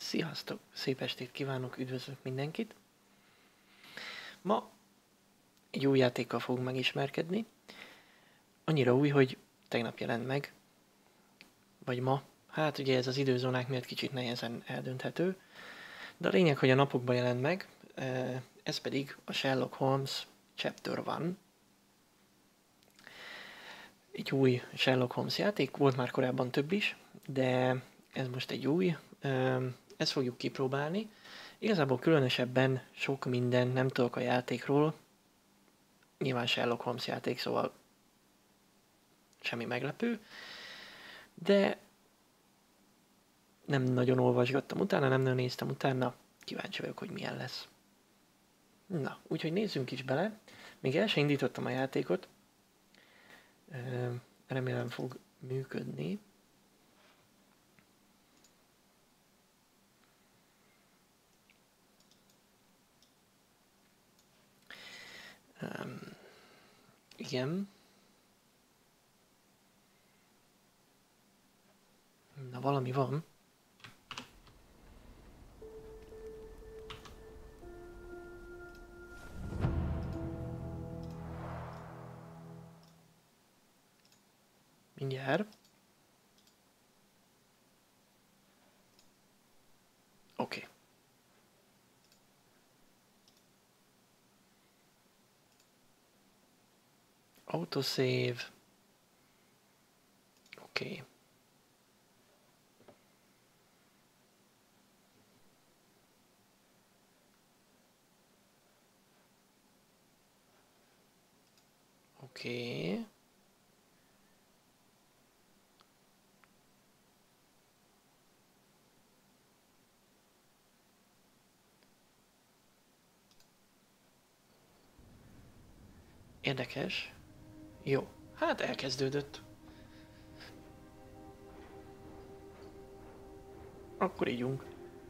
Sziasztok! Szép estét kívánok, üdvözlök mindenkit! Ma egy új játékkal fogunk megismerkedni. Annyira új, hogy tegnap jelent meg, vagy ma. Hát ugye ez az időzónák miatt kicsit nehezen eldönthető. De a lényeg, hogy a napokban jelent meg, ez pedig a Sherlock Holmes Chapter 1. Egy új Sherlock Holmes játék, volt már korábban több is, de ez most egy új. Ezt fogjuk kipróbálni. Igazából különösebben sok minden nem tudok a játékról. Nyilván Sherlock Holmes játék, szóval semmi meglepő. De nem nagyon olvasgattam utána, nem nagyon néztem utána. Kíváncsi vagyok, hogy milyen lesz. Na, úgyhogy nézzünk is bele. Még el sem indítottam a játékot. Remélem fog működni. Igen. Na, valami van. Mindjárt. Oké. Autosave. Oké. Oké. Érdekes. Jó. Hát elkezdődött. Akkor ígyunk.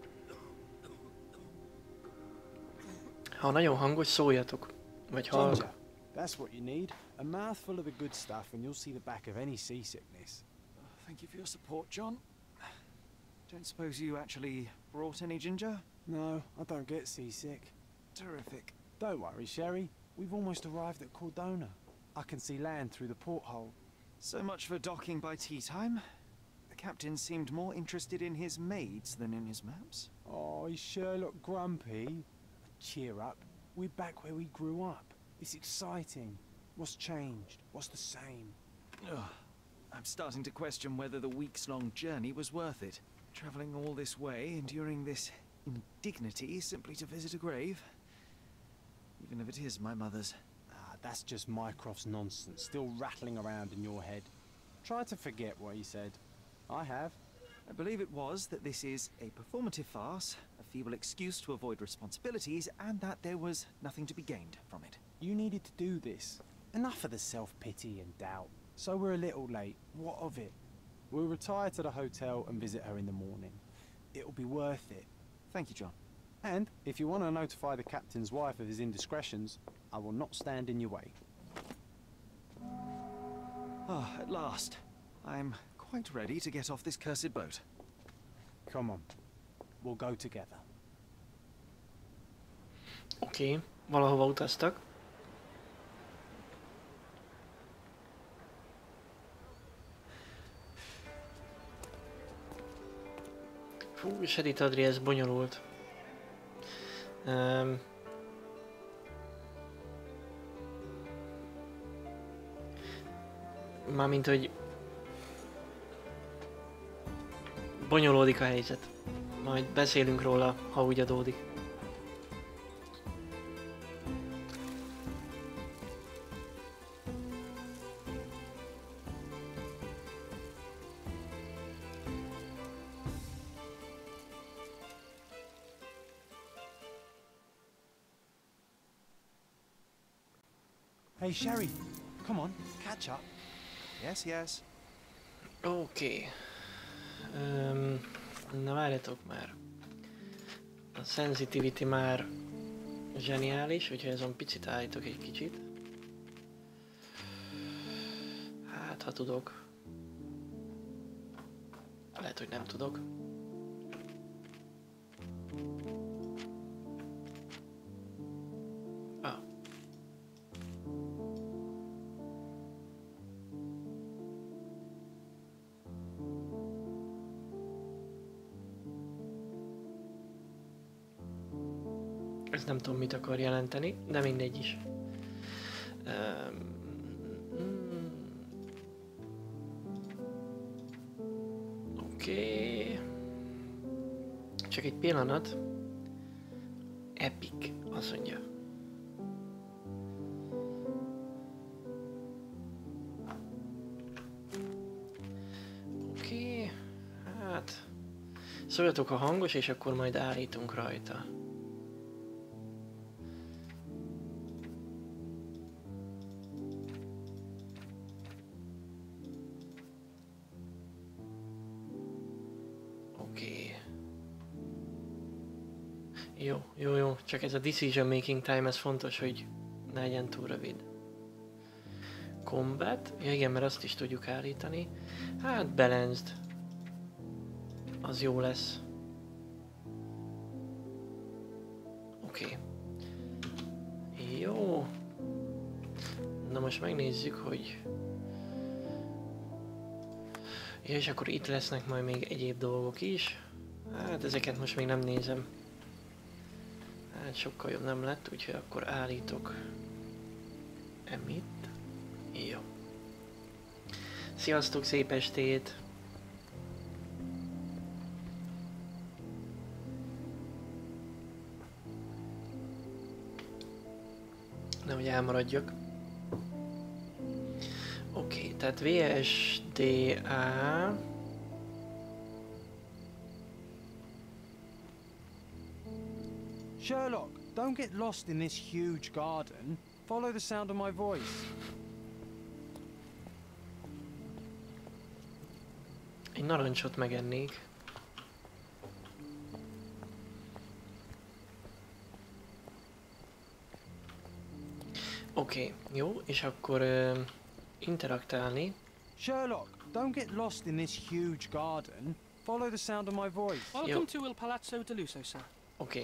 Ha nagyon hangos, szóljatok. Vagy ha... Ginger, that's what you need. A mouthful of the good stuff and you'll see the back of any seasickness. Thank you for your support, John. Don't suppose you actually brought any ginger? No, I don't get seasick. Terrific. Don't worry, Sherry. We've almost arrived at Cordona. I can see land through the porthole. So much for docking by tea time. The captain seemed more interested in his maids than in his maps. Oh, is Sherlock grumpy? Cheer up. We're back where we grew up. It's exciting. What's changed? What's the same? Ugh. I'm starting to question whether the weeks-long journey was worth it. Travelling all this way, enduring this indignity simply to visit a grave. Even if it is my mother's. Ah, that's just Mycroft's nonsense, still rattling around in your head. Try to forget what he said. I have. I believe it was that this is a performative farce, a feeble excuse to avoid responsibilities, and that there was nothing to be gained from it. You needed to do this. Enough of the self-pity and doubt. So we're a little late. What of it? We'll retire to the hotel and visit her in the morning. It'll be worth it. Thank you, John. And if you want to notify the captain's wife of his indiscretions, I will not stand in your way. Ah, at last. I'm quite ready to get off this cursed boat. Come on. We'll go together. Oké, valahova utaztak. Fú, Shedit Adri, ez bonyolult. Mármint, hogy bonyolódik a helyzet. Majd beszélünk róla, ha úgy adódik. Hey, Sherry. Come on, catch up. Yes, yes. Oké. Na várjatok már. A sensitivity már zseniális, úgyhogy azon picit állítok egy kicsit. Hát, ha tudok. Lehet, hogy nem tudok. Ez nem tudom, mit akar jelenteni, de mindegy is. Oké. Csak egy pillanat. Epic, azt mondja. Oké. Hát... Szóljatok a hangos, és akkor majd állítunk rajta. Jó, csak ez a decision making time, ez fontos, hogy ne legyen túl rövid. Combat, ja igen, mert azt is tudjuk állítani. Hát balanced. Az jó lesz. Oké. Jó. Na most megnézzük, hogy... Ja, és akkor itt lesznek majd még egyéb dolgok is. Hát ezeket most még nem nézem. Hát sokkal jobb nem lett, úgyhogy akkor állítok Emit. Jó. Sziasztok, szép estét! Nehogy elmaradjak. Oké, tehát VSDA... Sherlock, don't get lost in this huge garden. Follow the sound of my voice. Egy narancsot megennék. Oké, jó, és akkor interaktálni. Sherlock, don't get lost in this huge garden. Follow the sound of my voice. Welcome to Il Palazzo di Lusso, sir. Oké.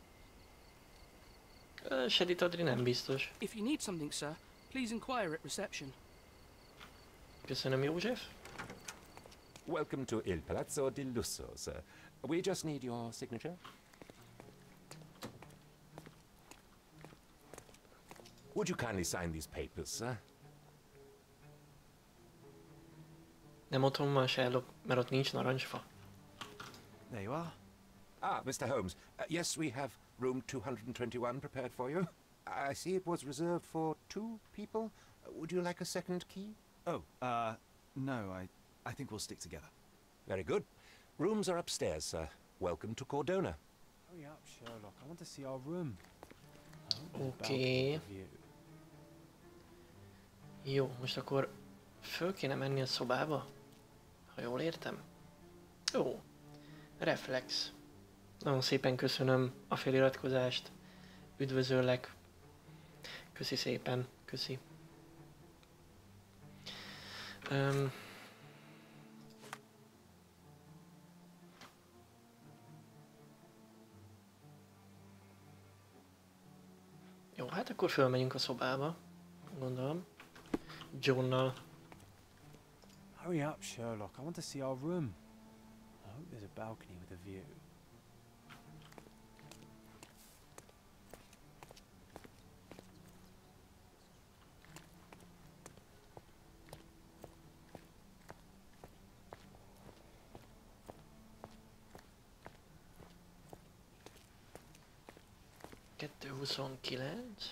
Sedit Adri nem biztos. If you need something, sir, please inquire at reception. Köszönöm, József. Welcome to Il Palazzo di Lusso, sir. We just need your signature. Would you kindly sign these papers, sir? Nem otthon van Sherlock, mert ott nincs narancsfa. There you are. Ah, Mr. Holmes. Yes, we have room 221 prepared for you. I see it was reserved for 2 people. Would you like a second key? Oh, no, I think we'll stick together. Very good. Rooms are upstairs, sir. Welcome to Cordona. Hurry up, Sherlock. I want to see our room. Oké. Jó, most akkor föl kéne menni a szobába? Ha jól értem? Jó. Reflex. Nagyon szépen köszönöm a feliratkozást. Üdvözöllek. Köszi szépen. Köszi. Jó, hát akkor fölmegyünk a szobába. Gondolom. Johnnal. Hurry up, Sherlock. I want to see our room. I hope there's a balcony with a view. Kettő 29.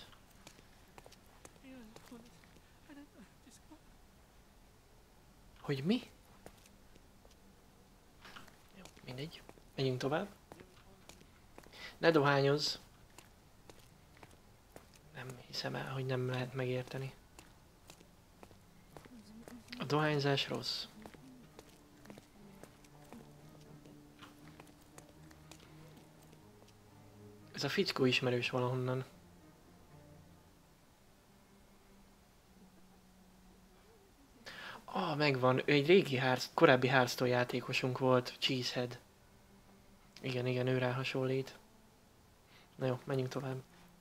Hogy mi? Jó, mindegy. Menjünk tovább. Ne dohányozz. Nem hiszem el, hogy nem lehet megérteni. A dohányzás rossz. Ez a fickó ismerős valahonnan. Megvan. Ő egy régi korábbi Hearthstone játékosunk volt, Cheesehead. Igen, ő rá hasonlít. Na jó, menjünk tovább.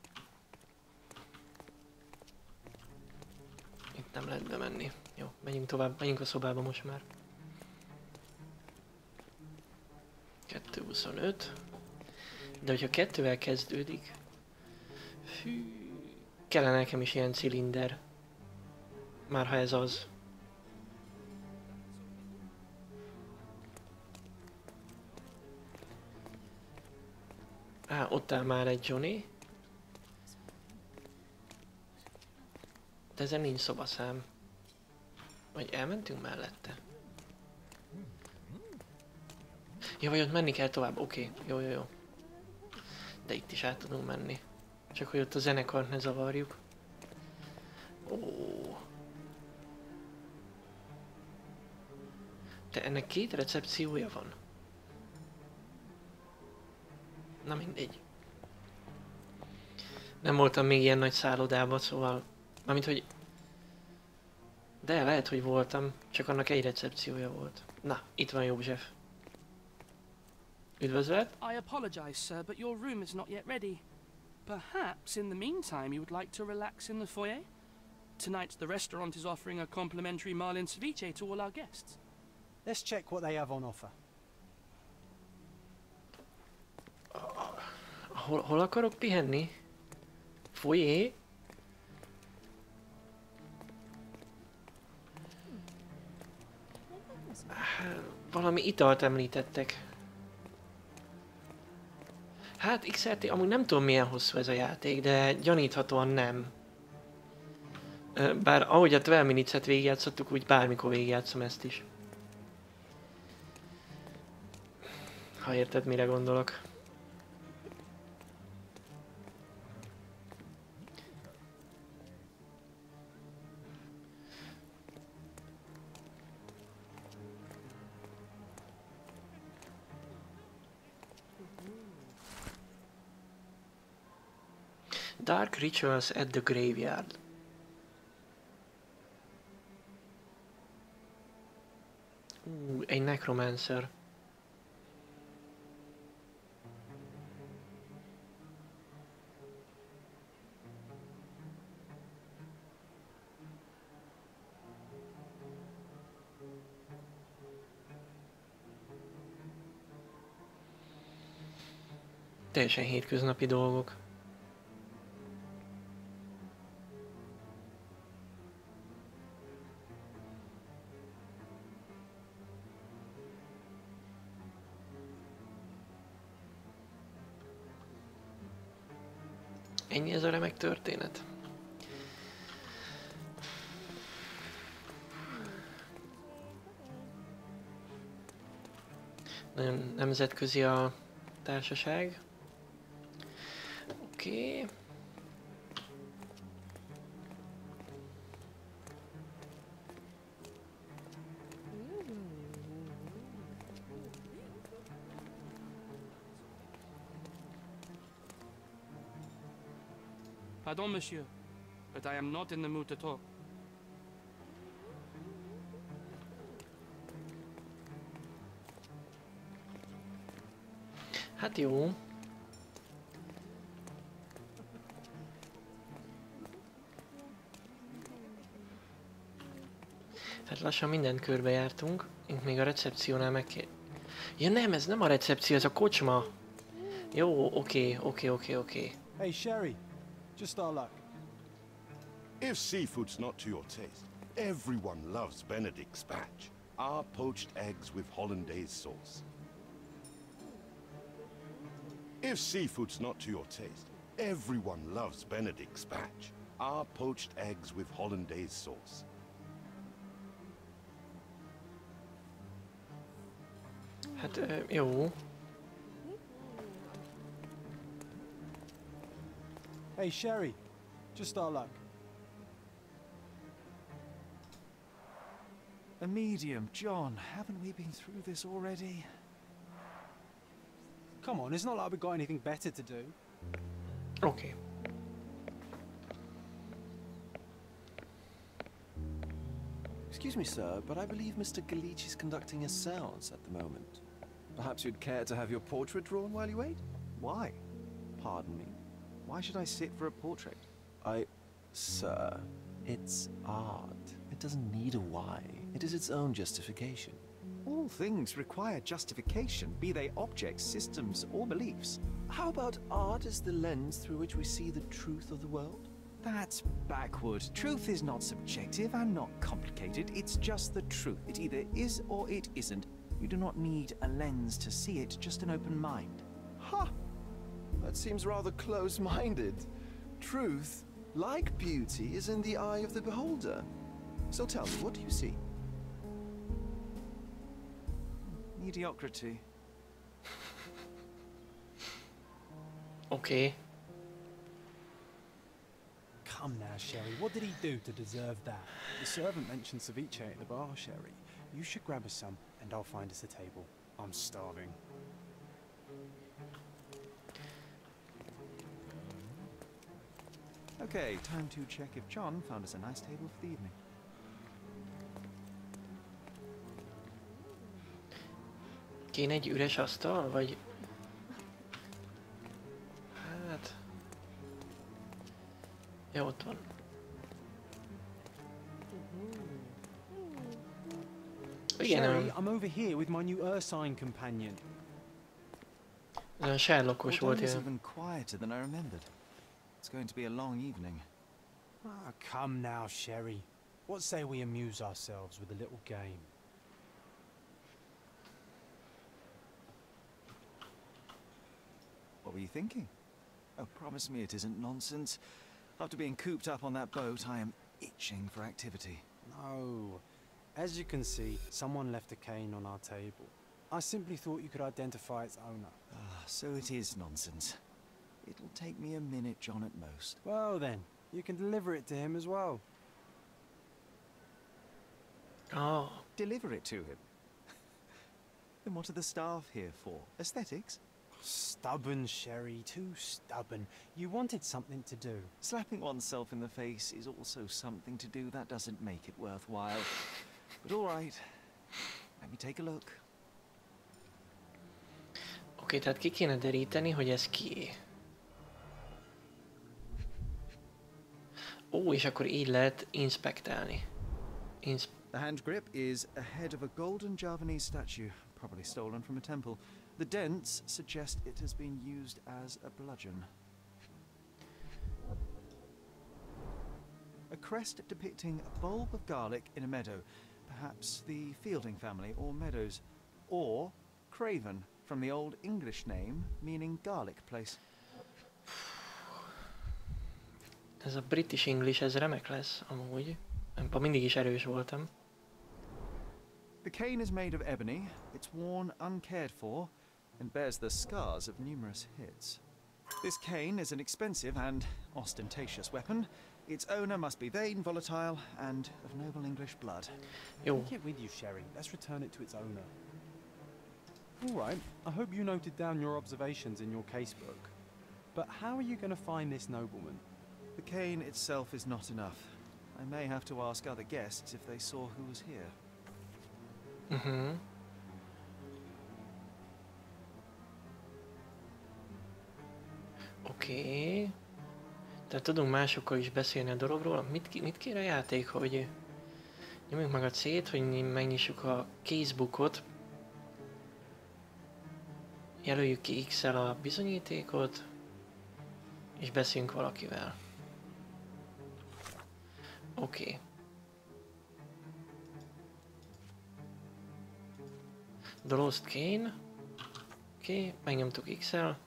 Itt nem lehet bemenni. Jó, menjünk tovább, menjünk a szobába most már. 2:25. De hogyha 2-vel kezdődik, Fű, kellene nekem is ilyen cilinder. Már ha ez az. Á, ott áll már egy Johnny. De ezen nincs szobaszám. Vagy elmentünk mellette? Ja, vagy ott menni kell tovább, oké. Jó, jó, jó. De itt is át tudunk menni. Csak hogy ott a zenekart ne zavarjuk. Ó. De ennek 2 recepciója van. Na mindegy. Nem voltam még ilyen nagy szállodában, szóval... Mármint, hogy... De lehet, hogy voltam, csak annak egy recepciója volt. Na, itt van József. Üdvözlet! I apologize, sir, but your room is not yet ready. Perhaps, in the meantime, you would like to relax in the foyer? Tonight, the restaurant is offering a complimentary marlin ceviche to all our guests. Let's check what they have on offer. Hol akarok pihenni? Foyer? Valami italt említettek. Hát XRT, amúgy nem tudom milyen hosszú ez a játék, de gyaníthatóan nem. Bár ahogy a 12 Minutes-et végigjátszottuk, úgy bármikor végigjátszom ezt is. Ha érted, mire gondolok. Dark Rituals at the Graveyard. Egy Necromancer. Teljesen hétköznapi dolgok. Ennyi ez a remek történet. Nagyon nemzetközi a társaság. Oké. Pardon, monsieur, but I am not in the mood to talk. Hát jó. Hát lassan mindent körbejártunk. Itt még a recepciónál Ja nem, ez nem a recepció, ez a kocsma. Jó, oké. Hey, Sherry, just our luck. If seafood's not to your taste, everyone loves Benedict spatch, our poached eggs with hollandaise sauce. If seafood's not to your taste, everyone loves Benedict spatch, our poached eggs with hollandaise sauce. Hát jó. Hey, Sherry, just our luck. A medium, John. Haven't we been through this already? Come on, it's not like we've got anything better to do. Oké. Excuse me, sir, but I believe Mr. Galich is conducting a séance at the moment. Perhaps you'd care to have your portrait drawn while you wait? Why? Pardon me. Why should I sit for a portrait? Sir, it's art. It doesn't need a why. It is its own justification. All things require justification, be they objects, systems, or beliefs. How about art as the lens through which we see the truth of the world? That's backward. Truth is not subjective and not complicated. It's just the truth. It either is or it isn't. You do not need a lens to see it, just an open mind. Ha! That seems rather close-minded. Truth, like beauty, is in the eye of the beholder. So tell me, what do you see? Mediocrity. Oké. Come now, Sherry. What did he do to deserve that? The servant mentioned ceviche at the bar, Sherry. You should grab us some, and I'll find us a table. I'm starving. Okay, time to check if John found us a nice table for the evening. Kéne egy üres asztal, vagy... Hát... Ja, ott van. Igen, Sherry, I'm over here with my new Ursine companion. olyan Sherlockos volt Although it's ilyen. even quieter than I remembered. It's going to be a long evening. Ah, come now, Sherry. What say we amuse ourselves with a little game? What were you thinking? Oh, promise me it isn't nonsense. After being cooped up on that boat, I am itching for activity. No. As you can see, someone left a cane on our table. I simply thought you could identify its owner. Ah, so it is nonsense. It'll take me a minute, John, at most. Well then, you can deliver it to him as well. Oh, Deliver it to him. Then what are the staff here for? Aesthetics? Stubborn, Sherry, too stubborn. You wanted something to do. Slapping oneself in the face is also something to do. That doesn't make it worthwhile. But all right. Let me take a look. oké, tehát ki kéne deríteni, hogy ez kié. Ó, és akkor így lehet inspektálni. The hand grip is a head of a golden Javanese statue, probably stolen from a temple. The dents suggest it has been used as a bludgeon. A crest depicting a bulb of garlic in a meadow, perhaps the Fielding family or Meadows, or Craven, from the Old English name meaning garlic place. Ez a British English, ez remek lesz, amúgy. Ebben mindig is erős voltam. The cane is made of ebony, it's worn uncared for, and bears the scars of numerous hits. This cane is an expensive and ostentatious weapon. Its owner must be vain, volatile, and of noble English blood. Jó, Take it with you, Sherry. Let's return it to its owner. All right. I hope you noted down your observations in your casebook. But how are you going to find this nobleman? The cane itself is not enough. I may have to ask other guests if they saw who was here. Oké. Tehát tudunk másokkal is beszélni a dologról. Mit kér a játék, hogy nyomjuk meg a C-t, hogy megnyissuk a casebookot. Jelöljük ki X-el a bizonyítékot, és beszéljünk valakivel. Oké. The Lost Cane. Oké, megnyomtuk X-el.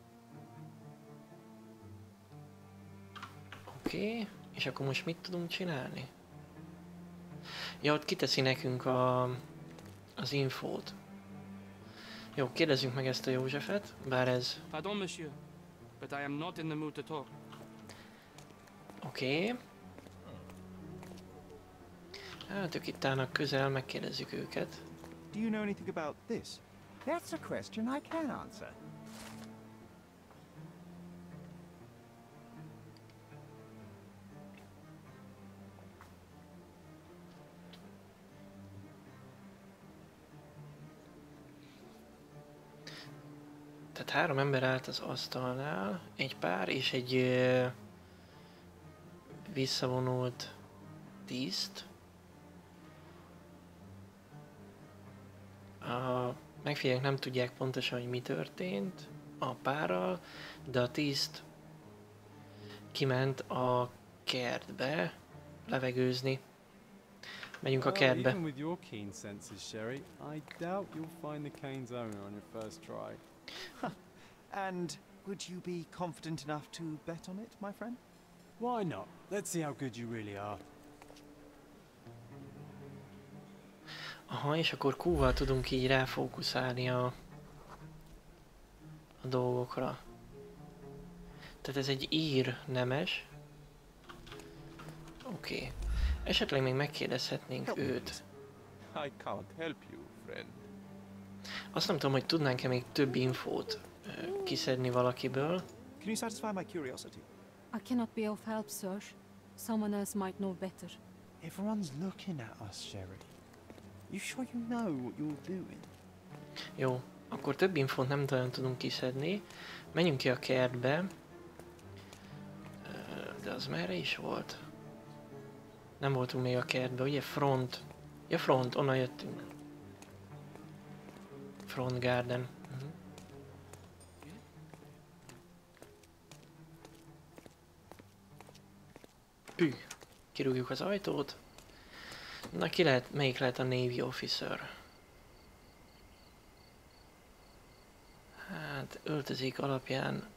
Oké, és akkor most mit tudunk csinálni? Ja, ott kiteszi nekünk az infót. Jó, kérdezzünk meg ezt a Józsefet, bár ez... Pardon, monsieur, but I am not in the mood to talk. Oké. Hát ők itt állnak közel, megkérdezzük őket. Do you know anything about this? That's a question I can answer. Tehát 3 ember állt az asztalnál, egy pár és egy visszavonult tiszt. A megfigyelők nem tudják pontosan, hogy mi történt a párral, de a tiszt kiment a kertbe levegőzni. Megyünk a kertbe. Even with your keen senses, Sherry, I doubt you'll find the cane's owner on your first try. And would you be confident enough to bet on it, my friend? Why not? Let's see how good you really are. Aha, és akkor Q-val tudunk így ráfókuszálni a dolgokra. Tehát ez egy ír nemes. Oké. Esetleg még megkérdezhetnénk őt. I can't help you, friend. Azt nem tudom, hogy tudnánk-e még több infót kiszedni valakiből. Can you satisfy my curiosity? I cannot be of help, sir. Someone else might know better. Everyone's looking at us, Sherry. You sure you know what you're doing? Jó, akkor több infót nem nagyon tudunk kiszedni. Menjünk ki a kertbe. De az merre is volt? Nem voltunk még a kertbe, ugye? Front. Ja, front, onnan jöttünk. Front Garden. Pű. Kirúgjuk az ajtót. Na, melyik lehet a Navy Officer? Hát, öltözik alapján...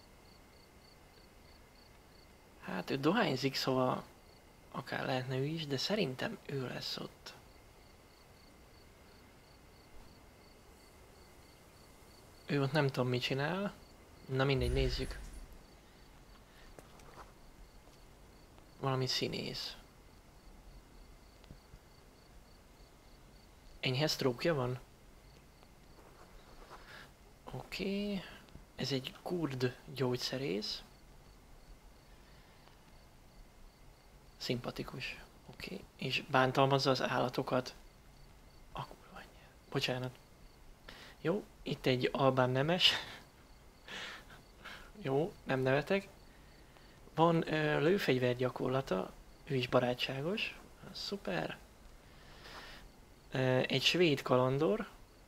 Hát, ő dohányzik, szóval... Akár lehetne ő is, de szerintem ő lesz ott. Ő ott nem tudom mit csinál. Na mindegy, nézzük. Valami színész. Enyhe sztrókja van? Oké. Ez egy kurd gyógyszerész. Szimpatikus. Oké. És bántalmazza az állatokat. A kurva anyja. Bocsánat. Jó, itt egy albán nemes. Jó, nem nevetek. Van lőfegyver gyakorlata. Ő is barátságos. Szuper. Egy svéd kalandor.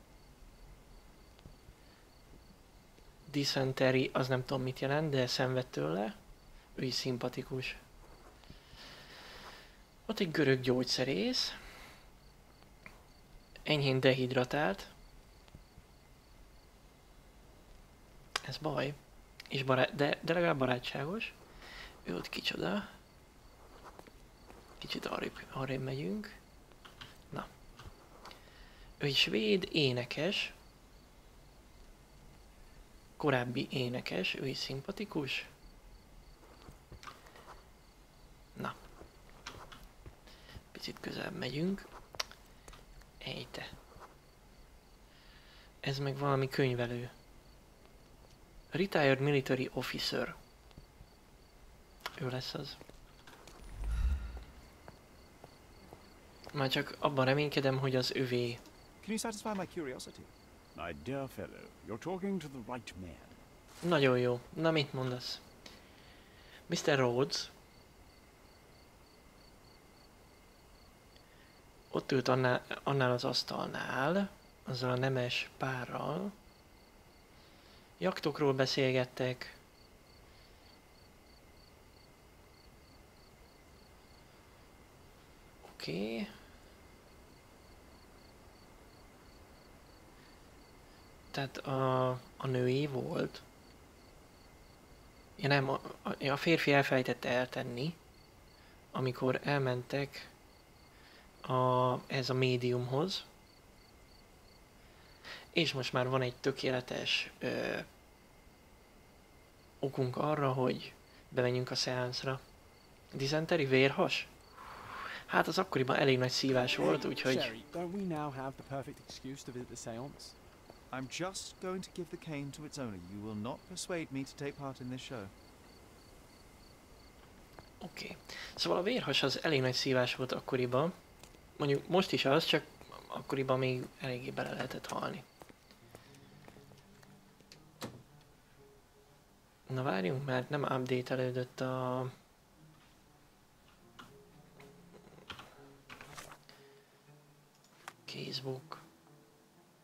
Dysentery, az nem tudom mit jelent, de szenved tőle. Ő is szimpatikus. Ott egy görög gyógyszerész. Enyhén dehidratált. Ez baj. És de legalább barátságos. Ő ott kicsoda. Kicsit arrébb megyünk. Na. Ő egy svéd énekes. Korábbi énekes, ő is szimpatikus. Na. Picit közelebb megyünk. Ejte. Ez meg valami könyvelő. Retired Military Officer. Ő lesz az. Már csak abban reménykedem, hogy az övé. Can you satisfy my curiosity? My dear fellow, you're talking to the right man. Nagyon jó. Na, mit mondasz? Mr. Rhodes. Ott ült annál az asztalnál, azzal a nemes párral. Jaktokról beszélgettek. Oké. Tehát a női volt. Ja nem, a férfi elfelejtette eltenni, amikor elmentek ez a médiumhoz. És most már van egy tökéletes okunk arra, hogy bemenjünk a szeánszra. Dysentery, vérhas? Hát az akkoriban elég nagy szívás volt, úgyhogy... Sherry, don't we now have the perfect excuse to visit the seance? I'm just going to give the cane to its owner. You will not persuade me to take part in this show. Oké. Szóval a vérhas az elég nagy szívás volt akkoriban. Mondjuk most is az, csak akkoriban még eléggé bele lehetett halni. Na várjunk, mert nem update-elődött a... Casebook.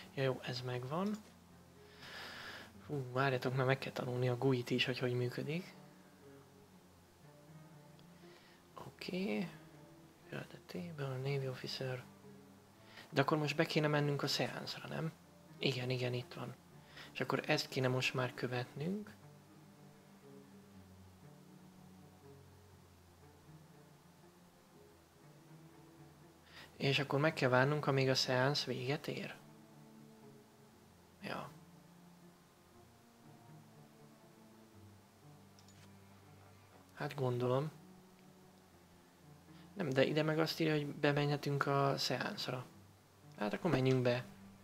Ja, jó, ez megvan. Hú, várjatok, mert meg kell tanulni a GUI-t is, hogy működik. Oké. Table, Navy Officer. De akkor most be kéne mennünk a szeánszra, nem? Igen, igen, itt van. És akkor ezt kéne most már követnünk. És akkor meg kell várnunk, amíg a szeánsz véget ér. Ja. Hát gondolom. Nem, de ide meg azt írja, hogy bemenhetünk a szeánszra. Hát akkor menjünk be.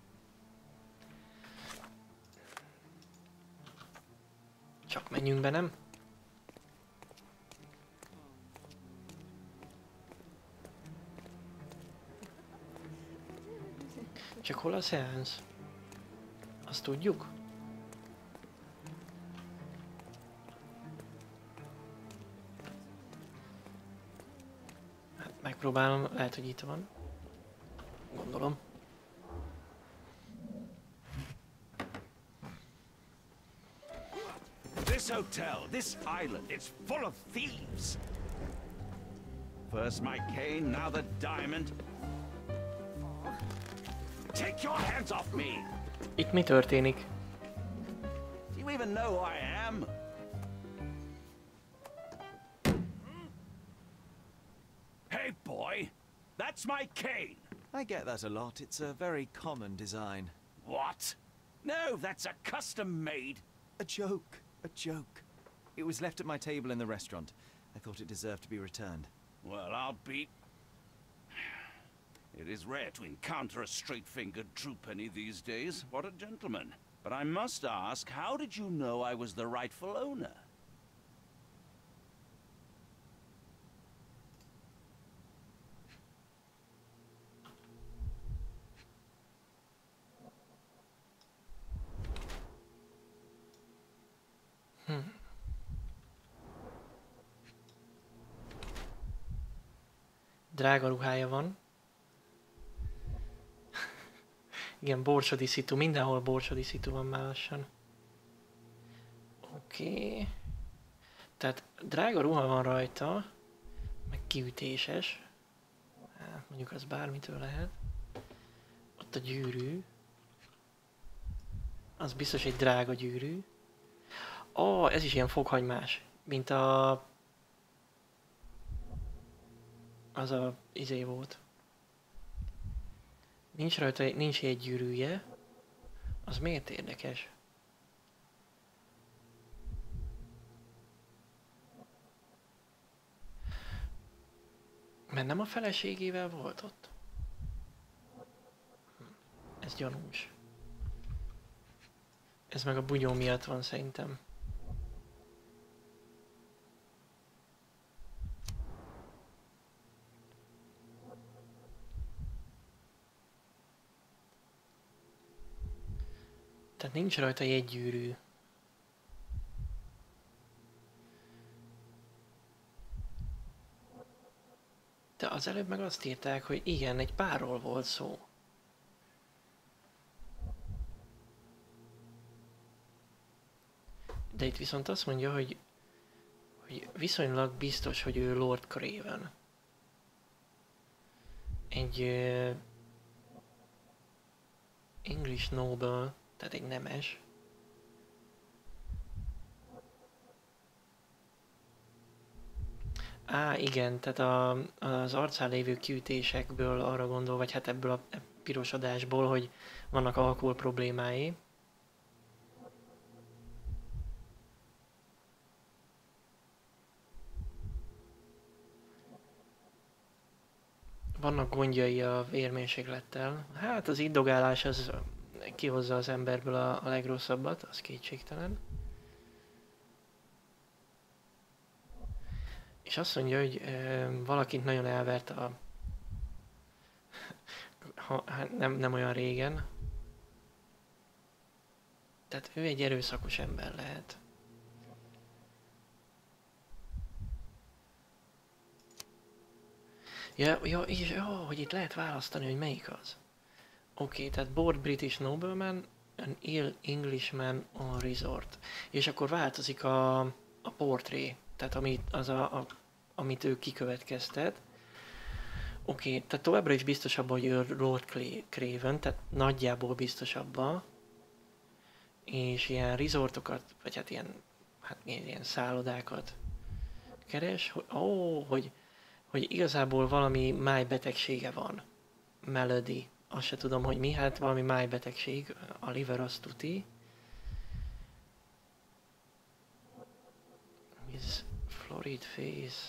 Csak menjünk be, nem? Csak hol a szeánsz? Azt tudjuk? Hát megpróbálom, lehet, hogy itt van. Gondolom. This hotel, this island, it's full of thieves. First my cane, now the diamond. Take your hands off me! Itt mi történik? Do you even know who I am? Hey, boy! That's my cane! I get that a lot. It's a very common design. What? No, that's a custom-made... A joke. A joke. It was left at my table in the restaurant. I thought it deserved to be returned. Well, I'll be... It is rare to encounter a straight-fingered true penny these days. What a gentleman. But I must ask, how did you know I was the rightful owner? Drága ruhája van. Igen, borsodi szitu, mindenhol borsodi szitu van már lassan. Oké. Tehát drága ruha van rajta, meg kiütéses. Hát mondjuk az bármitől lehet. Ott a gyűrű. Az biztos egy drága gyűrű. Ó, ez is ilyen fokhagymás, mint a... Az a izé volt. Nincs rajta, nincs egy gyűrűje. Az miért érdekes? Mert nem a feleségével volt ott? Ez gyanús. Ez meg a bugyó miatt van szerintem. Tehát nincs rajta jegygyűrű. De az előbb meg azt írták, hogy igen, egy párról volt szó. De itt viszont azt mondja, hogy viszonylag biztos, hogy ő Lord Craven. Egy English noble, tehát egy nemes. Á, igen, tehát az arcán lévő kiütésekből arra gondol, vagy hát ebből a pirosodásból, hogy vannak alkohol problémái. Vannak gondjai a vérmérséklettel. Hát az iddogálás az kihozza az emberből a legrosszabbat, az kétségtelen. És azt mondja, hogy valakit nagyon elvert nem olyan régen. Tehát ő egy erőszakos ember lehet. Ja, és hogy itt lehet választani, hogy melyik az. Oké, tehát bored British nobleman, an ill Englishman on resort. És akkor változik a portré, tehát amit ő kikövetkeztet. Oké, tehát továbbra is biztosabb, hogy ő Lord Craven, tehát nagyjából biztosabb. És ilyen resortokat, vagy hát ilyen szállodákat keres, hogy igazából valami májbetegsége van. Melody. Azt se tudom, hogy mi, hát valami májbetegség, a liver azt tuti. Miss Florid Face.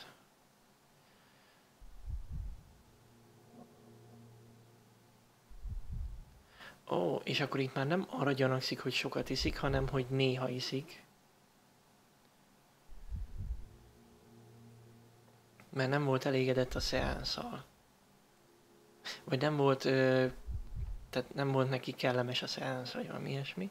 Ó, és akkor itt már nem arra gyanakszik, hogy sokat iszik, hanem hogy néha iszik. Mert nem volt elégedett a szeánszal. Vagy nem volt, tehát nem volt neki kellemes a szeánsz, vagy valami ilyesmi.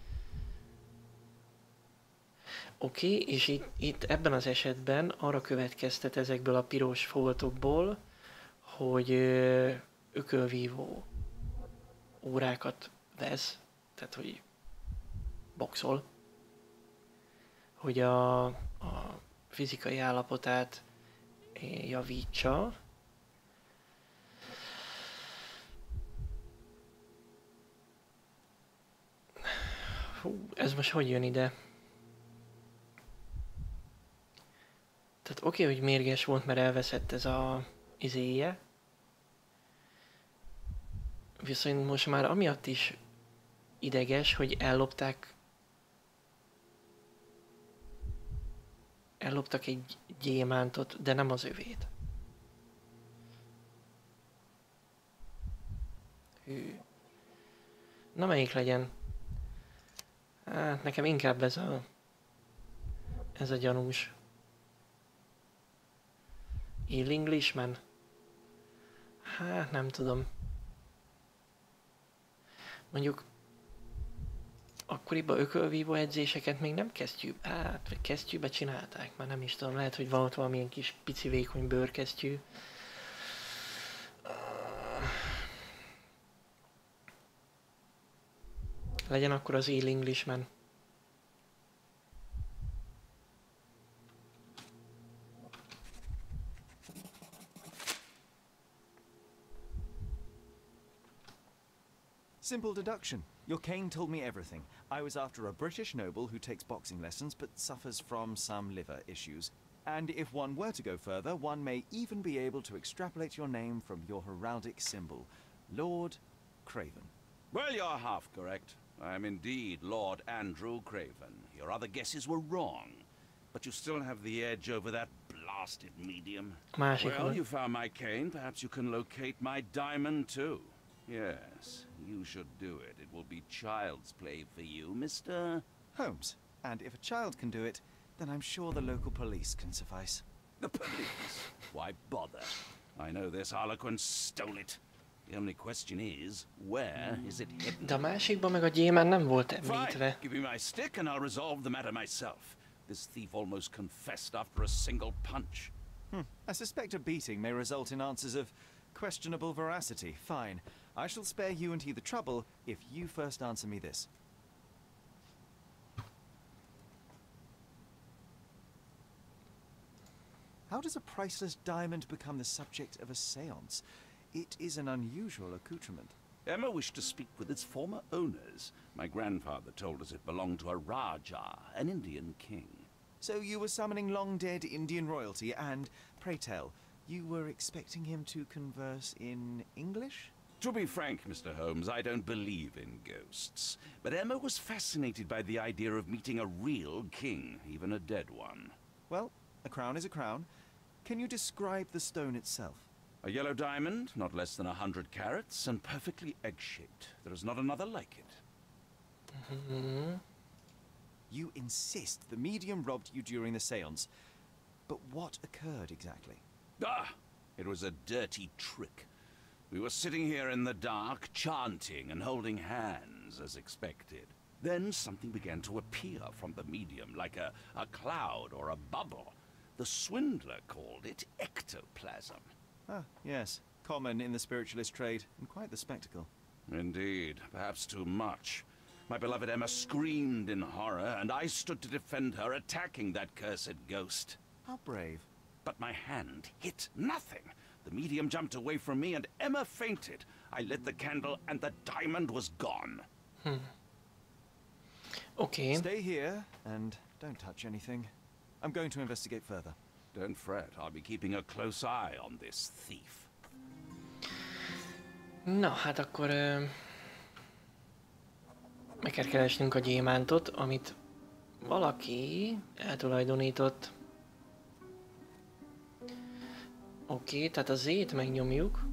Oké, és itt ebben az esetben arra következtet ezekből a piros foltokból, hogy ökölvívó órákat vesz, tehát hogy boxol, hogy a fizikai állapotát javítsa. Hú, ez most hogy jön ide? Tehát oké, hogy mérges volt, mert elveszett ez a izéje. Viszont most már amiatt is ideges, hogy elloptak egy gyémántot, de nem az övét. Hű. Na melyik legyen? Hát nekem inkább ez a gyanús. Ill Englishman? Hát nem tudom. Mondjuk akkoriban ökölvívó edzéseket még nem kesztyűbe csinálták, már nem is tudom, lehet, hogy van ott valamilyen kis pici vékony bőrkesztyű. Legyen akkor az Ill Englishman. Simple deduction. Your cane told me everything. I was after a British noble who takes boxing lessons but suffers from some liver issues. And if one were to go further, one may even be able to extrapolate your name from your heraldic symbol, Lord Craven. Well, you're half correct. I am indeed Lord Andrew Craven. Your other guesses were wrong. But you still have the edge over that blasted medium. Well, you found my cane. Perhaps you can locate my diamond too. Yes, you should do it. It will be child's play for you, Mr. Holmes. And if a child can do it, then I'm sure the local police can suffice. The police? Why bother? I know this Harlequin stole it. The only question is, where is it hidden? De a másikban meg a gyémán nem volt említve. Fine, give me my stick and I'll resolve the matter myself. This thief almost confessed after a single punch. I suspect a beating may result in answers of questionable veracity. Fine. I shall spare you and he the trouble if you first answer me this. How does a priceless diamond become the subject of a séance? It is an unusual accoutrement. Emma wished to speak with its former owners. My grandfather told us it belonged to a Rajah, an Indian king. So you were summoning long-dead Indian royalty and, pray tell, you were expecting him to converse in English? To be frank, Mr. Holmes, I don't believe in ghosts. But Emma was fascinated by the idea of meeting a real king, even a dead one. Well, a crown is a crown. Can you describe the stone itself? A yellow diamond, not less than 100 carats, and perfectly egg-shaped. There is not another like it. You insist the medium robbed you during the séance. But what occurred exactly? It was a dirty trick. We were sitting here in the dark, chanting and holding hands, as expected. Then something began to appear from the medium, like a cloud or a bubble. The swindler called it ectoplasm. Ah, yes. Common in the spiritualist trade, and quite the spectacle. Indeed, perhaps too much. My beloved Emma screamed in horror, and I stood to defend her, attacking that cursed ghost. How brave. But my hand hit nothing. The medium jumped away from me, and Emma fainted. I lit the candle, and the diamond was gone. Okay. Stay here, and don't touch anything. I'm going to investigate further. Don't fret, I'll be keeping a close eye on this thief. Na, hát akkor meg kell keresnünk a gyémántot, amit valaki eltulajdonított. Oké, tehát a Z-t megnyomjuk.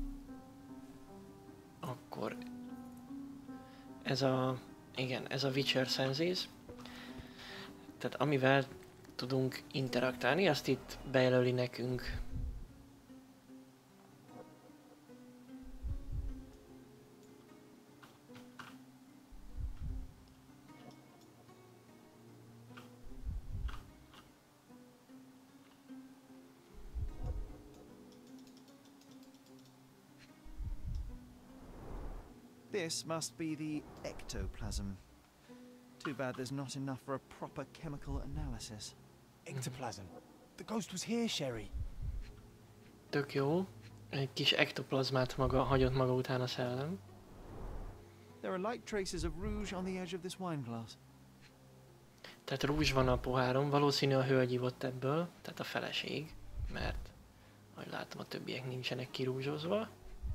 Akkor ez a, igen, ez a Witcher Senses. Tehát amivel tudunk interaktálni, azt itt bejelöli nekünk. This must be the ectoplasm. Too bad there's not enough for a proper chemical analysis. Ectoplasm. The ghost was here, Sherry. Tök jó. Egy kis ektoplazmát hagyott maga után a szellem. There are light traces of rouge on the edge of this wine glass. Tehát rúzs van a poháron, valószínű a hölgy ivott ebből, tehát a feleség, mert ahogy látom a többiek nincsenek kirúzsozva.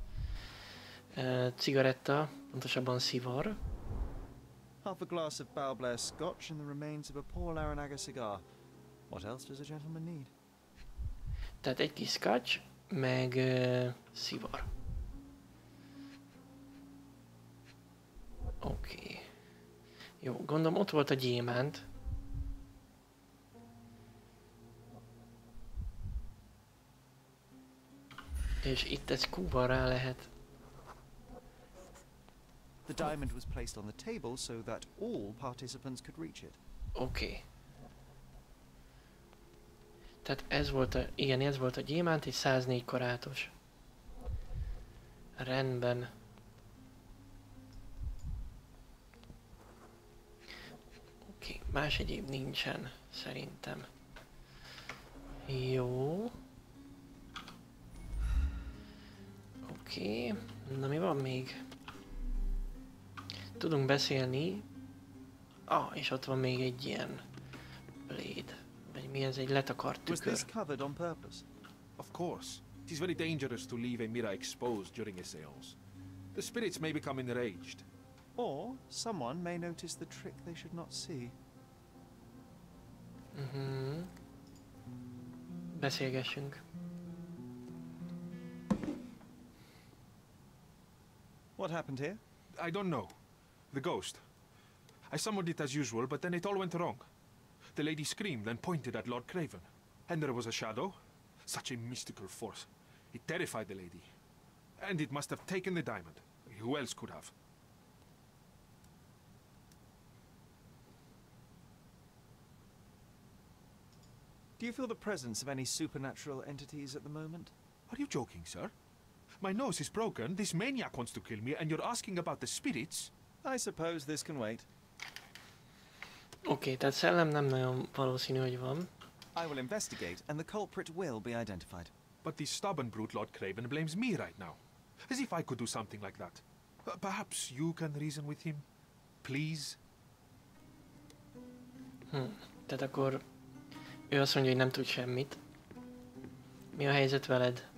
Cigaretta, pontosabban szivar. Half a glass of Bal Blair Scotch and the remains of a Paul Aranaga cigar. What else does a gentleman need? Tehát egy kis scotch, meg szivar. Oké. Jó, gondolom ott volt a gyémánt. És itt egy Q-val rá lehet. The diamond was placed on the table so that all participants could reach it. Oké. Tehát ez volt a, igen, ez volt a gyémánt, és 104 karátos. Rendben. Oké, más egyéb nincsen, szerintem. Jó. Oké, na mi van még? Tudunk beszélni. És ott van még egy ilyen blade. Vagy mi ez, egy letakart tükör. Was this covered on purpose? Of course. It is very dangerous to leave a mirror exposed during a seance. The spirits may become enraged. Or someone may notice the trick they should not see. Beszélgessünk. What happened here? I don't know. The ghost. I summoned it as usual, but then it all went wrong. The lady screamed and pointed at Lord Craven. And there was a shadow. Such a mystical force. It terrified the lady. And it must have taken the diamond. Who else could have? Do you feel the presence of any supernatural entities at the moment? Are you joking, sir? My nose is broken, this maniac wants to kill me, and you're asking about the spirits? I suppose this can wait. Oké, tehát szellem nem nagyon valószínű, hogy van. I will investigate, and the culprit will be identified. But the stubborn brute Lord Craven blames me right now. As if I could do something like that. Perhaps you can reason with him? Please? Tehát akkor ő azt mondja, hogy nem tud semmit. Mi a helyzet veled?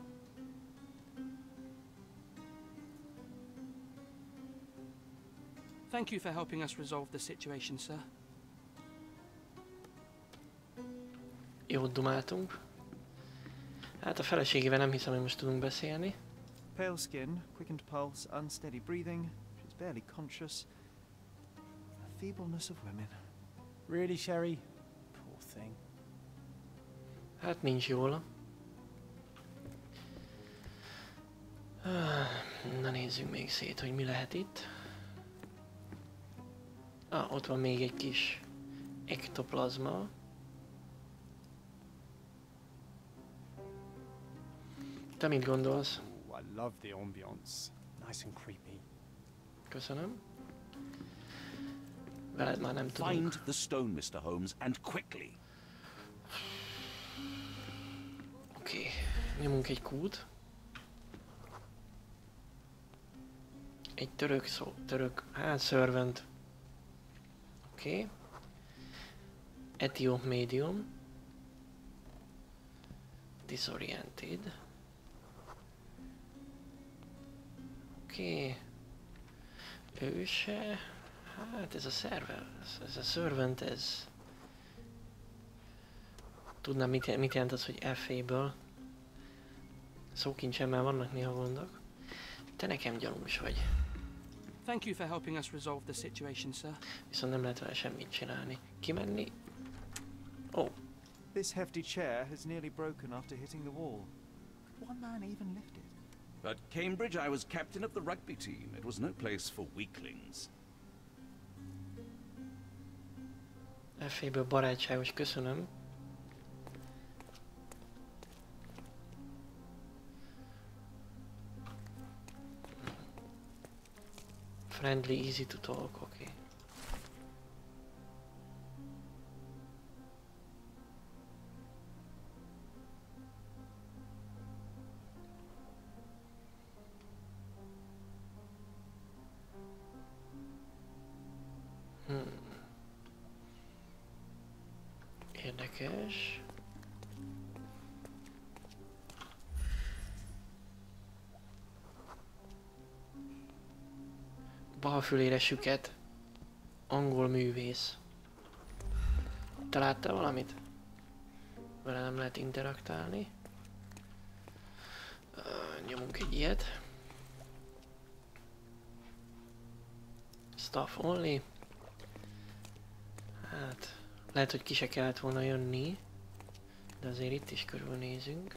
Thank you for helping us resolve the situation, sir. Jót dumáltunk. Hát a feleségével nem hiszem, hogy most tudunk beszélni. Pale skin, quickened pulse, unsteady breathing. She's barely conscious. The feebleness of women. Really, Sherry? Poor thing. Hát nincs jól. Na nézzünk még szét, hogy mi lehet itt. Ott van még egy kis ektoplazma. Te mit gondolsz? I love the ambience. Nice and creepy. Köszönöm. Veled már nem tudunk. Find the stone, Mr. Holmes, and quickly. Oké, nyomunk egy kút. Egy török szó, servant. Oké. Etióp medium. Disoriented. Oké. Ő se... Hát ez a ez a servant, ez... Tudnám mit jelent az, hogy FA-ből. Szókincsemmel vannak néha gondok. Te nekem gyanús vagy. Thank you for helping us resolve the situation, sir. Viszont nem lehet vele semmit csinálni. Kimenni? Oh. This hefty chair has nearly broken after hitting the wall. One man even lifted. At Cambridge, I was captain of the rugby team. It was no place for weaklings. FA-ből barátságos, köszönöm. Friendly, easy to talk, oké. Érdekes. Balfülére süket. Angol művész. Te láttál valamit? Vele nem lehet interaktálni. Nyomunk egy ilyet. Stuff only. Hát, lehet, hogy ki se kellett volna jönni. De azért itt is körülnézünk.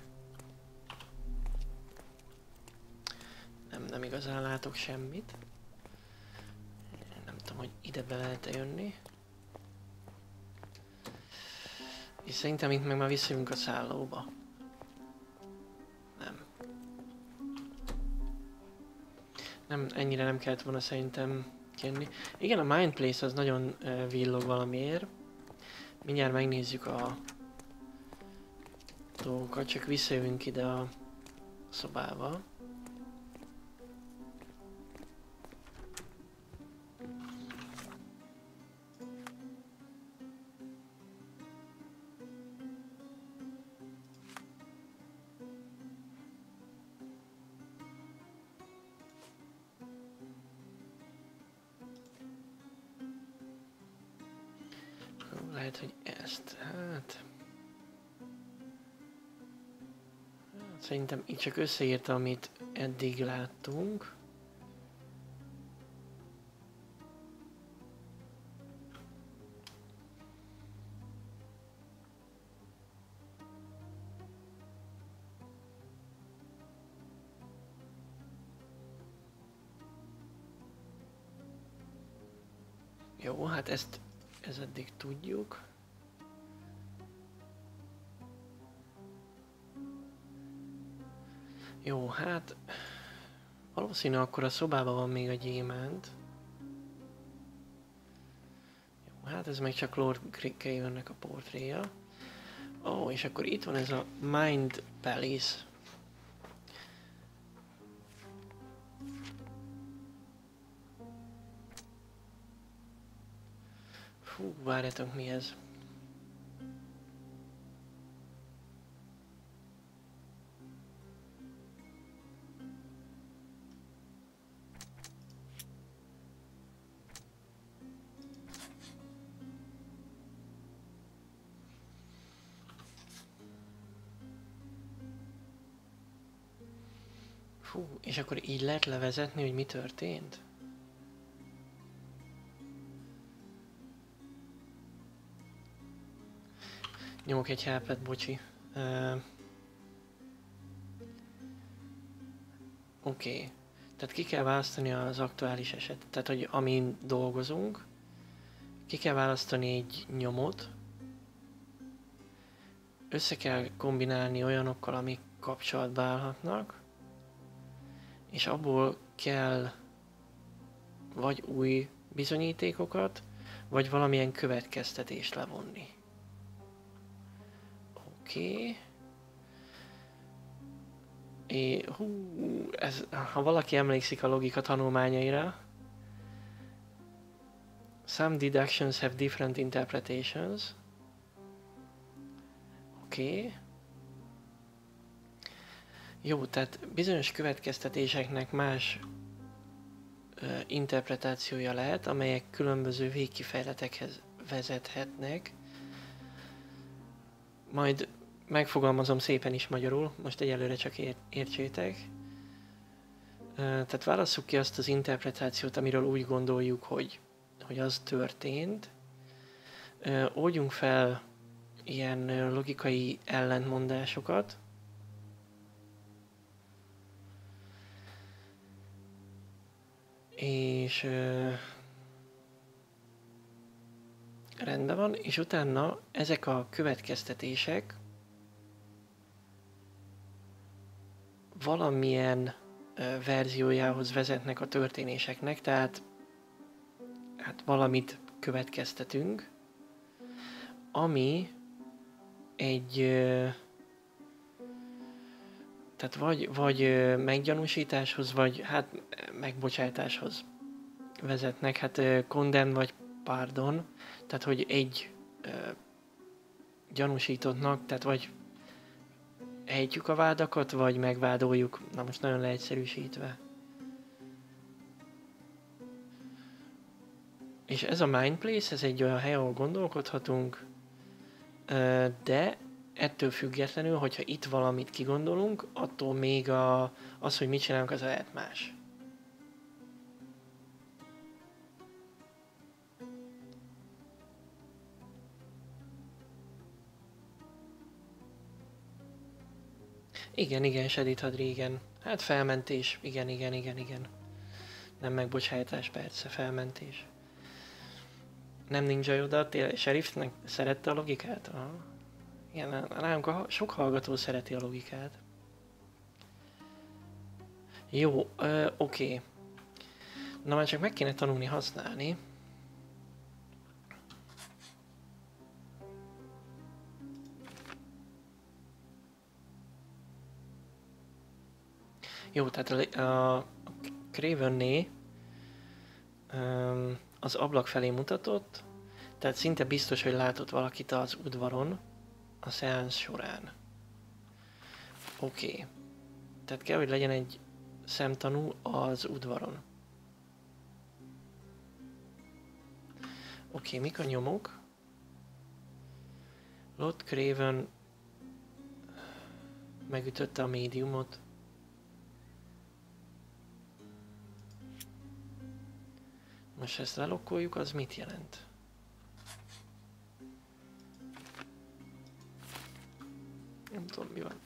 Nem igazán látok semmit. Nem tudom, hogy ide be lehet-e jönni. És szerintem itt meg már visszajövünk a szállóba. Nem, ennyire nem kellett volna szerintem jönni. Igen, a Mind Place az nagyon villog valamiért. Mindjárt megnézzük a dolgokat, csak visszajövünk ide a szobába. Lehet, hogy ezt, hát... Szerintem itt csak összeírta, amit eddig láttunk. Jó, hát ezt eddig tudjuk. Jó, hát valószínű akkor a szobában van még a gyémánt. Jó, hát ez meg csak Lord Cravennek a portréja. Ó, és akkor itt van ez a Mind Palace. Fú, várjatok, mi ez? Fú, és akkor így lehet levezetni, hogy mi történt? Nyomok egy helpet, bocsi. Oké. Tehát ki kell választani az aktuális eset. Tehát, hogy amin dolgozunk, ki kell választani egy nyomot. Össze kell kombinálni olyanokkal, amik kapcsolatba állhatnak. És abból kell vagy új bizonyítékokat, vagy valamilyen következtetést levonni. Oké. Ha valaki emlékszik a logika tanulmányaira, some deductions have different interpretations. Oké. Jó, tehát bizonyos következtetéseknek más interpretációja lehet, amelyek különböző végkifejletekhez vezethetnek. Majd megfogalmazom szépen is magyarul, most egyelőre csak értsétek. Tehát válasszuk ki azt az interpretációt, amiről úgy gondoljuk, hogy az történt. Oldjunk fel ilyen logikai ellentmondásokat. És rendben van, és utána ezek a következtetések valamilyen verziójához vezetnek a történéseknek, tehát valamit következtetünk, ami egy tehát vagy meggyanúsításhoz, vagy megbocsátáshoz vezetnek, condemn vagy pardon, tehát hogy egy gyanúsítottnak, tehát vagy ejtjük a vádakat, vagy megvádoljuk, na most nagyon leegyszerűsítve. És ez a Mindplace, ez egy olyan hely, ahol gondolkodhatunk, de ettől függetlenül, hogyha itt valamit kigondolunk, attól még az, hogy mit csinálunk, az lehet más. Igen, sedítad régen. Hát felmentés, igen. Nem megbocsátás, persze, felmentés. Nem Ninja Yoda, Sheriffnek szerette a logikát? Aha. Igen, nálunk sok hallgató szereti a logikát. Jó, oké. Na már csak meg kéne tanulni használni. Jó, tehát a Cravenné az ablak felé mutatott, tehát szinte biztos, hogy látott valakit az udvaron a szeánsz során. Oké. Tehát kell, hogy legyen egy szemtanú az udvaron. Oké, mik a nyomok? Lord Craven megütötte a médiumot. Most ezt lelokkoljuk, az mit jelent? Nem tudom, mi van.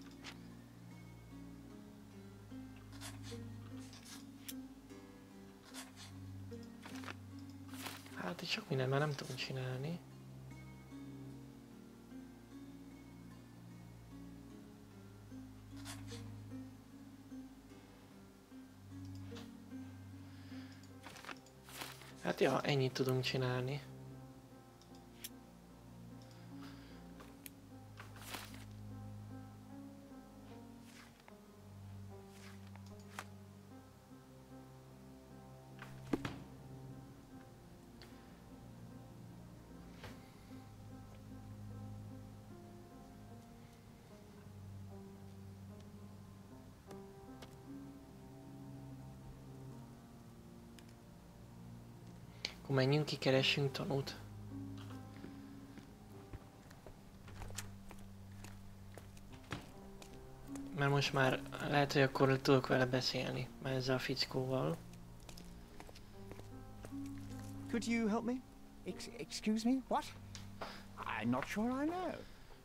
Hát itt sok minden már nem tudunk csinálni. Hát ja, ennyit tudunk csinálni. Akkor menjünk ki, keressünk tanút. Mert most már lehet, hogy akkor tudok vele beszélni, már ezzel a fickóval. Could you help me? Excuse me? What? I'm not sure I know.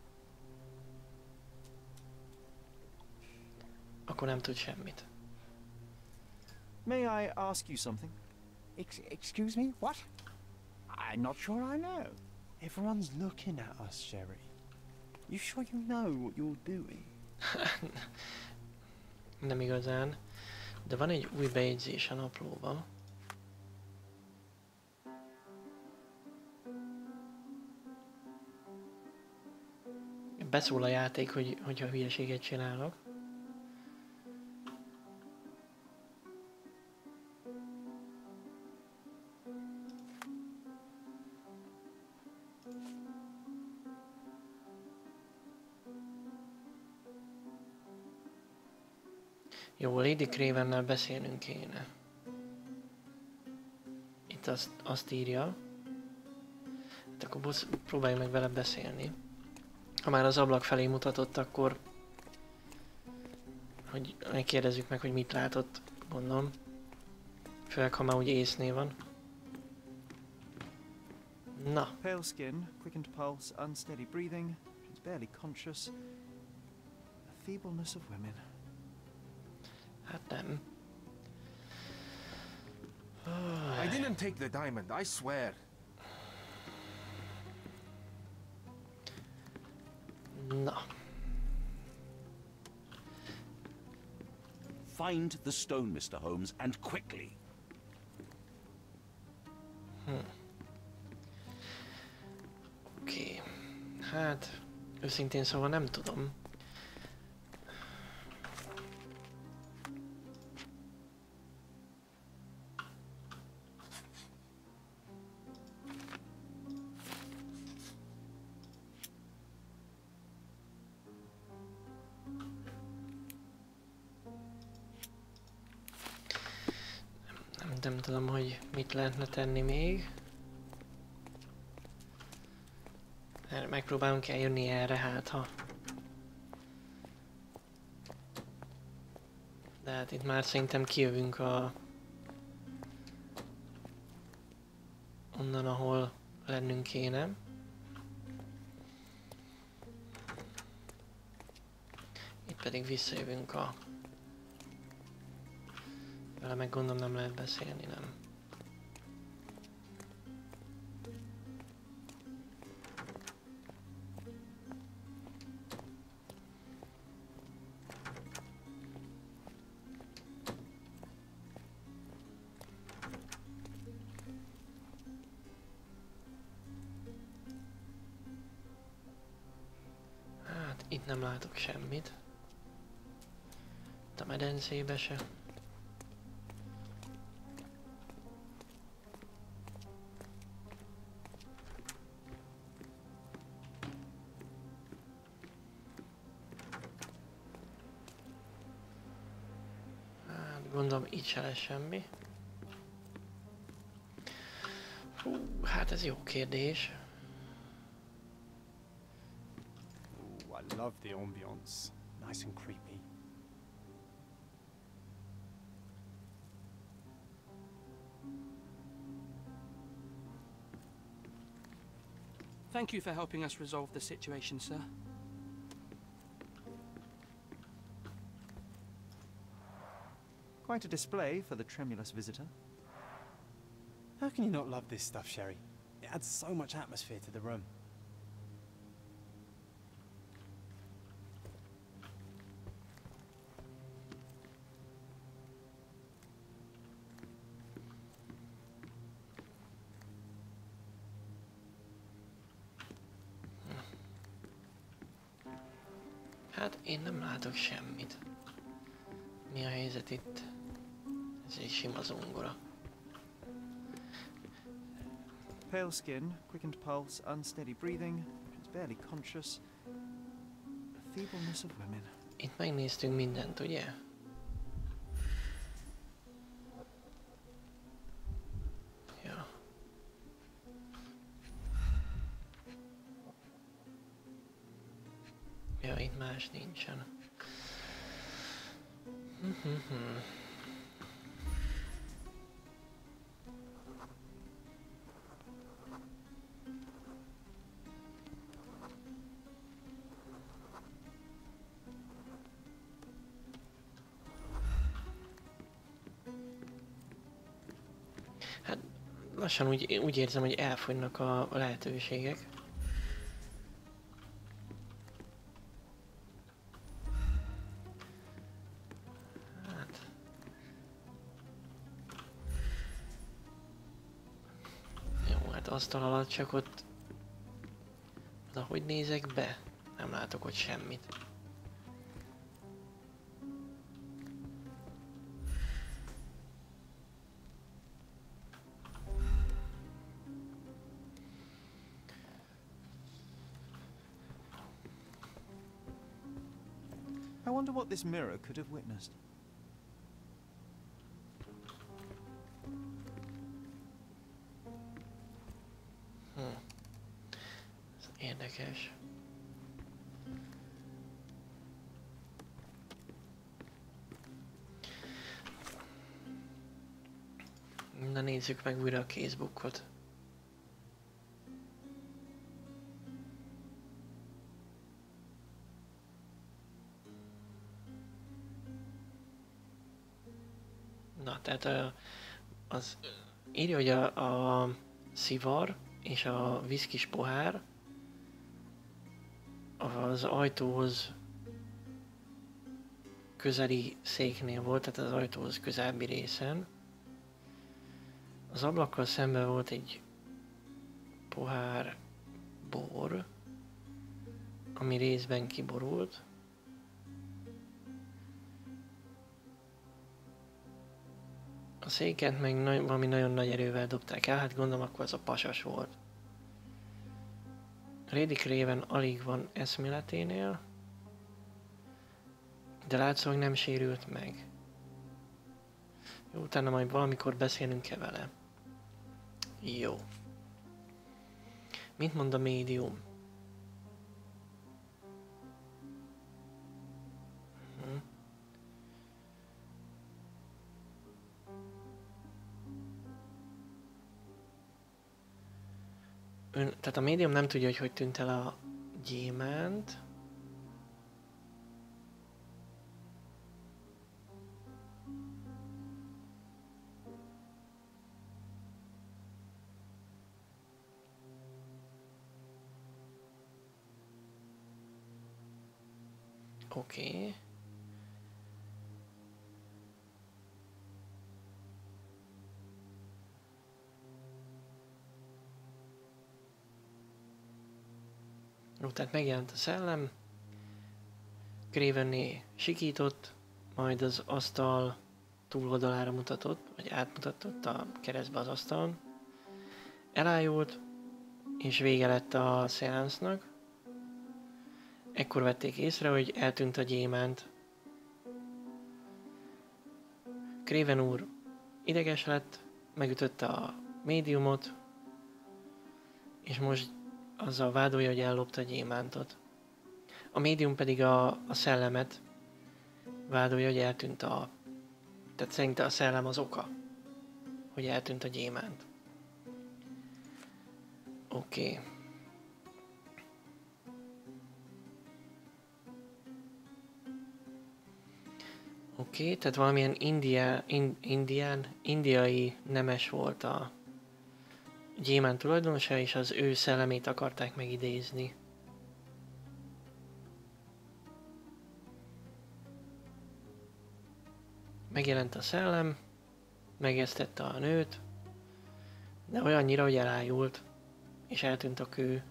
Akkor nem tud semmit. May I ask you something? Excuse me? What? I'm not sure I know. Everyone's looking at us, Sherry. You sure you know what you're doing? Nem igazán. De van egy új bejegyzés a naplóban. beszól a játék, hogyha hülyeséget csinálok. Jó, Lady Cravennel beszélnünk kéne. Itt azt írja. Hát akkor próbáljuk meg vele beszélni. Ha már az ablak felé mutatott, akkor hogy megkérdezzük meg, hogy mit látott, gondolom. Főleg, ha már úgy észnél van. Na. Pale skin, quickened pulse, unsteady breathing. She's barely conscious. The feebleness of women. Hát nem. I didn't take the diamond, I swear. Na. Find the stone, Mr. Holmes, and quickly. Oké. Hát, őszintén szóval nem tudom. Nem tudom, hogy mit lehetne tenni még. Megpróbálunk eljönni erre, hát ha. De hát itt már szerintem kijövünk onnan, ahol lennünk kéne. Itt pedig visszajövünk vele meg gondolom nem lehet beszélni, nem. Hát itt nem látok semmit. Itt a medencébe se. Gondolom, itt se lesz semmi. Hú, hát ez jó kérdés. Ooh, I love the ambience. Nice and creepy. Thank you for helping us resolve the situation, sir. Quite a display for the tremulous visitor. How can you not love this stuff, Sherry? It adds so much atmosphere to the room. Hát én nem látok semmit. Mi a helyzet itt? Ez egy sima zongora. Pale skin, quickened pulse, unsteady breathing. She's barely conscious. The feebleness of women. Itt megnéztünk mindent, ugye? Ja. Ja, itt más nincsen. Hát lassan úgy érzem, hogy elfogynak a lehetőségek. Asztal alatt csak ott... De hogy nézek be? Nem látok ott semmit. I wonder what this mirror could have witnessed. Ez érdekes. Na nézzük meg újra a casebookot. Na, tehát az írja, hogy a szivar és a viszkis pohár az ajtóhoz közeli széknél volt, tehát az ajtóhoz közelebbi részen. Az ablakkal szemben volt egy pohár bor, ami részben kiborult. A széket meg valami nagyon nagy erővel dobták el, hát gondolom akkor az a pasas volt. Lady Craven alig van eszméleténél, de látszólag nem sérült meg. Jó, utána majd valamikor beszélünk-e vele. Jó. Mit mond a médium? Tehát a médium nem tudja, hogy tűnt el a gyémánt. Oké. Jó, tehát megjelent a szellem, Cravenné sikított, majd az asztal túloldalára mutatott, vagy átmutatott a keresztbe az asztalon. Elájult, és vége lett a szeánsznak. Ekkor vették észre, hogy eltűnt a gyémánt. Craven úr ideges lett, megütötte a médiumot, és most azzal vádolja, hogy ellopta a gyémántot. A médium pedig a szellemet vádolja, hogy eltűnt a... Tehát szerinte a szellem az oka, hogy eltűnt a gyémánt. Oké. Oké, tehát valamilyen indiai nemes volt a gyémánt tulajdonosa, és az ő szellemét akarták megidézni. Megjelent a szellem, megesztette a nőt, de olyannyira, hogy elájult, és eltűnt a kő.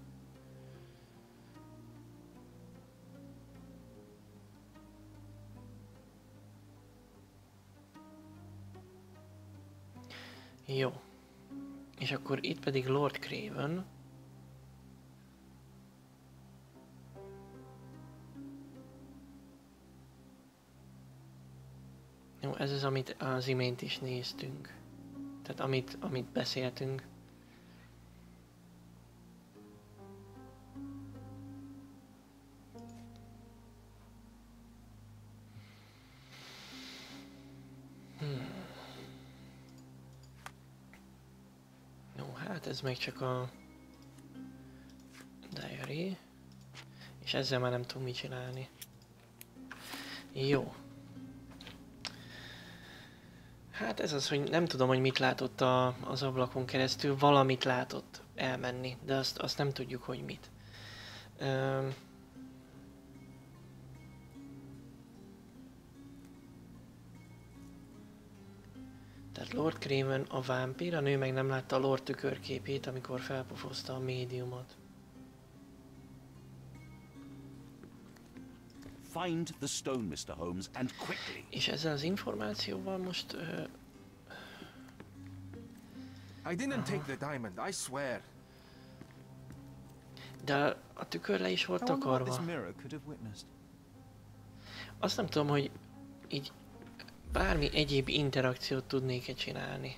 Jó. És akkor itt pedig Lord Craven. Jó, ez az, amit az imént is néztünk. Tehát amit beszéltünk. Hát ez meg csak a diary, és ezzel már nem tudunk mit csinálni. Jó. Hát ez az, hogy nem tudom, hogy mit látott az ablakon keresztül, valamit látott elmenni, de azt nem tudjuk, hogy mit. Tehát Lord Craven a vámpír, a nő meg nem látta a Lord tükörképét, amikor felpofozta a médiumot. Find the stone, Mr. Holmes, and quickly. És ezzel az információval most... I didn't take the diamond, I swear. De a tükör le is volt takarva. Azt nem tudom, hogy így bármi egyéb interakciót tudnék-e csinálni.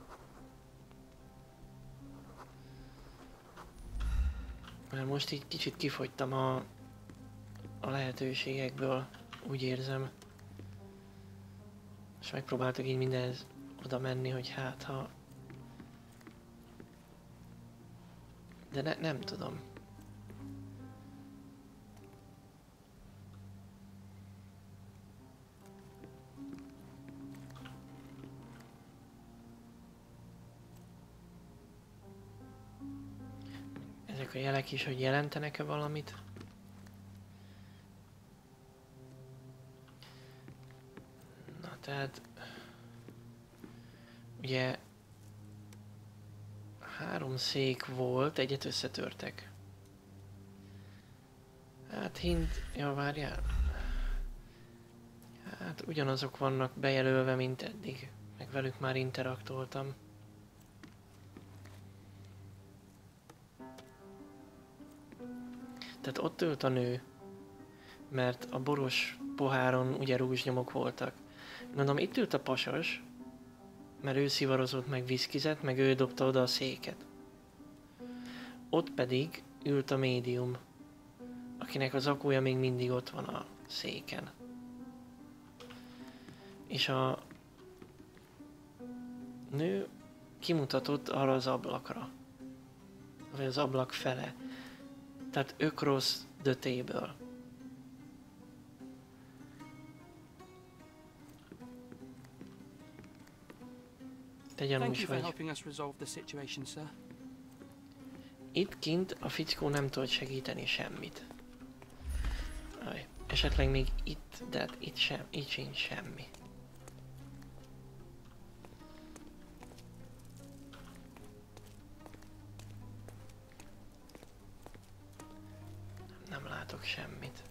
Mert most így kicsit kifogytam a lehetőségekből, úgy érzem. És megpróbáltak így mindenhez oda menni, hogy hát ha... De nem tudom. Ezek a jelek is, hogy jelentenek-e valamit? Na tehát... Ugye... 3 szék volt, egyet összetörtek. Hát hint... Ja, várjál. Hát ugyanazok vannak bejelölve, mint eddig. Meg velük már interaktoltam. Tehát ott ült a nő, mert a boros poháron ugye rúzsnyomok voltak. Mondom, itt ült a pasas, mert ő szivarozott meg viszkizett, meg ő dobta oda a széket. Ott pedig ült a médium, akinek az akúja még mindig ott van a széken. És a nő kimutatott arra az ablakra, vagy az ablak fele. Tehát across the table. Te gyanús vagy. Itt kint a fickó nem tud segíteni semmit. Aj, esetleg még itt, de hát itt sincs semmi. Nem látok semmit.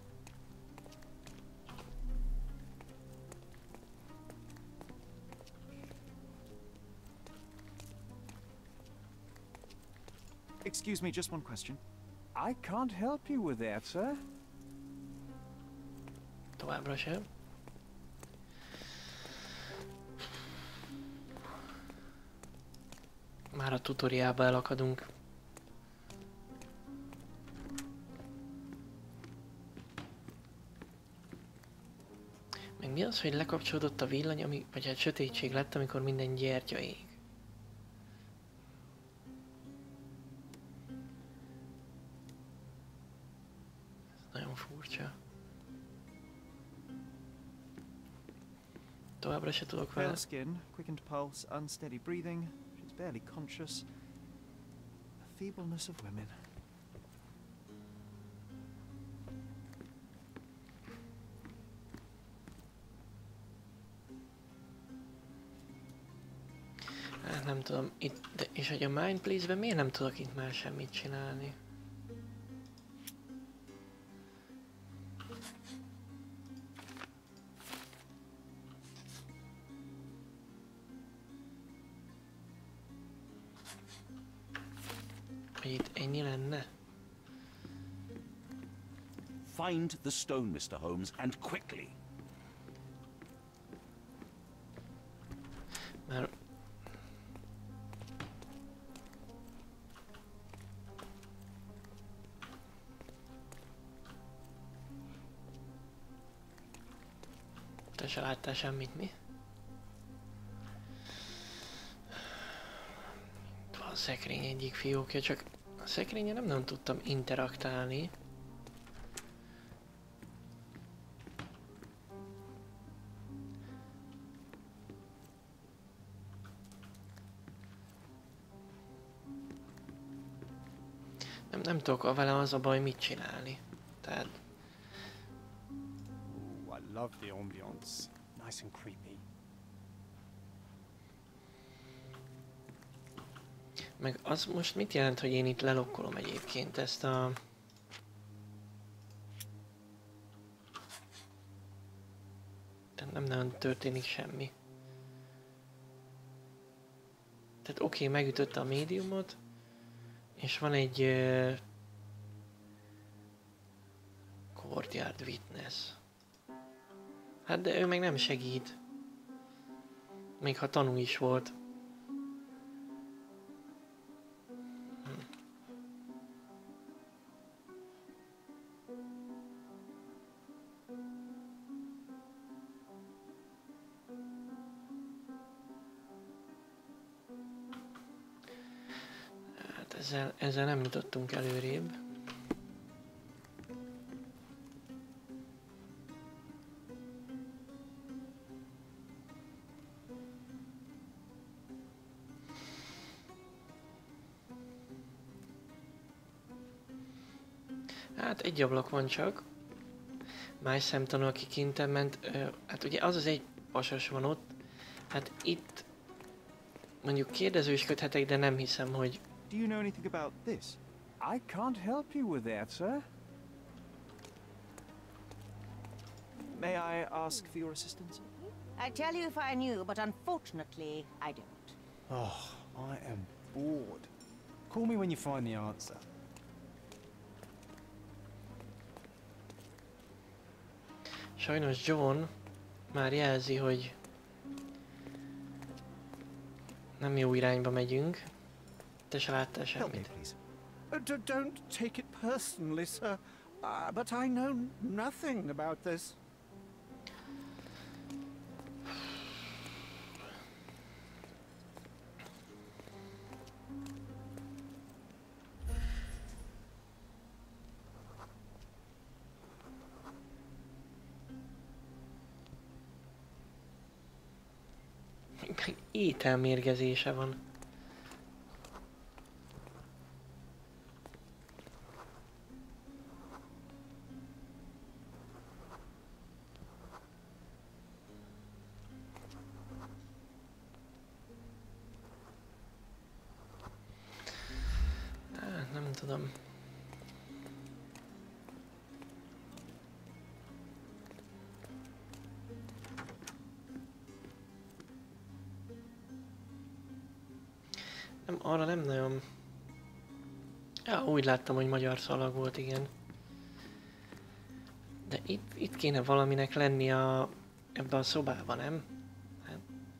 Excuse me, just one question. I can't help you with that, sir. Továbbra sem. Már a tutoriálba elakadunk. Meg mi az, hogy lekapcsolódott a villany, vagy hát sötétség lett, amikor minden gyertya ég? Ez nagyon furcsa. Továbbra se tudok vele. Pale skin, quickened pulse, unsteady breathing. She's barely conscious. The feebleness of women. Nem tudom, itt, de, és hogy a Mind Please-ben miért nem tudok itt már semmit csinálni? Hogy itt ennyi lenne? Find the stone, Mr. Holmes, and quickly. Már... Te se láttál semmit, mi? Itt van a szekrény egyik fiókja, csak a szekrényen nem nagyon tudtam interaktálni. Nem tudok vele az a baj, mit csinálni. Tehát... Ooh, I love the ambience. Nice and creepy. Meg az most mit jelent, hogy én itt lelokkolom egyébként ezt a... Tehát nem nagyon történik semmi. Tehát oké, megütötte a médiumot, és van egy courtyard witness. Hát de ő meg nem segít. Még ha tanú is volt. Hát ezzel nem jutottunk előrébb. Hát egy ablak van csak. Más szemtanú, aki kinten ment. Hát ugye az egy pasas van ott. Hát itt mondjuk kérdezősködhetek, de nem hiszem, hogy... Do you know anything about this? I can't help you with that, sir. May I ask for your assistance? I'd tell you if I knew, but unfortunately, I don't. Oh, I am bored. Call me when you find the answer. Sajnos John már jelzi, hogy nem jó irányba megyünk. Te se láttál semmit. Don't take it personally, sir. But I know nothing about this. Ételmérgezése van. Nem tudom. Arra nem nagyon... Ja, úgy láttam, hogy magyar szalag volt, igen. De itt kéne valaminek lenni ebben a szobában, nem? Hát.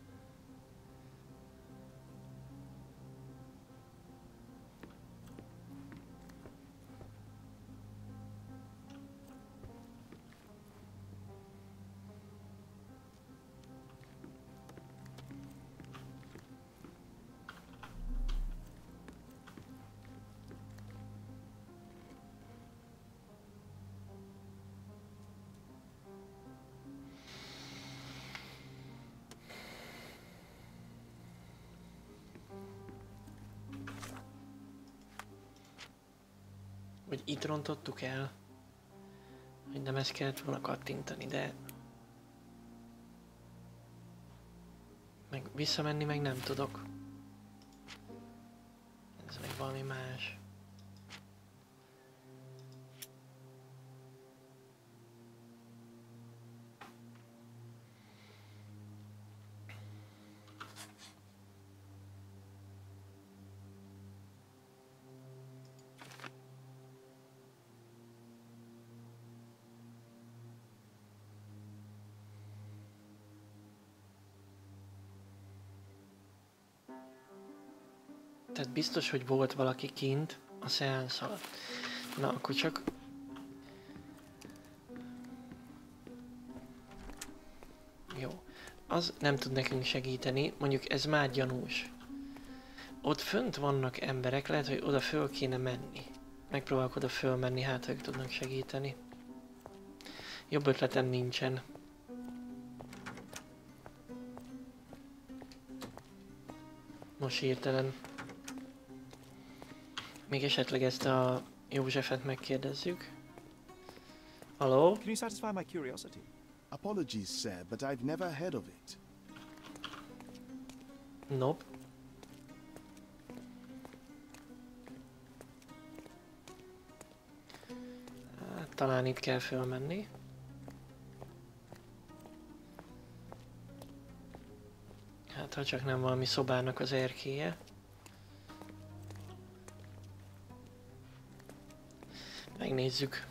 Hogy itt rontottuk el, hogy nem ezt kellett volna kattintani, de meg visszamenni meg nem tudok. Ez meg valami más. Tehát biztos, hogy volt valaki kint a szeánsz alatt. Na, akkor csak... Jó. Az nem tud nekünk segíteni, mondjuk ez már gyanús. Ott fönt vannak emberek, lehet, hogy oda föl kéne menni. Megpróbálok oda fölmenni, hát ők tudnak segíteni. Jobb ötletem nincsen. Most hirtelen. Még esetleg ezt a Józsefet megkérdezzük. Hello? Can you satisfy my curiosity? Apologies, sir, but I've never heard of it. Nope. Talán itt kell fölmenni. Hát, ha csak nem valami szobának az erkélye. Megnézzük.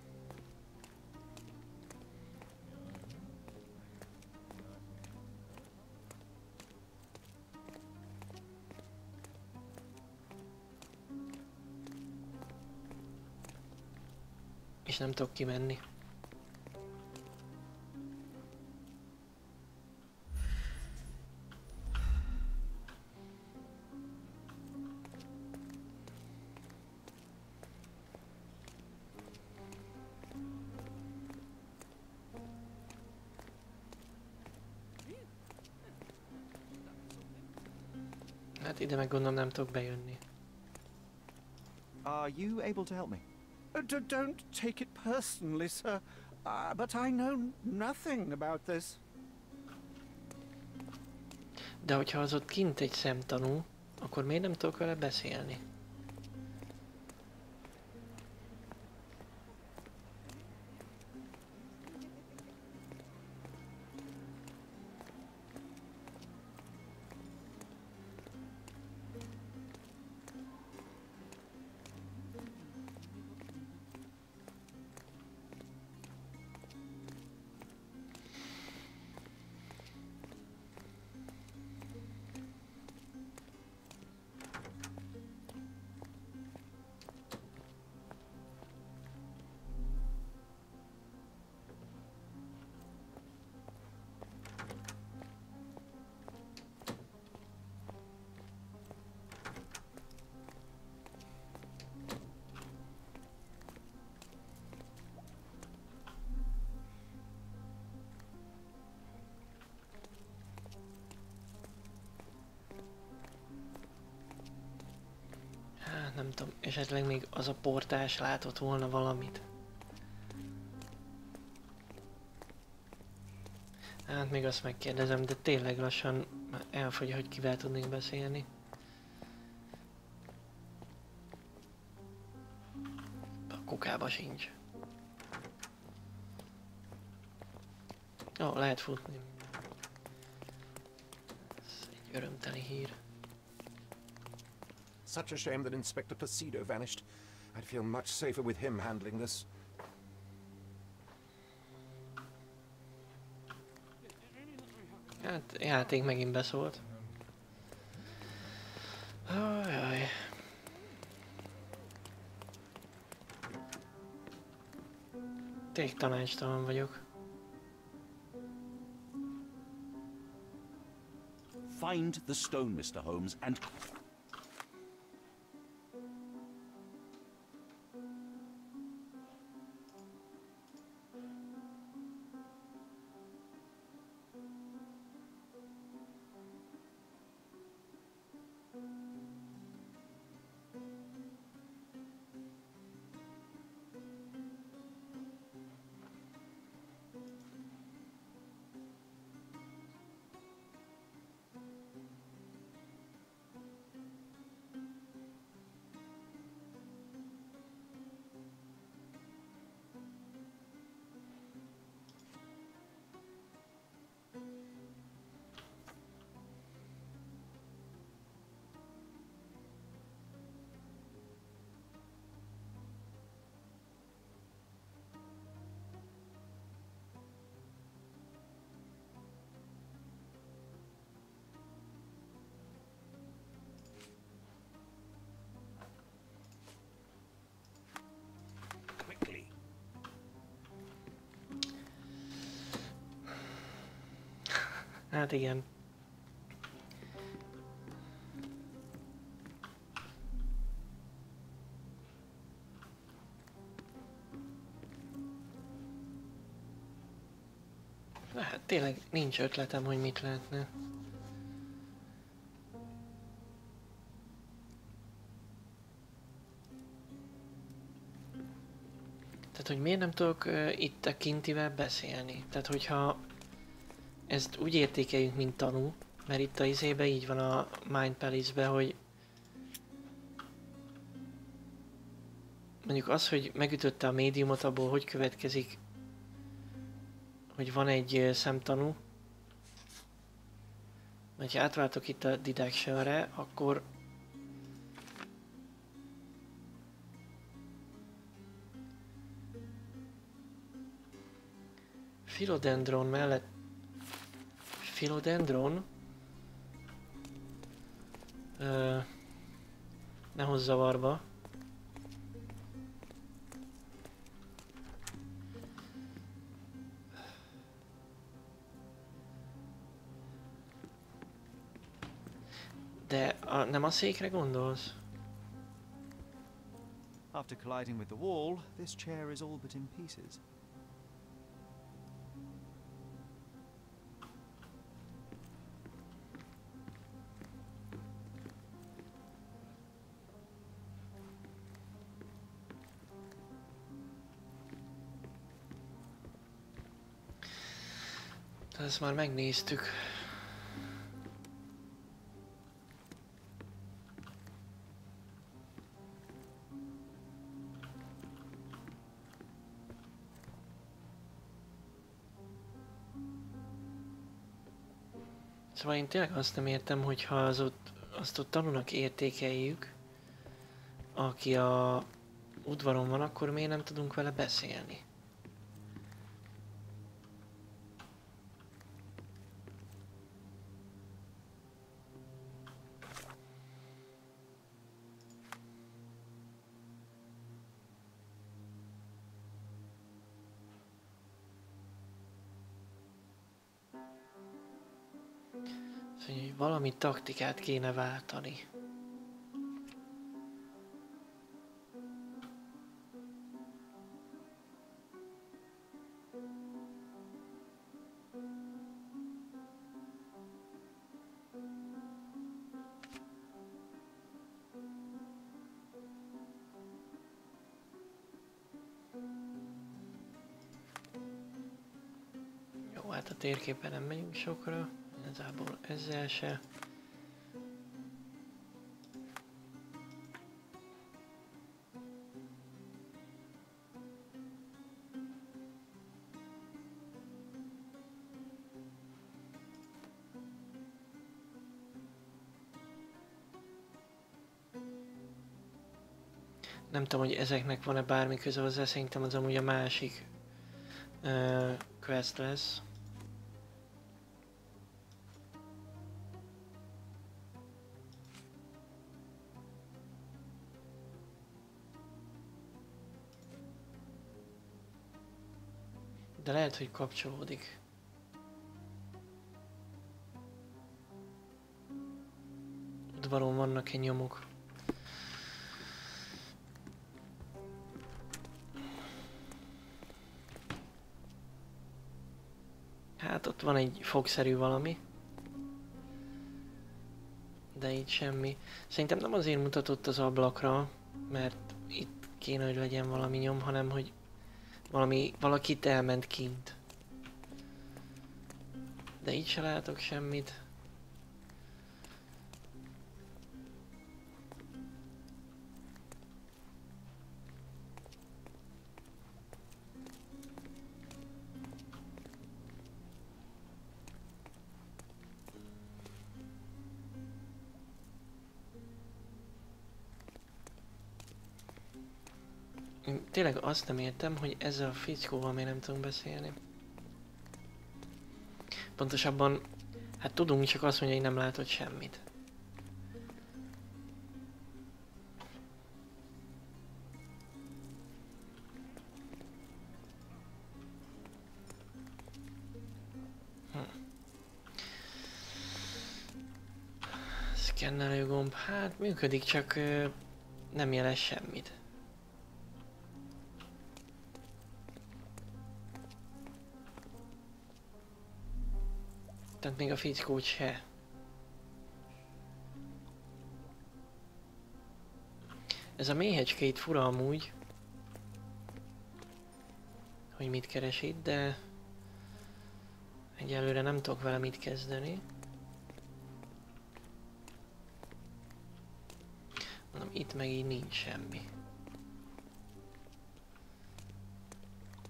És nem tudok kimenni. Hát ide meg gondolom nem tudok bejönni. Are you able to help me? Don't take it personally, sir. But I know nothing about this. De hogyha az ott kint egy szemtanú, akkor miért nem tudok vele beszélni? Nem tudom, esetleg még az a portás látott volna valamit. Hát még azt megkérdezem, de tényleg lassan elfogy, hogy kivel tudnék beszélni. A kukába sincs. Ó, lehet futni. Ez egy örömteli hír. Such a shame that Inspector Placido vanished. I'd feel much safer with him handling this. Hát, játék megint beszólt. Ajaj. Tényleg tanácstalan vagyok. Find the stone, Mr. Holmes, and... Hát igen. Hát tényleg nincs ötletem, hogy mit lehetne. Tehát, hogy miért nem tudok itt a kintivel beszélni? Tehát, hogyha ezt úgy értékeljük, mint tanú, mert itt a izébe így van a Mind Palace-be, hogy mondjuk az, hogy megütötte a médiumot, abból hogy következik, hogy van egy szemtanú, Ha átváltok itt a Deduction-re, akkor Philodendron mellett... Philodendron? Ne hozz zavarba. De nem a székre gondolsz? After colliding with the wall, this chair is all but in pieces. Ezt már megnéztük. Szóval én tényleg azt nem értem, hogyha azt ott tanulnak értékeljük, aki a udvaron van, akkor miért nem tudunk vele beszélni? Valami taktikát kéne váltani. Jó, hát a térképen nem megyünk sokra. Igazából ezzel se. Nem tudom, hogy ezeknek van-e bármi köze hozzá, szerintem az amúgy a másik quest lesz. De lehet, hogy kapcsolódik. Udvaron vannak-e nyomok? Hát ott van egy fogszerű valami. De itt semmi. Szerintem nem azért mutatott az ablakra, mert itt kéne, hogy legyen valami nyom, hanem hogy valakit elment kint. De így se látok semmit. Én tényleg azt nem értem, hogy ezzel a fickóval miért nem tudunk beszélni. Pontosabban, hát tudunk, csak azt mondja, hogy nem látott semmit. Szkennelő gomb, hát működik, csak nem jelez semmit. Tehát még a fickót se. Ez a méhecske itt fura amúgy, hogy mit keres itt, de egyelőre nem tudok vele mit kezdeni. Mondom, itt meg így nincs semmi.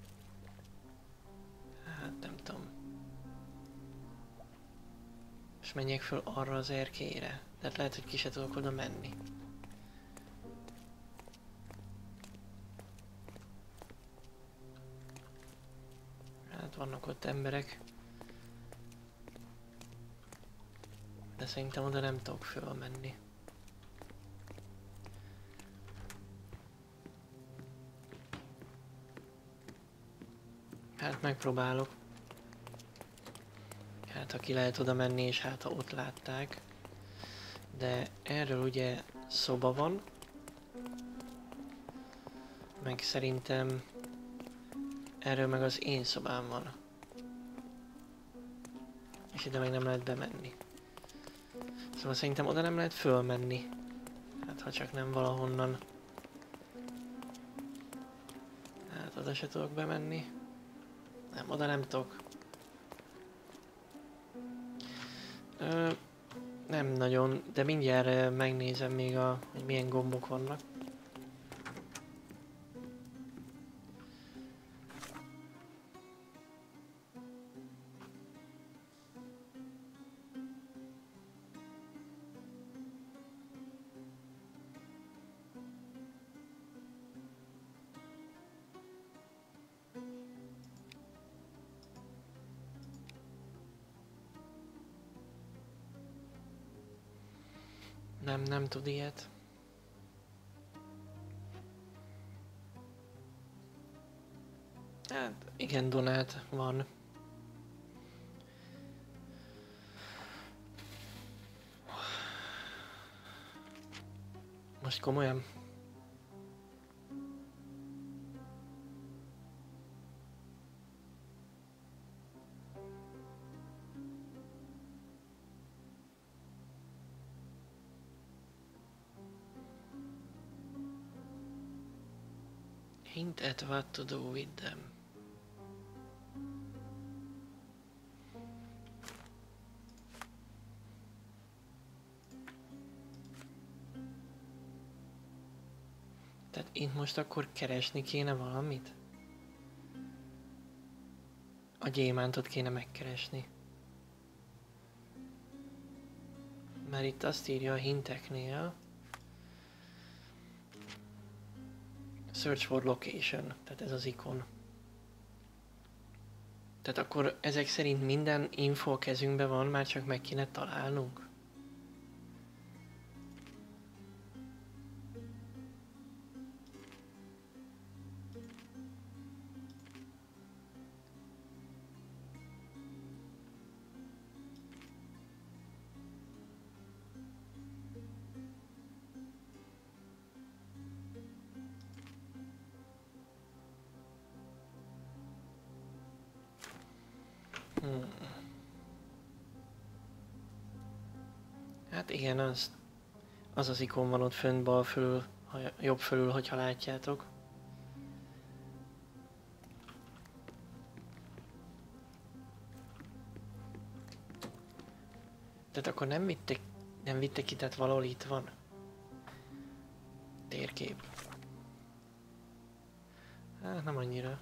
Hát nem tudom. És menjek föl arra az erkélyre. Tehát lehet, hogy ki se tudok oda menni. Hát vannak ott emberek. De szerintem oda nem tudok fölmenni. Hát megpróbálok. Hát ha ki lehet oda menni, és hát ha ott látták. De erről ugye szoba van. Meg szerintem erről meg az én szobám van. És ide meg nem lehet bemenni. Szóval szerintem oda nem lehet fölmenni. Hát ha csak nem valahonnan. Hát oda se tudok bemenni. Nem, oda nem tudok. Nem nagyon, de mindjárt megnézem még, hogy milyen gombok vannak. Nem tud ilyet. Hát igen, Donát van. Most komolyan? Hint at what to do with them. Tehát itt most akkor keresni kéne valamit? A gyémántot kéne megkeresni. Mert itt azt írja a hinteknél. Search for location, tehát ez az ikon. Tehát akkor ezek szerint minden info a kezünkben van, már csak meg kéne találnunk. Hát igen, az ikon van ott fönt bal fölül, jobb fölül, hogyha látjátok. Tehát akkor nem vittek ki, tehát valahol itt van. Térkép. Hát nem annyira.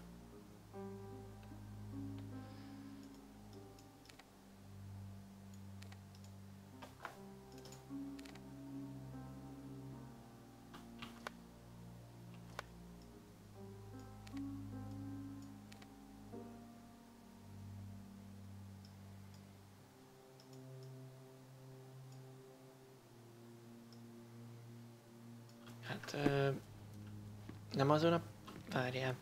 Hát nem azon a... Várjál.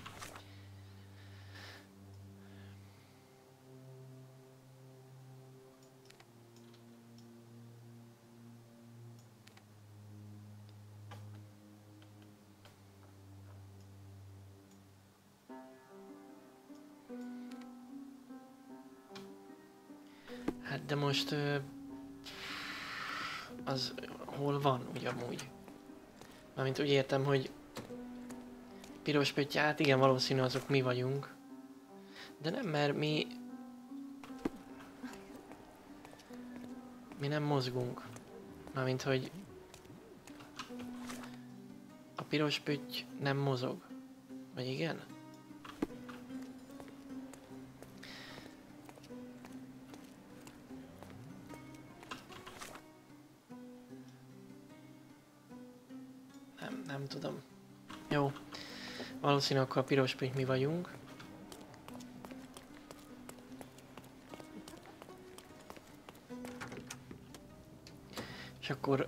Hát de most... az hol van ugyanúgy? Mármint úgy értem, hogy piros pötty, hát igen, valószínű azok mi vagyunk. De nem, mert mi nem mozgunk. Mármint, hogy a piros pötty nem mozog. Vagy igen? nem tudom. Jó. Valószínűleg akkor a piros püty mi vagyunk. És akkor...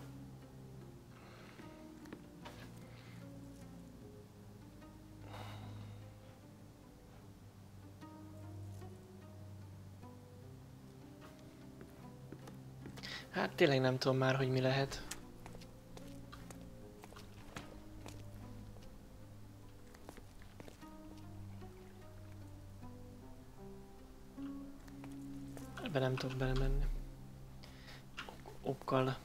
Hát tényleg nem tudom már, hogy mi lehet. Ebbe nem tudok belemenni. Okkal.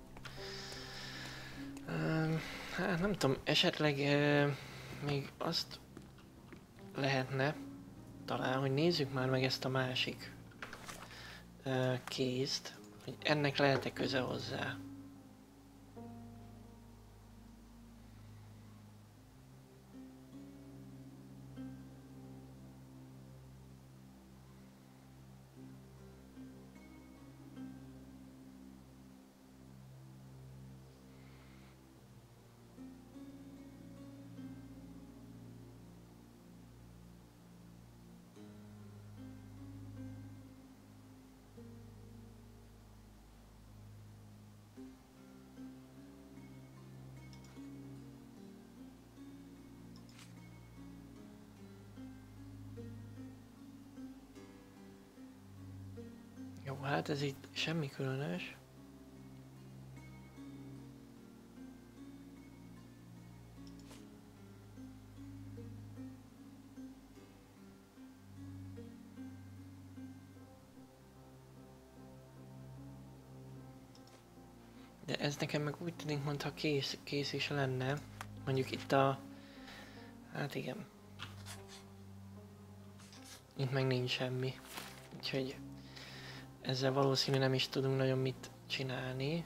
Hát nem tudom, esetleg még azt lehetne talán, hogy nézzük már meg ezt a másik kézt, hogy ennek lehet-e köze hozzá. Jó, hát ez itt semmi különös. De ez nekem meg úgy tűnik, mintha kész is lenne. Mondjuk itt a... Hát igen. Itt meg nincs semmi. Úgyhogy... Ezzel valószínű nem is tudunk nagyon mit csinálni.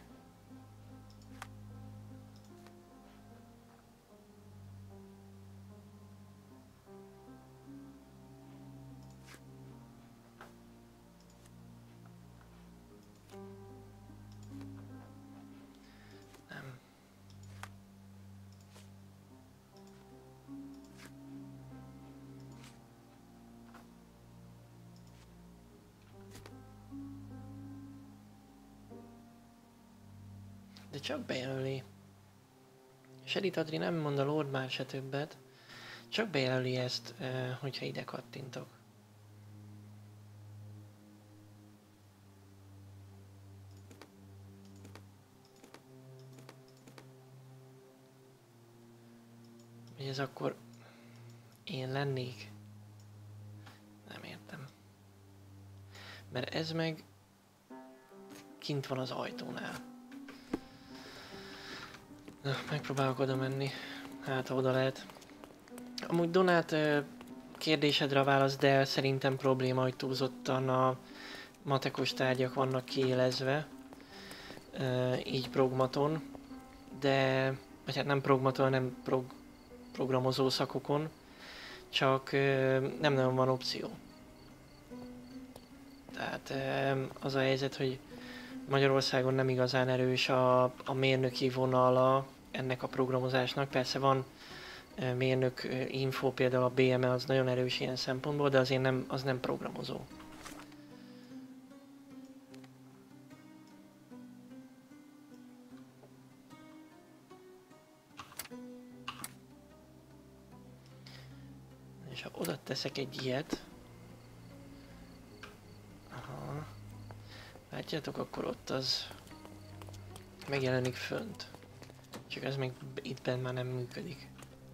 Nem. De csak bejelöli. Sheriff Adri nem mond a Lord már se többet. Csak bejelöli ezt, hogyha ide kattintok. Hogy ez akkor én lennék? Nem értem. Mert ez meg kint van az ajtónál. Na, megpróbálok oda menni. Hát, ha oda lehet. Amúgy Donát kérdésedre a válasz, de szerintem probléma, hogy túlzottan a matekos tárgyak vannak kiélezve. Így progmaton. De, vagy hát nem progmaton, hanem programozó szakokon. Csak nem nagyon van opció. Tehát az a helyzet, hogy Magyarországon nem igazán erős a mérnöki vonala ennek a programozásnak. Persze van mérnök info, például a BME az nagyon erős ilyen szempontból, de azért az nem programozó. És ha oda teszek egy ilyet, aha, látjátok, akkor ott az megjelenik fönt. Csak ez még itt bent már nem működik.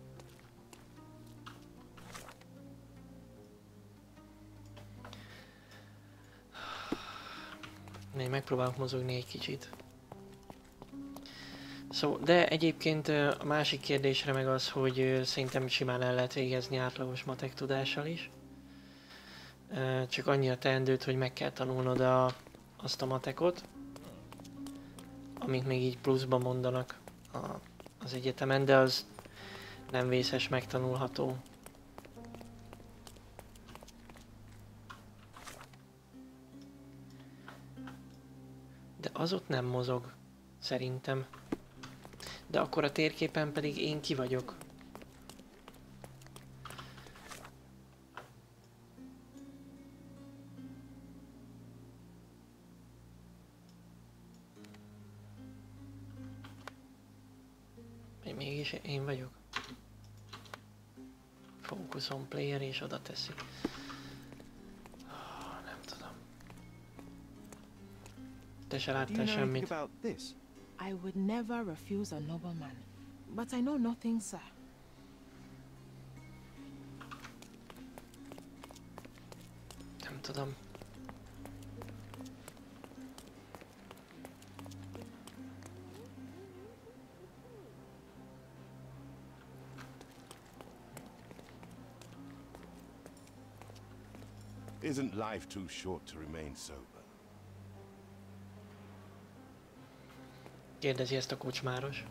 Még megpróbálok mozogni egy kicsit. Szóval, de egyébként a másik kérdésre meg az, hogy szerintem simán el lehet végezni átlagos matek tudással is. Csak annyira teendőt, hogy meg kell tanulnod azt a matekot, amit még így pluszban mondanak az egyetemen, de az nem vészes, megtanulható. De az ott nem mozog, szerintem. De akkor a térképen pedig én ki vagyok. Mégis én vagyok. Focus on player és oda teszi. Nem tudom. Te se láttál semmit. I would never refuse a nobleman, but I know nothing, sir. Nem tudom. Isn't life too short to remain sober? Kérdezi ezt a kocsmáros.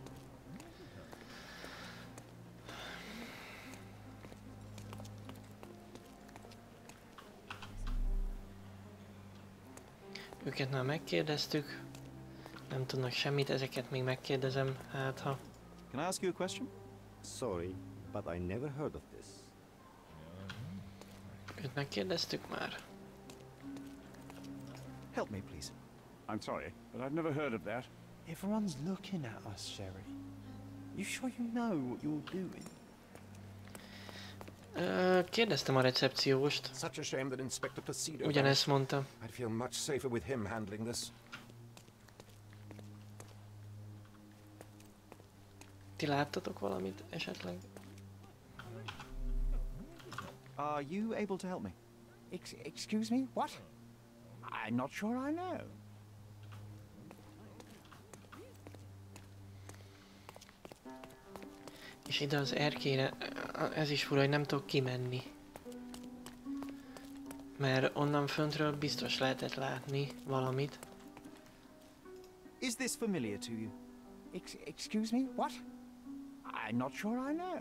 Őket már megkérdeztük. Nem tudnak semmit, ezeket még megkérdezem, hát ha... Can I ask you a question? Sorry, but I never heard of this. Őt megkérdeztük már. Help me, please. I'm sorry, but I've never heard of that. Everyone's looking at us, Sherry. You sure you know what you're doing? Kérdeztem a recepcióst. Such a shame that Inspector Placido. Ugyanezt mondta. I'd feel much safer with him handling this. Ti láttatok valamit esetleg? Are you able to help me? Excuse me? What? I'm not sure I know. És ide az erkére, ez is fura, hogy nem tudok kimenni. Mert onnan föntről biztos lehetett látni valamit. Is this familiar to you? Excuse me? What? I'm not sure I know.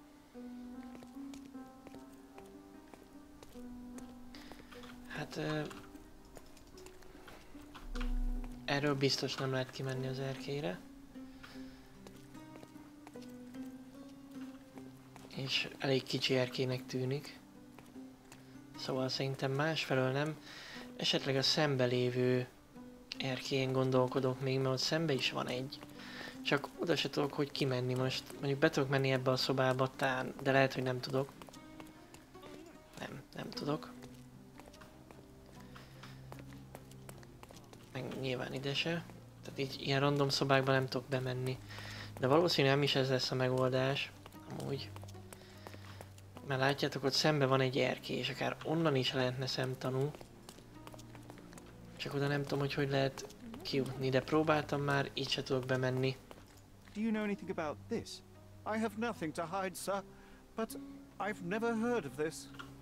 Hát... erről biztos nem lehet kimenni az erkére. És elég kicsi erkének tűnik. Szóval szerintem másfelől nem. Esetleg a szembe lévő erkélyen gondolkodok még, mert ott szembe is van egy. Csak oda se tudok, hogy kimenni most. Mondjuk be tudok menni ebbe a szobába, de lehet, hogy nem tudok. Nem tudok. Meg nyilván ide se. Tehát így ilyen random szobákban nem tudok bemenni. De valószínűleg nem is ez lesz a megoldás. Amúgy. Mert látjátok, ott szembe van egy erkély, és akár onnan is lehetne szemtanú. Csak oda nem tudom, hogy lehet kijutni, de próbáltam már, így se tudok bemenni. Do you know anything about this? I have nothing to hide, sir, but I've never heard of this.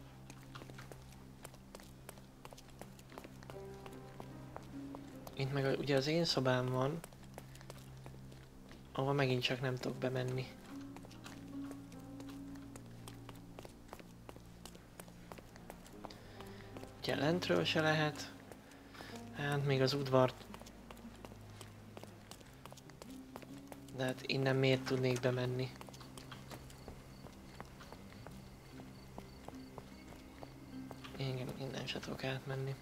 Itt meg ugye az én szobám van, ahol megint csak nem tudok bemenni. Ugye lentről se lehet. Hát még az udvart. De hát innen miért tudnék bemenni? Igen, innen se tudok átmenni.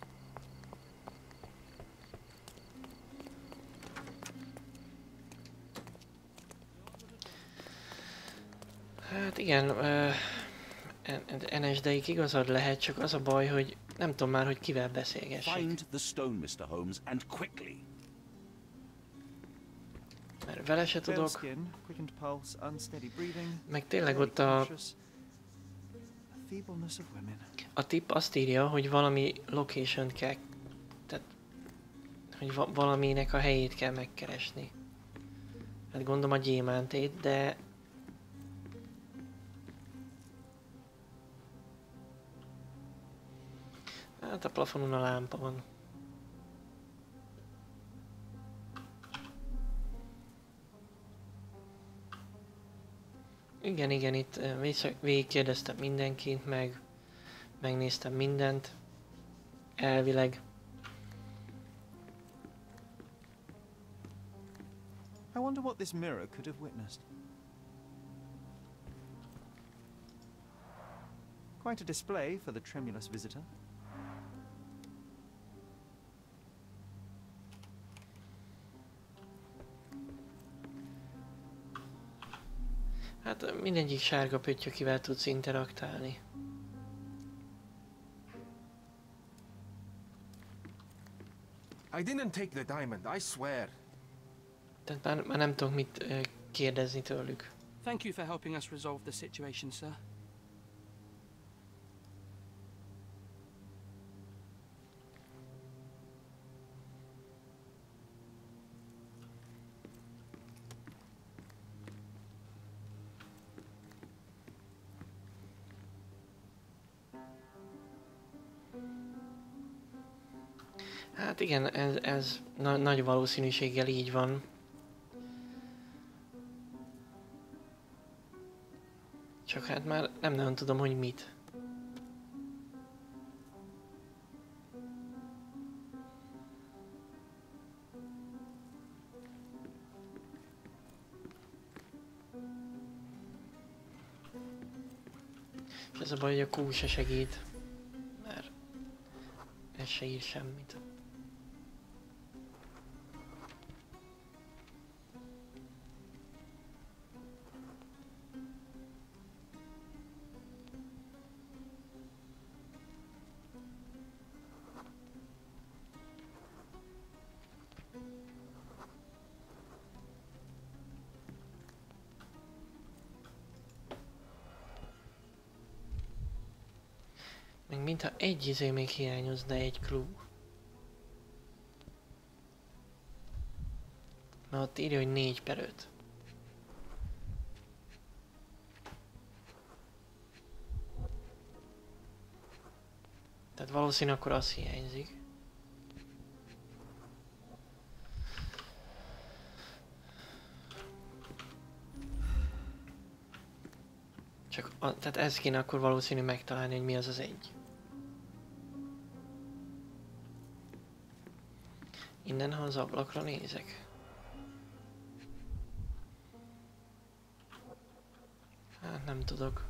Hát igen, NSD-ig igazad lehet, csak az a baj, hogy nem tudom már, hogy kivel beszélgessek. Find the stone, Mr. Holmes, and quickly. Mert vele se tudok. Meg tényleg ott a tipp azt írja, hogy valami location kell, tehát hogy valaminek a helyét kell megkeresni. Hát gondolom a gyémántét, de hát a plafonon a lámpa van. Igen, itt végigkérdeztem mindenkit, megnéztem mindent. Elvileg. I wonder what this mirror could have witnessed. Quite a display for the tremulous visitor. Hát mindegyik sárga pöttyökivel tudsz interaktálni. I didn't take the diamond, I swear. Tehát már nem tudok mit kérdezni tőlük. Thank you for helping us resolve the situation, sir. Hát igen, ez nagy valószínűséggel így van. Csak hát már nem nagyon tudom, hogy mit. És ez a baj, hogy a Q se segít. Mert ez se ír semmit. Meg mintha egy izé még hiányozna, egy clue. Mert ott írja, hogy 4/5. Tehát valószínűleg akkor az hiányzik. Csak tehát ezt kéne akkor valószínű megtalálni, hogy mi az az egy. Innen, ha az ablakra nézek. Hát nem tudok.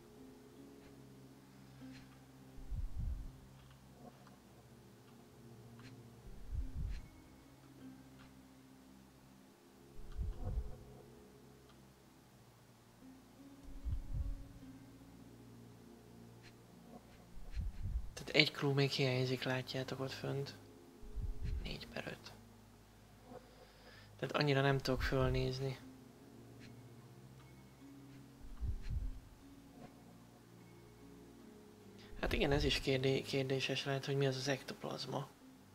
Tehát egy clue még hiányzik, látjátok ott fönt. 4/5. Tehát annyira nem tudok fölnézni. Hát igen, ez is kérdéses lehet, hogy mi az az ektoplazma.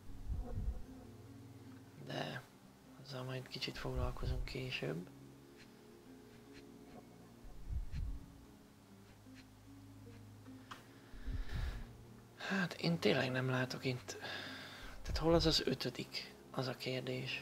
De azzal majd kicsit foglalkozunk később. Hát én tényleg nem látok itt. Tehát hol az az 5. az a kérdés.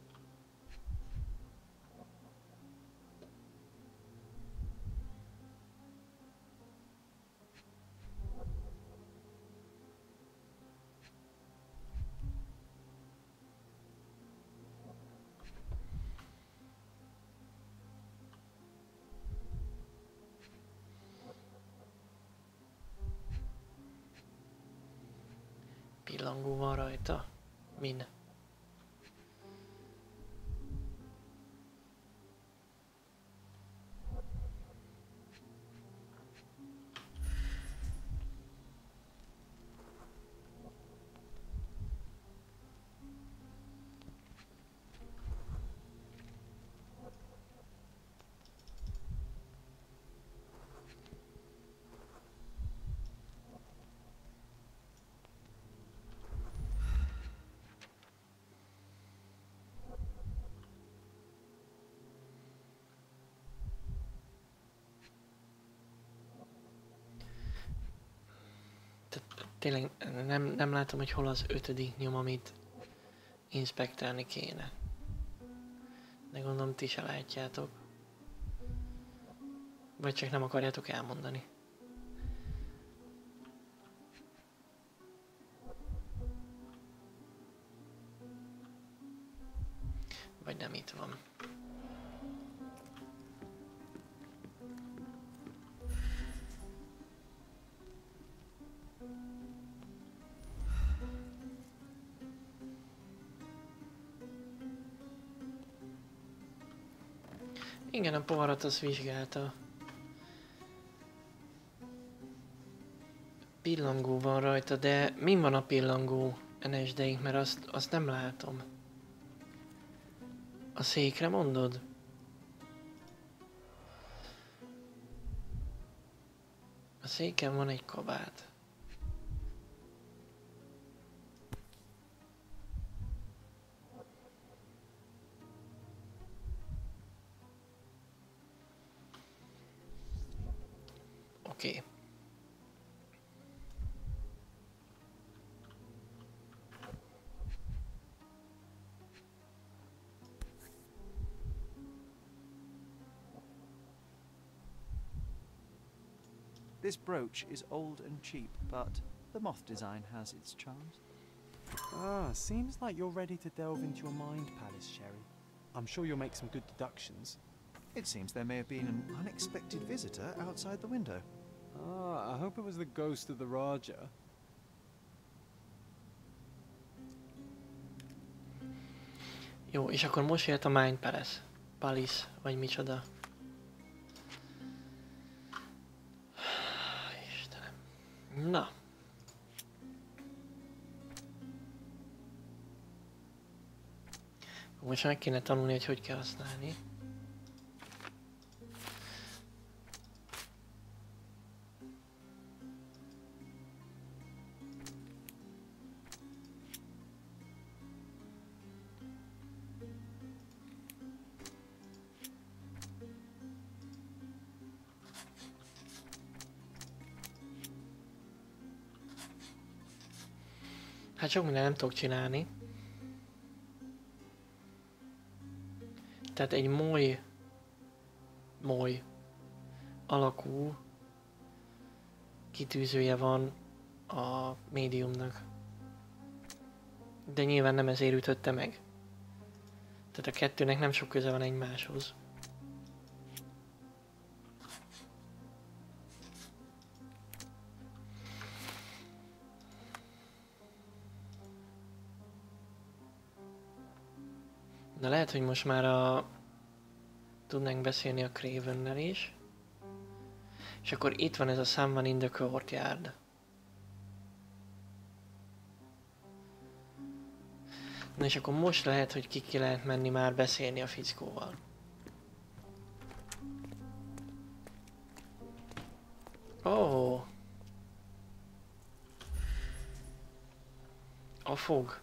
Pillangó van rajta? Min? Tényleg nem látom, hogy hol az 5. nyom, amit inspektálni kéne. De gondolom ti se látjátok. Vagy csak nem akarjátok elmondani. Vagy nem itt van. Igen, a poharat az vizsgálta. Pillangó van rajta, de min van a pillangó NSD-ink, mert azt nem látom. A székre mondod? A széken van egy kabát. Oké. This brooch is old and cheap, but the moth design has its charms. Ah, seems like you're ready to delve into your mind palace, Sherry. I'm sure you'll make some good deductions. It seems there may have been an unexpected visitor outside the window. Ah, I hope it was the ghost of the Raja. Jó, és akkor most jött a Mind Palace, vagy micsoda. Istenem. Na. Most meg kéne tanulni, hogy kell használni. Hát sok minden nem tudok csinálni. Tehát egy moly alakú kitűzője van a médiumnak. De nyilván nem ezért ütötte meg. Tehát a kettőnek nem sok köze van egymáshoz. Na lehet, hogy most már tudnánk beszélni a Cravennel is. És akkor itt van ez a Someone in the Courtyard. Na és akkor most lehet, hogy ki lehet menni már beszélni a fickóval. Oh. A fog.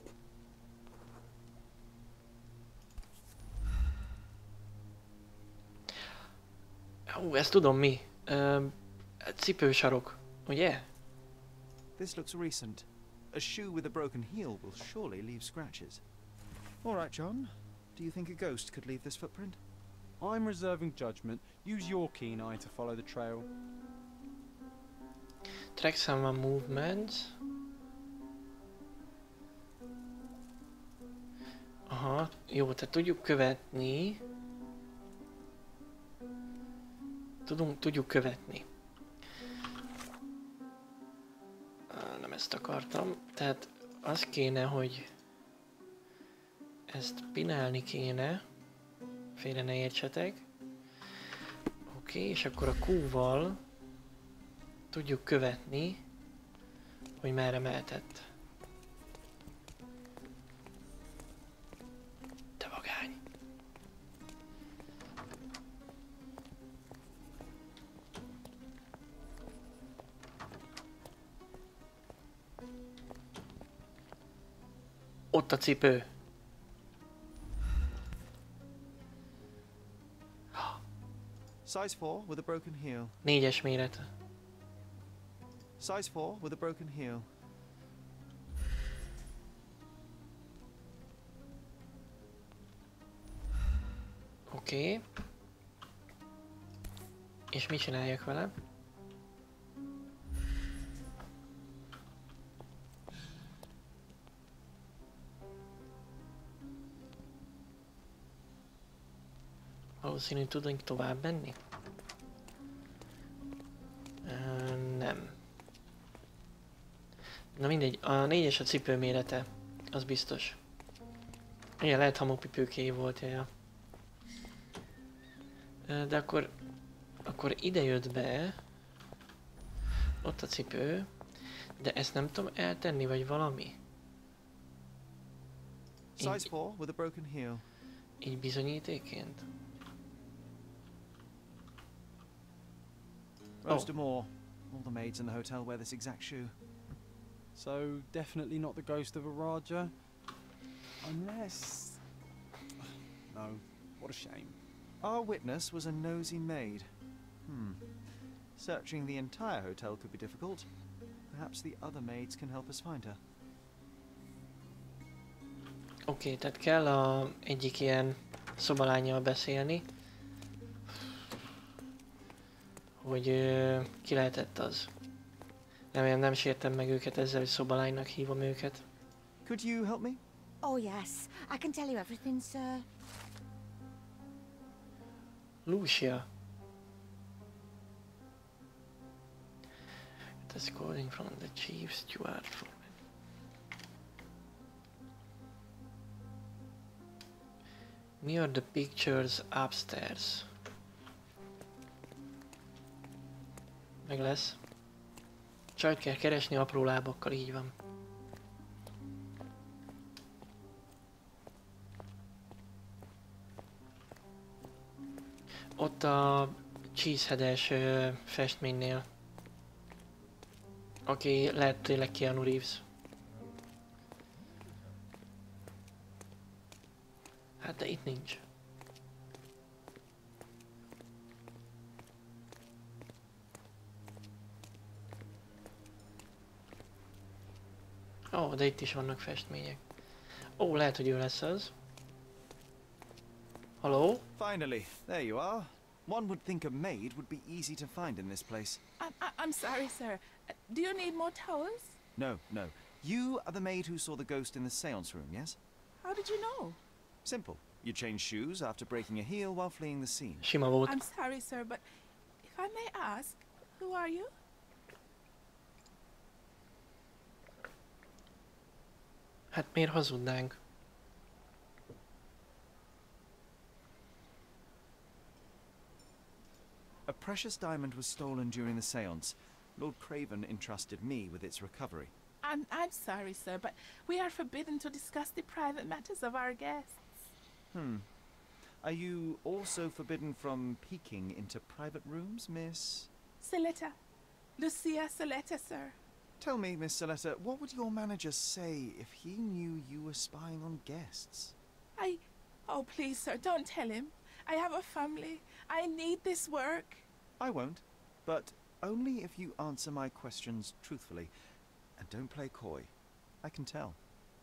Ezt tudom mi. Cipősarok, ugye? This looks recent. A shoe with a broken heel will surely leave scratches. All right, John. Do you think a ghost could leave this footprint? I'm reserving judgment. Use your keen eye to follow the trail. Track someone movements. Aha, jó, tehát tudjuk követni. Tudjuk követni. Nem ezt akartam. Tehát az kéne, hogy ezt pinálni kéne. Félre ne értsetek. Oké, és akkor a Q-val tudjuk követni, hogy merre mehetett. Te vagány. Ott a cipő. Size 4 with a broken heel. 4-es méret. Size 4 with a broken heel. Oké. És mit csináljak vele? Valószínűleg tudunk tovább menni? Nem. Na mindegy, a 4-es a cipő mérete, az biztos. Igen, lehet hamupipőké volt, ja. De akkor ide jött be. Ott a cipő. De ezt nem tudom eltenni, vagy valami. Size 4 with a broken heel. Így bizonyítéként. Rose D'Amour. All the maids in the hotel wear this exact shoe. So, definitely not the ghost of a Raja? Unless... No, what a shame. Our witness was a nosy maid. Searching the entire hotel could be difficult. Perhaps the other maids can help us find her. Oké, tehát kell egyik ilyen szobalánnyal beszélni. Hogy ki lehetett az. Nem sértem meg őket ezzel, hogy szobalánynak hívom őket. Could you help me? Oh yes, I can tell you everything, sir. Lucia. That's calling from the chief steward. Near the pictures upstairs. Meg lesz. Csak kell keresni apró lábakkal, így van. Ott a Cheesehead-es festménynél. Aki lehet tényleg Keanu Reeves. Hát de itt nincs. Ó, de itt is vannak festmények. Ó, lehet, hogy ő lesz az. Hello? Finally, there you are. One would think a maid would be easy to find in this place. I'm sorry, sir. Do you need more towels? No, no. You are the maid who saw the ghost in the seance room, yes? How did you know? Simple. You changed shoes after breaking a heel while fleeing the scene. I'm sorry, sir, but if I may ask, who are you? Hát miért hazudnánk? A precious diamond was stolen during the seance. Lord Craven entrusted me with its recovery. I'm sorry, sir, but we are forbidden to discuss the private matters of our guests. Are you also forbidden from peeking into private rooms, Miss... Saletta. Lucia Saletta, sir. Tell me, Miss Saletta, what would your manager say if he knew you were spying on guests? Oh, please, sir, don't tell him. I have a family. I need this work. I won't, but only if you answer my questions truthfully. And don't play coy. I can tell.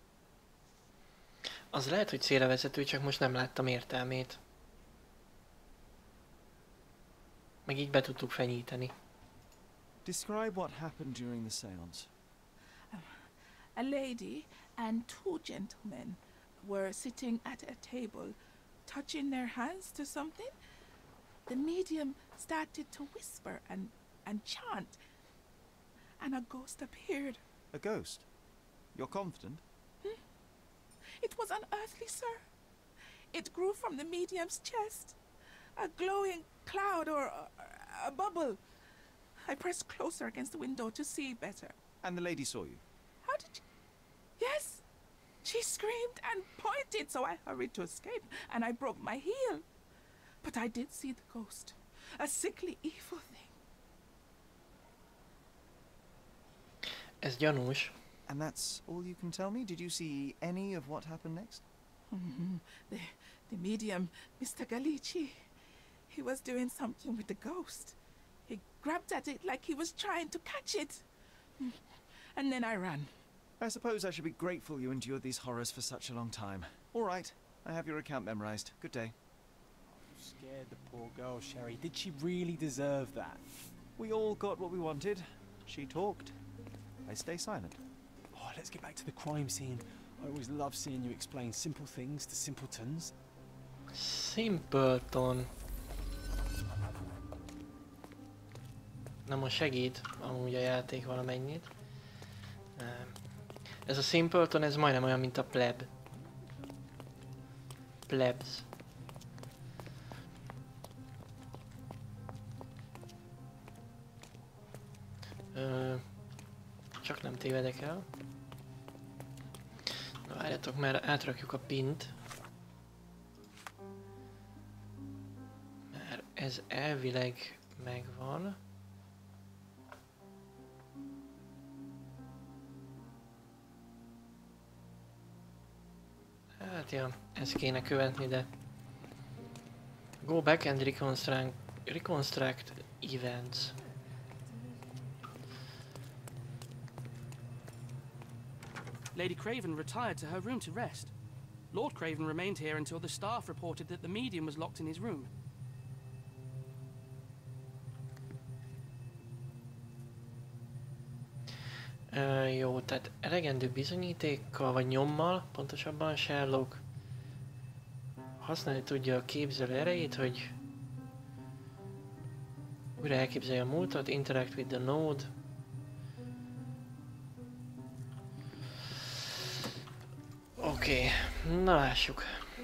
Az lehet, hogy célravezető, csak most nem láttam értelmét. Meg így be tudtuk fenyíteni. Describe what happened during the seance. A lady and two gentlemen were sitting at a table, touching their hands to something. The medium started to whisper and chant, and a ghost appeared. A ghost? You're confident? It was unearthly, sir. It grew from the medium's chest. A glowing cloud or a bubble. I pressed closer against the window to see better. And the lady saw you? How did you... Yes! She screamed and pointed, so I hurried to escape, and I broke my heel. But I did see the ghost. A sickly, evil thing. Ez gyanús. And that's all you can tell me? Did you see any of what happened next? The medium, Mr. Galici, he was doing something with the ghost. He grabbed at it like he was trying to catch it. And then I ran. I suppose I should be grateful you endured these horrors for such a long time. All right, I have your account memorized. Good day. You scared the poor girl, Sherry. Did she really deserve that? We all got what we wanted. She talked. I stay silent. Oh, let's get back to the crime scene. I always love seeing you explain simple things to simpletons. Simpleton. Na most segít amúgy a játék valamennyit. Ez a Simpleton, ez majdnem olyan, mint a pleb. Plebs. csak nem tévedek el. Na várjatok, mert átrakjuk a pint. Mert ez elvileg megvan. Hát ja, ezt kéne követni, de... Go back and reconstruct events. Lady Craven retired to her room to rest. Lord Craven remained here until the staff reported that the medium was locked in his room. Jó, tehát elegendő bizonyítékkal vagy nyommal, pontosabban Sherlock használni tudja a képzelő erejét, hogy újra elképzelje a múltat, interact with the node. Oké, na lássuk.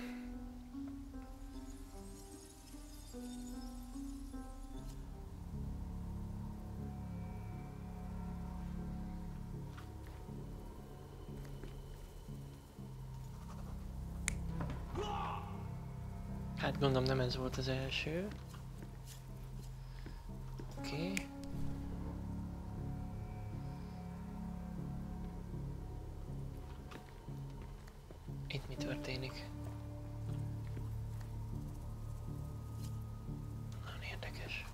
Hát gondolom nem ez volt az első. Oké. Itt mi történik? Nagyon érdekes.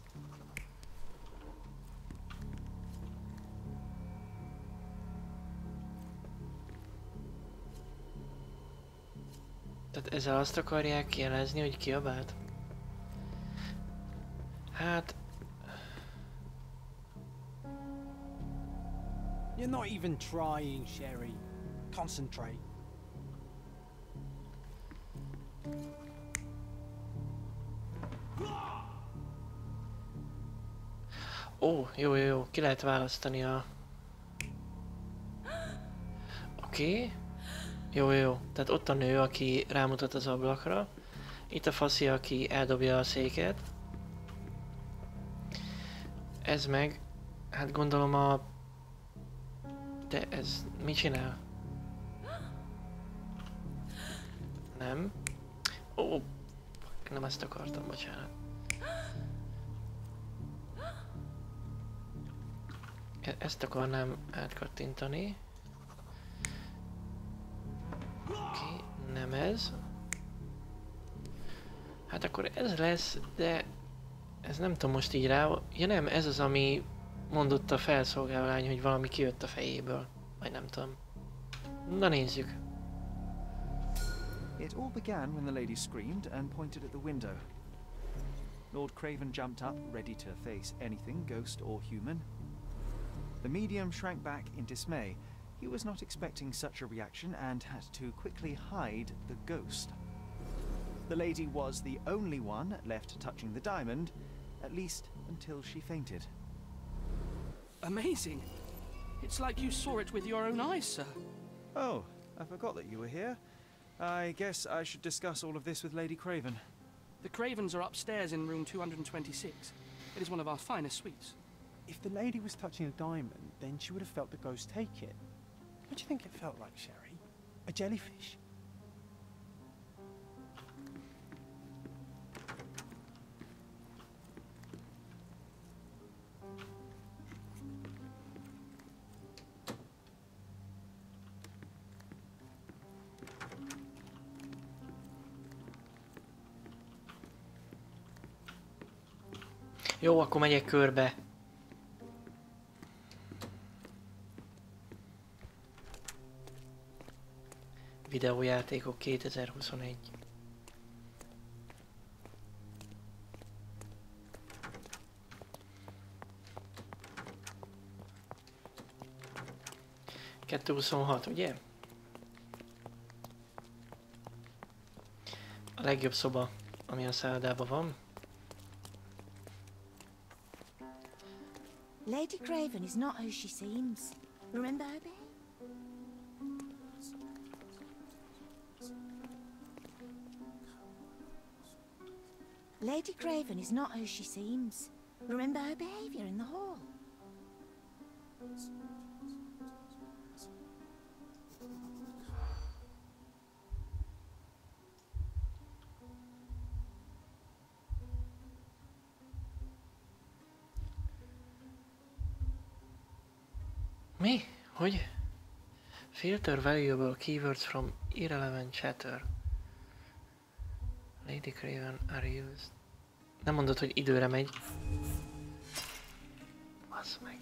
Tehát ezzel azt akarják jelezni, hogy kiabált? Hát... You're not even trying, Sherry. Concentrate. Ó, jó, ki lehet választani a... Oké. Jó. Tehát ott a nő, aki rámutat az ablakra. Itt a faszi, aki eldobja a széket. Ez meg... Hát gondolom a... De ez... Mit csinál? Nem. Ó, nem ezt akartam, bocsánat. Ezt akarnám átkattintani. Oké, nem ez. Hát akkor ez lesz, de ez nem tudom most így rá... Ja nem, ez az, ami mondott a felszolgáló lány, hogy valami kijött a fejéből. Vagy nem tudom. Na nézzük. It all began when the lady screamed and pointed at the window. Lord Craven jumped up, ready to face anything, ghost or human. The medium shrank back in dismay. He was not expecting such a reaction and had to quickly hide the ghost. The lady was the only one left touching the diamond, at least until she fainted. Amazing! It's like you saw it with your own eyes, sir. Oh, I forgot that you were here. I guess I should discuss all of this with Lady Craven. The Cravens are upstairs in room 226. It is one of our finest suites. If the lady was touching a diamond, then she would have felt the ghost take it. What do you think it felt like, Sherry? A jellyfish? Jó, akkor megyek körbe. Videójátékok 2021. Kettő 26, ugye? A legjobb szoba, ami a szállodában van. Lady Craven is not who she seems. Remember, Obi? Lady Craven is not who she seems. Remember her behavior in the hall. Mi? Hogy? Filter valuable keywords from irrelevant chatter. Lady Craven are used. Nem mondod, hogy időre megy. Basz meg.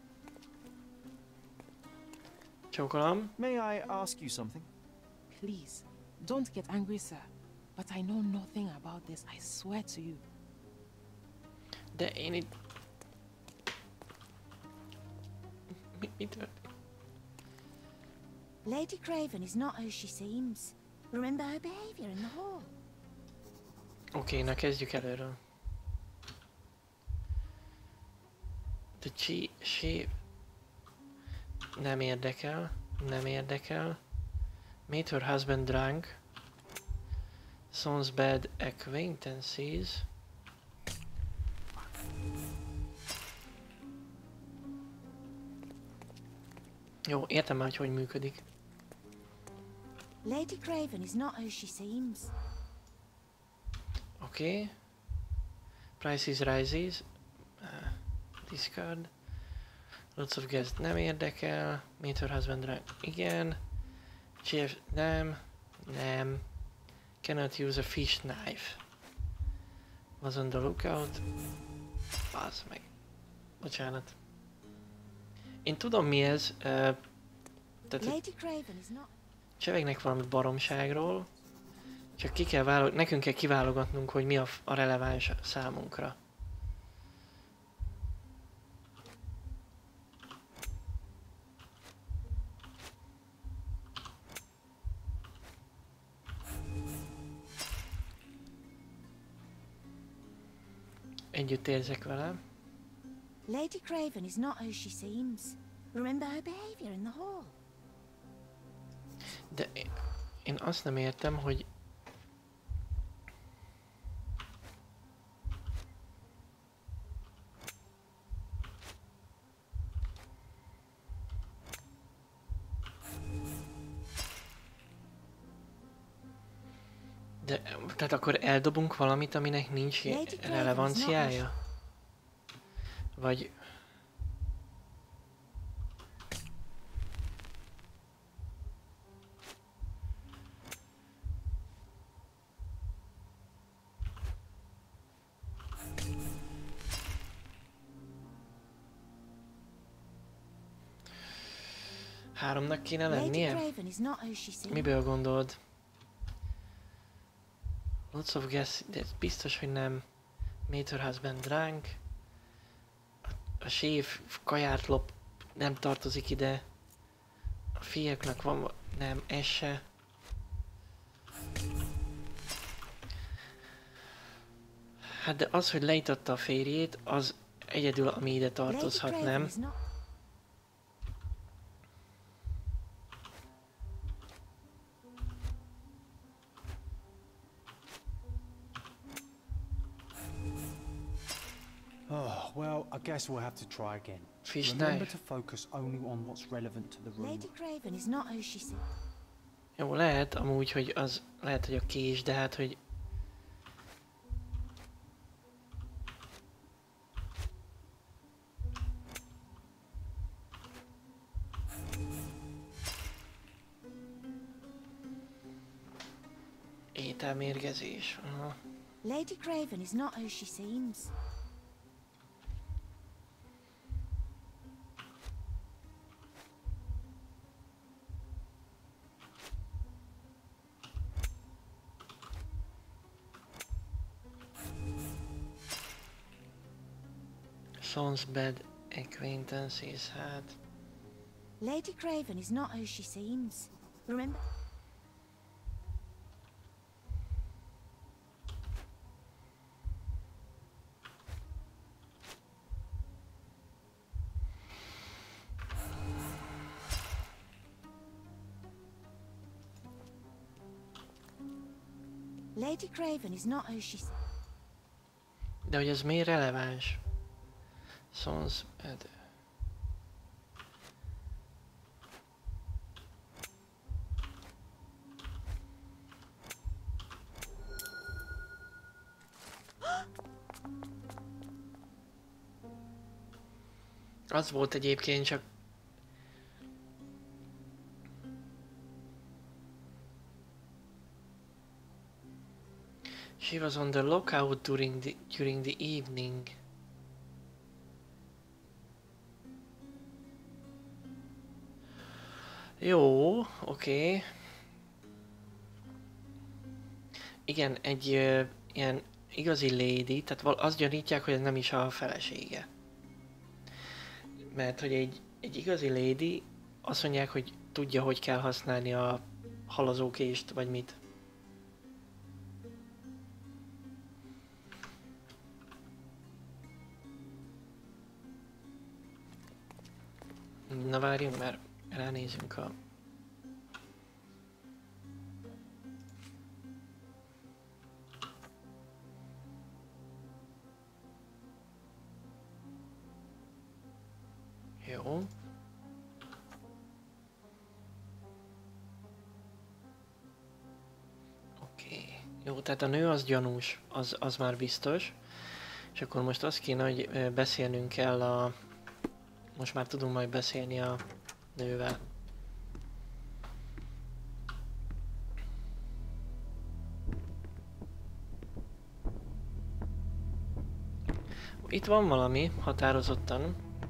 Csókolom. May I ask you something? Please, don't get angry, sir. But I know nothing about this, I swear to you. De én itt... Mi történt? Lady Craven is not who she seems. Remember her behavior in the hall. Oké, na kezdjük előről. The she... Nem érdekel. Nem érdekel. Made her husband drunk. Son's bad acquaintances. Jó, értem már, hogy működik. Lady Craven is not who she seems. Oké. Prices rises. Discard. Lots of guests nem érdekel. Meet her husband drunk. Igen. Chef nem. Nem. Cannot use a fish knife. Was on the lookout. Bazd meg. Bocsánat. Én tudom mi ez. Tehát csevegnek valami baromságról. Csak ki kell nekünk kell kiválogatnunk, hogy mi a releváns számunkra. Együtt érzek vele. Lady Craven is not who she seems. Remember her behavior in the hall. De én azt nem értem, hogy tehát akkor eldobunk valamit, aminek nincs relevanciája? Vagy... Háromnak kéne lennie? Miből gondolod? Lots of guests, de biztos, hogy nem. Made her husband drunk. A séf kaját lop, nem tartozik ide. A fiúknak van, nem, ez se. Hát de az, hogy leítatta a férjét, az egyedül, ami ide tartozhat, nem? Oh, well, I guess we'll have to try again. Fish Remember knife. to focus only on what's relevant to the room. Lady Craven is not who she seems. Jó, lehet amúgy, hogy az, lehet, hogy a kés, de hát, hogy... Ételmérgezés. Aha. Lady Craven is not who she seems. Son's bad acquaintances had. Lady Craven is not who she seems. Remember? Lady Craven is not who she... De hogy ez miért releváns? Son's bad... Az volt egyébként, csak... She was on the lookout during the evening. Jó, oké. Igen, egy ilyen igazi lady, tehát azt gyanítják, hogy ez nem is a felesége. Mert hogy egy igazi lady, azt mondják, hogy tudja, hogy kell használni a halazókést, vagy mit. Na várjunk, mert ránézünk a... Jó. Oké. Jó, tehát a nő az gyanús, az már biztos. És akkor most azt kéne, hogy beszélnünk kell a... Most már tudunk majd beszélni a nővel. Itt van valami, határozottan.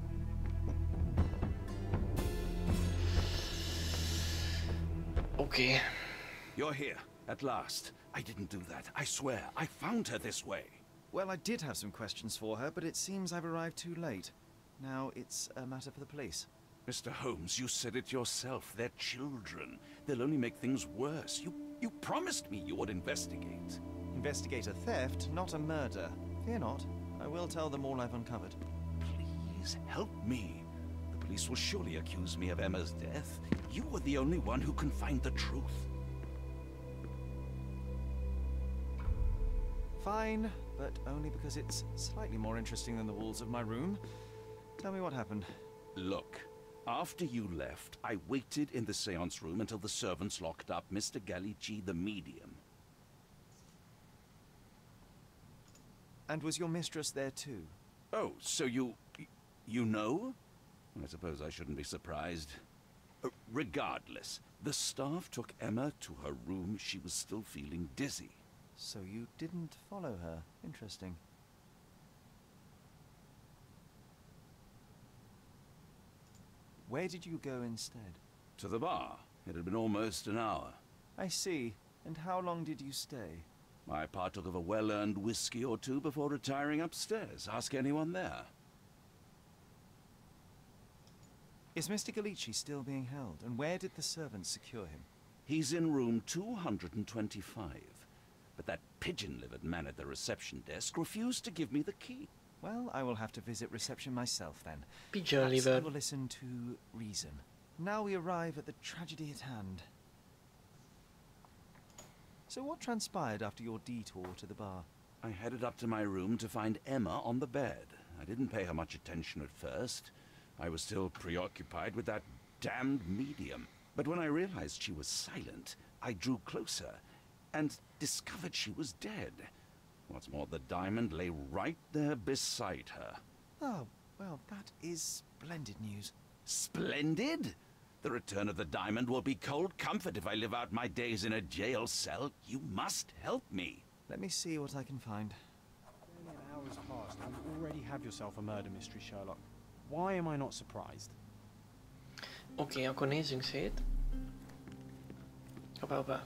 Okay. You're here, at last. I didn't do that. I swear, I found her this way. Well, I did have some questions for her, but it seems I've arrived too late. Now it's a matter for the police. Mr. Holmes, you said it yourself. They're children. They'll only make things worse. You promised me you would investigate. Investigate a theft, not a murder. Fear not. I will tell them all I've uncovered. Please, help me. The police will surely accuse me of Emma's death. You were the only one who can find the truth. Fine, but only because it's slightly more interesting than the walls of my room. Tell me what happened. Look, after you left, I waited in the seance room until the servants locked up Mr. Gallici, the medium. And was your mistress there too? Oh, so you know? I suppose I shouldn't be surprised. Regardless, the staff took Emma to her room. She was still feeling dizzy. So you didn't follow her. Interesting. Where did you go instead? To the bar. It had been almost an hour. I see. And how long did you stay? I partook of a well-earned whiskey or two before retiring upstairs. Ask anyone there. Is Mr. Gallici still being held? And where did the servants secure him? He's in room 225. But that pigeon-livered man at the reception desk refused to give me the key. Well, I will have to visit reception myself then. Pigeon-livered. I will listen to reason. Now we arrive at the tragedy at hand. So what transpired after your detour to the bar? I headed up to my room to find Emma on the bed. I didn't pay her much attention at first. I was still preoccupied with that damned medium. But when I realized she was silent, I drew closer and discovered she was dead. What's more, the diamond lay right there beside her. Oh, well, that is splendid news. Splendid? The return of the diamond will be cold comfort if I live out my days in a jail cell. You must help me. Let me see what I can find. Nearly an hour's passed and you already have yourself a murder mystery, Sherlock. Why am I not surprised? Oké, akkor nézzünk szét. Hoppá.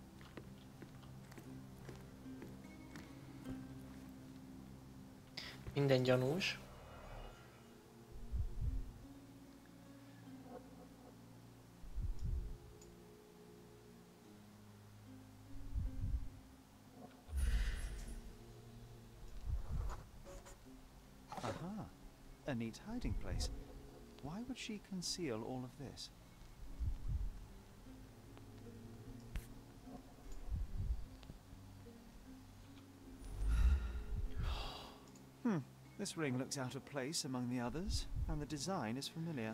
Minden gyanús. Aha, a neat hiding place. Why would she conceal all of this? This ring looks out of place among the others, and the design is familiar.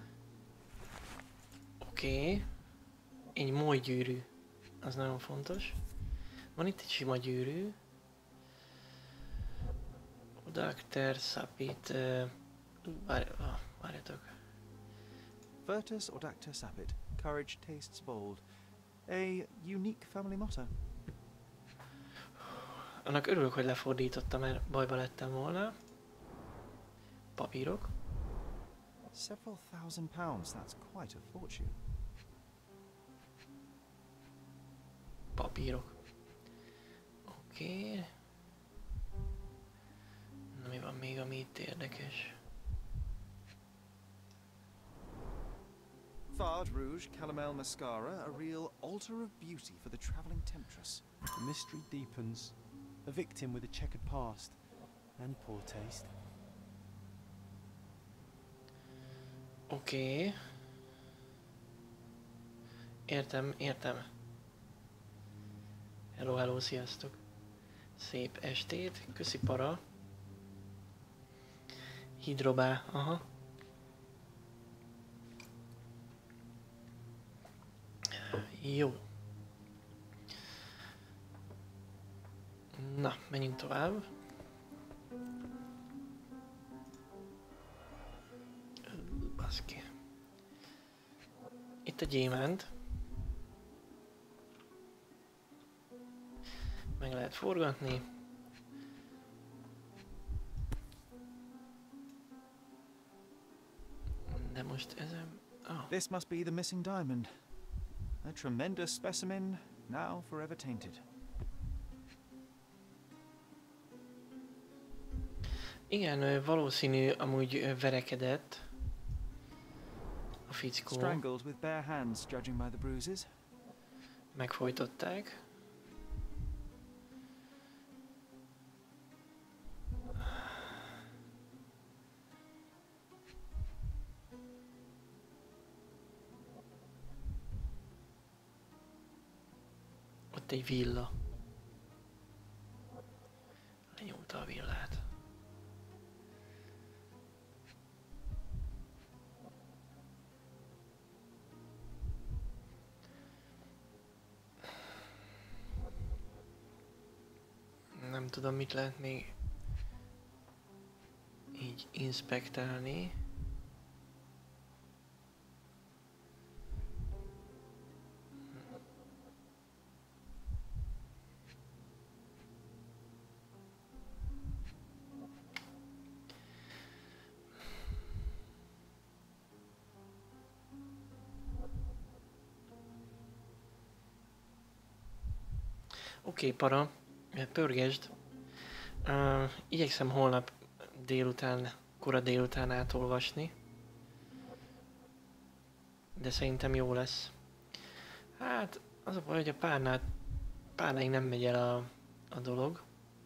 Oké. Egy molygyűrű. Az nagyon fontos. Van itt egy sima gyűrű. Dr. Sapit Várjatok. Virtus Audacta Sapit. Courage tastes bold. A unique family motto. Annak örülök, hogy lefordítottam, mert bajba lettem volna. Papírok. Several thousand pounds, that's quite a fortune. Papírok. Oké. Na, mi van még, ami itt érdekes? Fard Rouge Calomel Mascara, a real altar of beauty for the travelling temptress. The mystery deepens. A victim with a checkered past and poor taste. Oké. Értem. Hello, sziasztok. Szép estét, köszi para. Hidrobá, aha. Jó. Na, menjünk tovább. Baszki. Itt a gyémánt. Meg lehet forgatni. De most ezen... Oh. This must be the missing diamond. A tremendous specimen, now forever tainted. Igen, valószínű amúgy verekedett a fickó. Strangled with bare hands, judging by the bruises. Megfojtották. Ott egy villa. Lenyomta a villát. Nem tudom, mit lehet még így inspektálni. Oké, para, pörgesd. Igyekszem holnap délután, kora délután átolvasni. De szerintem jó lesz. Hát, az a baj, hogy a párnáig nem megy el a dolog.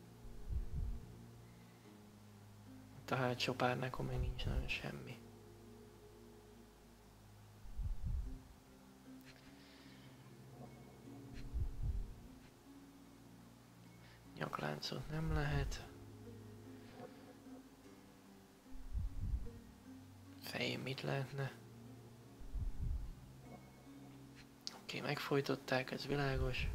Itt a hátsó párnákon még nincs nagyon semmi. Nyakláncot nem lehet. Fején mit lehetne? Oké, megfojtották, ez világos.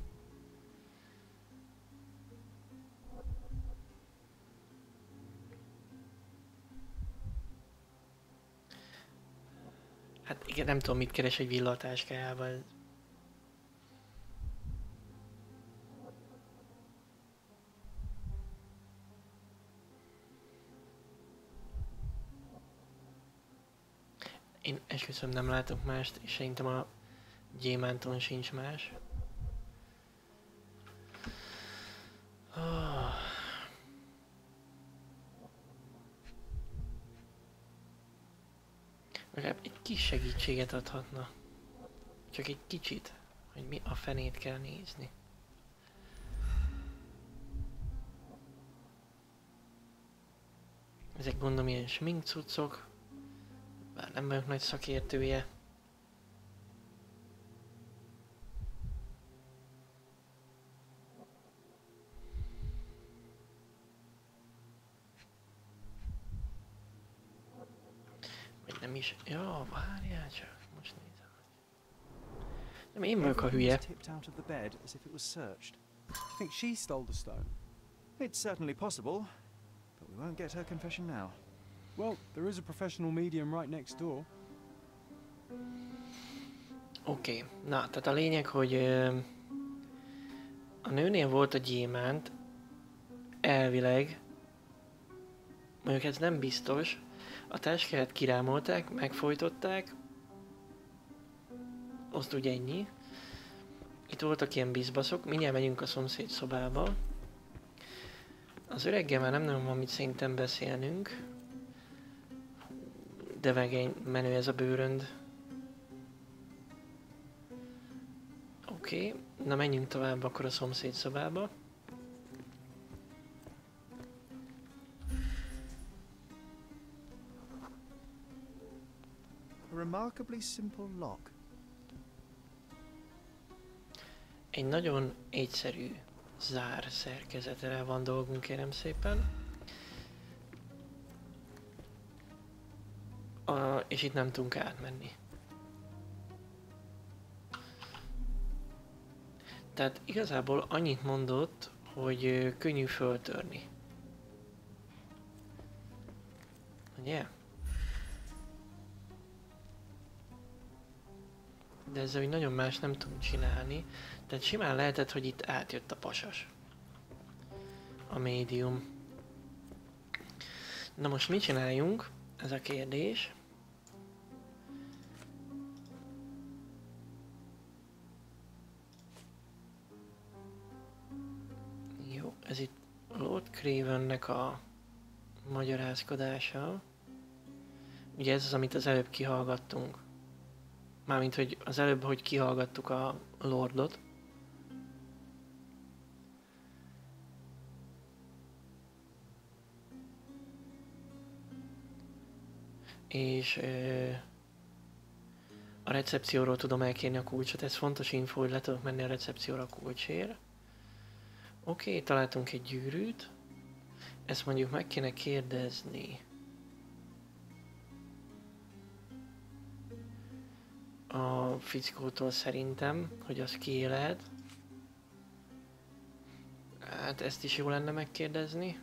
Hát igen, nem tudom, mit keres egy villatáskájával. Én esküszöm, nem látok mást, és szerintem a gyémánton sincs más. Oh. Legalább egy kis segítséget adhatna. Csak egy kicsit, hogy mi a fenét kell nézni. Ezek gondolom ilyen sminkcuccok. Bár nem vagyok nagy szakértője. Vagy nem is... Ja, várjál csak. Most nézem. Nem, én vagyok a hülye. Tipped out of the bed as if it was searched. You think she stole the stone? It's certainly possible, but we won't get her confession now. Well, there is a professional medium right next door. Oké, na, tehát a lényeg, hogy a nőnél volt a gyémánt, elvileg, mondjuk ez nem biztos, a táskáját kirámolták, megfojtották, azt ugye ennyi. Itt voltak ilyen bizbaszok, mindjárt megyünk a szomszéd szobába. Az öreggel már nem nagyon van mit szerintem beszélnünk. De vegény menő ez a bőrönd. Oké, na menjünk tovább akkor a szomszéd szobába. A remarkably simple lock. Egy nagyon egyszerű zár szerkezetre van dolgunk, kérem szépen. És itt nem tudunk átmenni. Tehát igazából annyit mondott, hogy könnyű föltörni. Ugye? De ezzel úgy nagyon más nem tudunk csinálni. Tehát simán lehetett, hogy itt átjött a pasas. A médium. Na most mit csináljunk? Ez a kérdés. Jó, ez itt Lord Cravennek a magyarázkodása. Ugye ez az, amit az előbb kihallgattunk. Mármint, hogy az előbb, hogy kihallgattuk a Lordot. És a recepcióról tudom elkérni a kulcsot, ez fontos info, hogy le tudok menni a recepcióra a kulcsért. Oké, találtunk egy gyűrűt. Ezt mondjuk meg kéne kérdezni a fickótól szerintem, hogy az kié lehet. Hát ezt is jó lenne megkérdezni.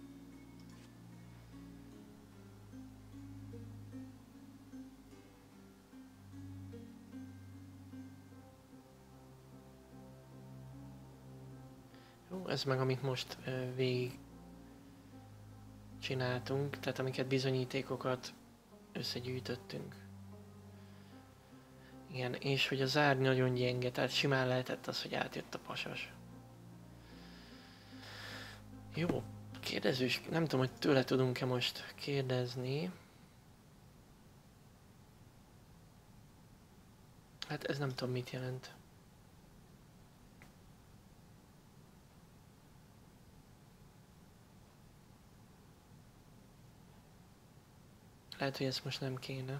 Jó, ez meg amit most végig csináltunk, tehát amiket bizonyítékokat összegyűjtöttünk. Igen, és hogy az árny nagyon gyenge, tehát simán lehetett az, hogy átjött a pasas. Jó, kérdezős, nem tudom, hogy tőle tudunk-e most kérdezni. Hát ez nem tudom, mit jelent. Lehet, hogy ezt most nem kéne.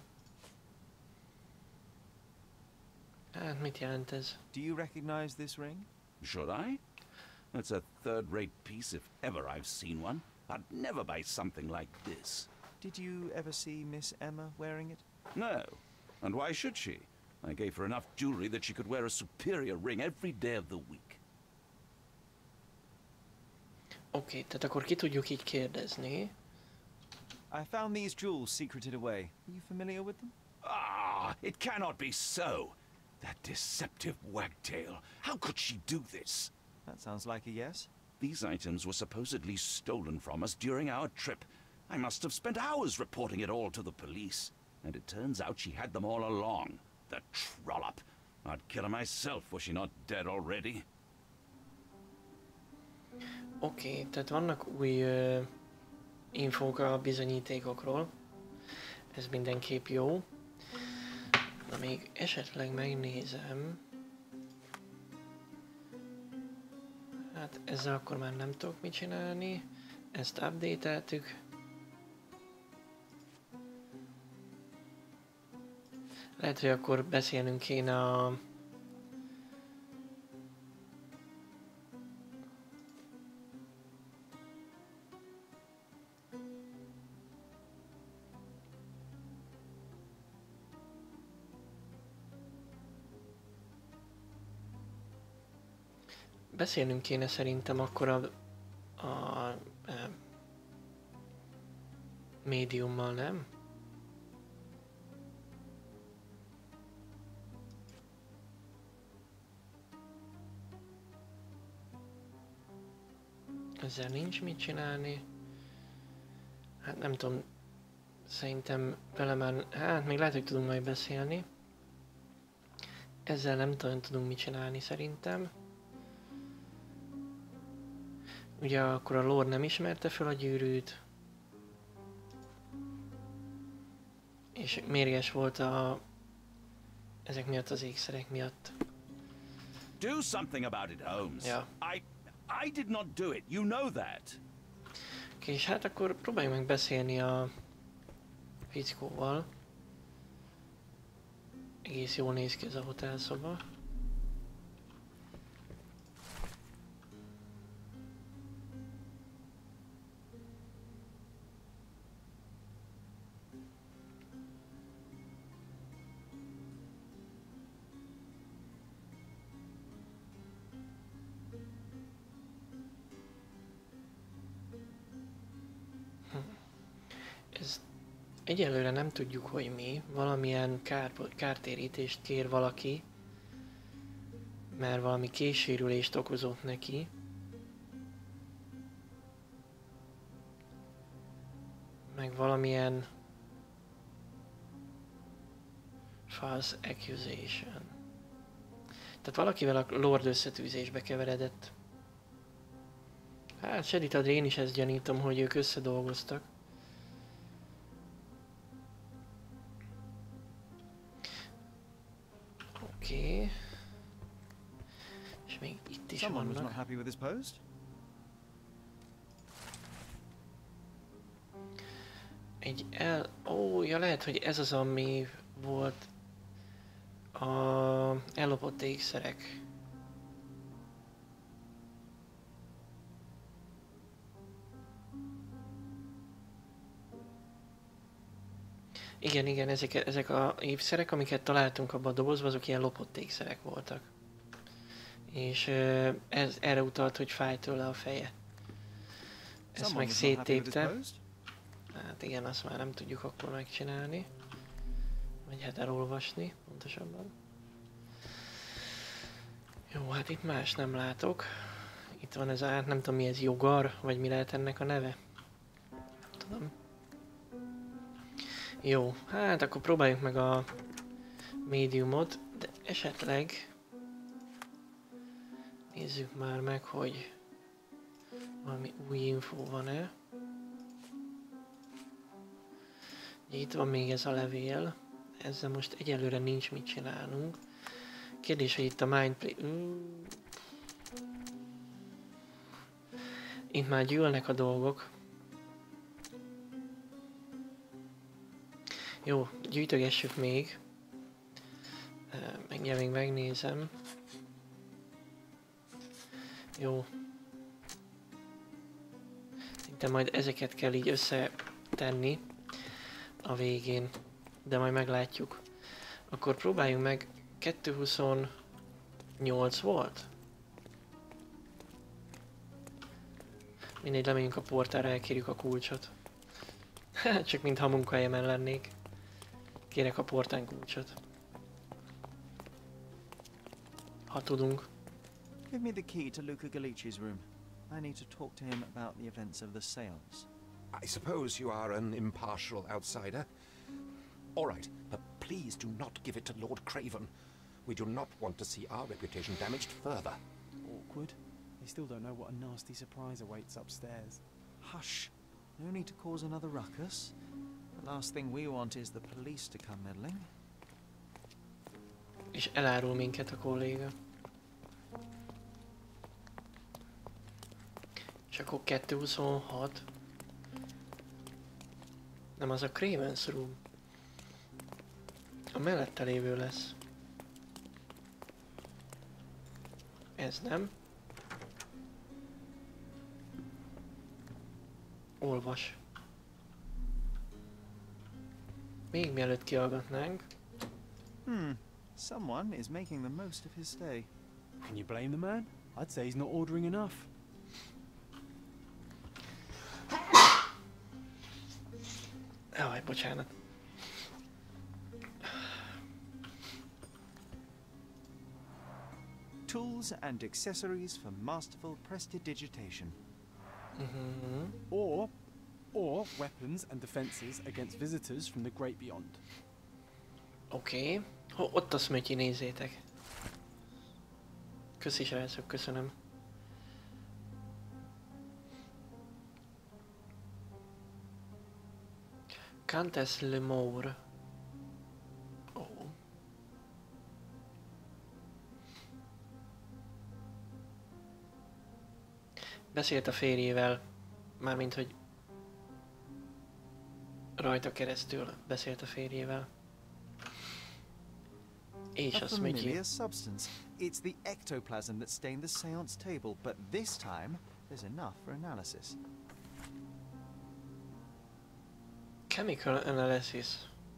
Hát mit jelent ez? Do you recognize this ring? Should I? It's a third-rate piece if ever I've seen one. I'd never buy something like this. Did you ever see Miss Emma wearing it? No. And why should she? I gave her enough jewelry that she could wear a superior ring every day of the week. Oké, tehát akkor ki tudjuk így kérdezni. I found these jewels secreted away. Are you familiar with them? Ah, it cannot be so. That deceptive wagtail. How could she do this? That sounds like a yes. These items were supposedly stolen from us during our trip. I must have spent hours reporting it all to the police. And it turns out she had them all along. The trollop. I'd kill her myself, was she not dead already? Oké, tehát vannak új infók a bizonyítékokról. Ez mindenképp jó. Na még esetleg megnézem. Hát ezzel akkor már nem tudok mit csinálni. Ezt update-eltük. Lehet, hogy akkor beszélnünk kéne a... Beszélnünk kéne szerintem akkor médiummal, nem? Ezzel nincs mit csinálni. Hát nem tudom, szerintem vele már, hát még lehet, hogy tudunk majd beszélni. Ezzel nem tudunk mit csinálni szerintem. Ugye akkor a Lord nem ismerte fel a gyűrűt. És mérges volt ezek miatt az ékszerek miatt. Do something about it, Holmes. Yeah. I did not do it. You know that. Oké, és hát akkor próbáljuk meg beszélni a fickóval. Egész jól néz ki ez a hotelszoba. Egyelőre nem tudjuk, hogy mi. Valamilyen kártérítést kér valaki, mert valami késsérülést okozott neki. Meg valamilyen false accusation. Tehát valakivel a Lord összetűzésbe keveredett. Hát Seditadra én is ezt gyanítom, hogy ők összedolgoztak. Oké. És még itt is Someone was not vannak. happy with his post. Ja, lehet, hogy ez az, ami volt a ellopott ékszerek. Igen, ezek a ékszerek, amiket találtunk abban a dobozban, azok ilyen lopott ékszerek voltak. És ez erre utalt, hogy fáj tőle a feje. Ezt meg széttépte. Hát igen, azt már nem tudjuk akkor megcsinálni. Vagy hát elolvasni, pontosabban. Jó, hát itt más nem látok. Itt van ez a, hát nem tudom mi ez, jogar, vagy mi lehet ennek a neve? Nem tudom. Jó, hát akkor próbáljuk meg a médiumot, de esetleg nézzük már meg, hogy valami új infó van-e. Itt van még ez a levél, ezzel most egyelőre nincs mit csinálnunk. Kérdés, hogy itt a Mindplay... Itt már gyűlnek a dolgok. Jó, gyűjtögessük még. Még megnézem. Jó. Szinte majd ezeket kell így összetenni a végén. De majd meglátjuk. Akkor próbáljunk meg. 228 volt? Mindegy, lemegyünk a portára, elkérjük a kulcsot. Csak mintha a munkahelyemen lennék. Kérek a portán kulcsot. Ha tudunk. Give me the key to Luca Galici's room. I need to talk to him about the events of the seance. I suppose you are an impartial outsider. All right, but please do not give it to Lord Craven. We do not want to see our reputation damaged further. Awkward. They still don't know what a nasty surprise awaits upstairs. Hush. No need to cause another ruckus. The last thing we want is the police to come meddling. És elárul minket a kolléga. És akkor 226. Nem, az a Craven's Room. A mellette lévő lesz. Ez nem. Olvas. Még mielőtt kihallgatnánk. Someone is making the most of his stay. Can you blame the man? I'd say he's not ordering enough. Jaj, bocsánat. Tools and accessories for masterful prestidigitation. Or weapons and defenses against visitors from the great beyond. Oké. Ott a Smötyi, nézzétek. Köszi srácok, köszönöm. Countess Lemore. Ó. Beszélt a férjével, mármint hogy rajta keresztül beszélt a férjével. És A a Smötyi. familiar substance. It's the ectoplasm that stained the seance table, but this time there's enough for analysis. Chemical analysis.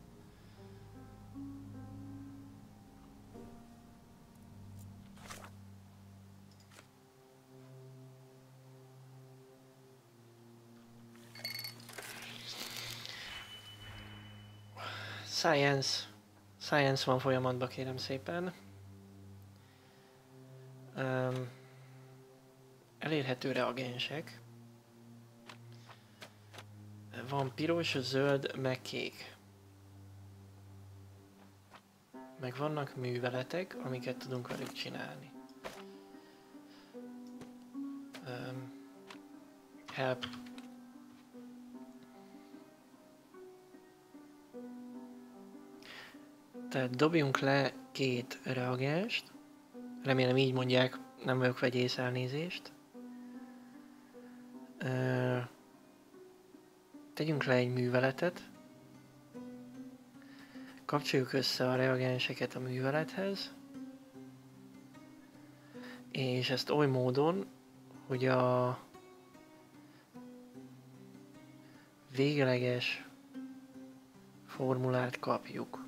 Science van folyamatban, kérem szépen. Elérhető reagensek. Van piros, zöld, meg kék. Meg vannak műveletek, amiket tudunk velük csinálni. Help. Tehát dobjunk le 2 reagenst. Remélem így mondják, nem vagyok vegyész, elnézést. Tegyünk le egy műveletet. Kapcsoljuk össze a reagenseket a művelethez. És ezt oly módon, hogy a végleges formulát kapjuk.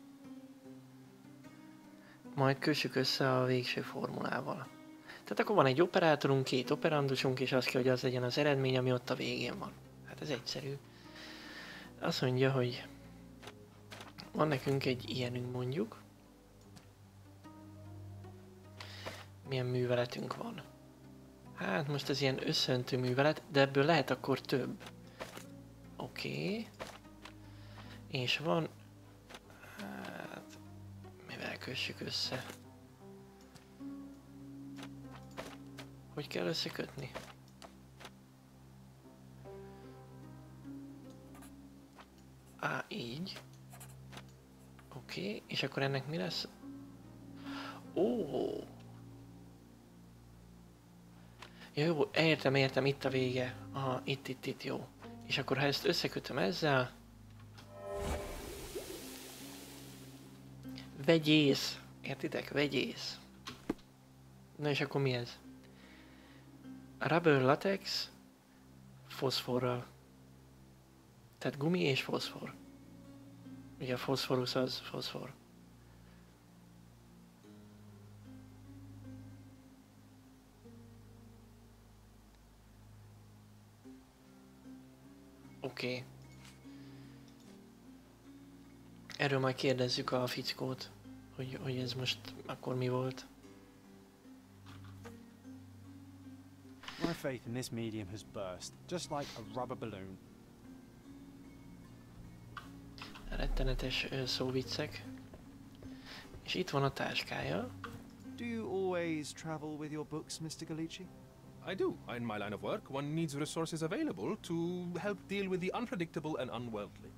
Majd kössük össze a végső formulával. Tehát akkor van egy operátorunk, 2 operandusunk, és az kell, hogy az legyen az eredmény, ami ott a végén van. Hát ez egyszerű. Azt mondja, hogy van nekünk egy ilyenünk mondjuk. Milyen műveletünk van? Hát most ez ilyen összöntő művelet, de ebből lehet akkor több. Oké. És van... Hát... Mivel kössük össze? Hogy kell összekötni? Így. Oké, és akkor ennek mi lesz? Ó! Jó, értem, itt a vége. Aha, itt, jó. És akkor ha ezt összekötöm ezzel... Vegyész! Értitek? Vegyész. Na és akkor mi ez? Rubber latex foszforral. Tehát gumi és foszfor. Ugye a foszforus az foszfor. Oké. Erről majd kérdezzük a fickót, hogy ez most akkor mi volt. My faith in this medium has burst, just like a rubber balloon. Rettenetes szóviccek. És itt van a táskája. Do you always travel with your books, Mr. Galici? I do. In my line of work, one needs resources available to help deal with the unpredictable and unworldly.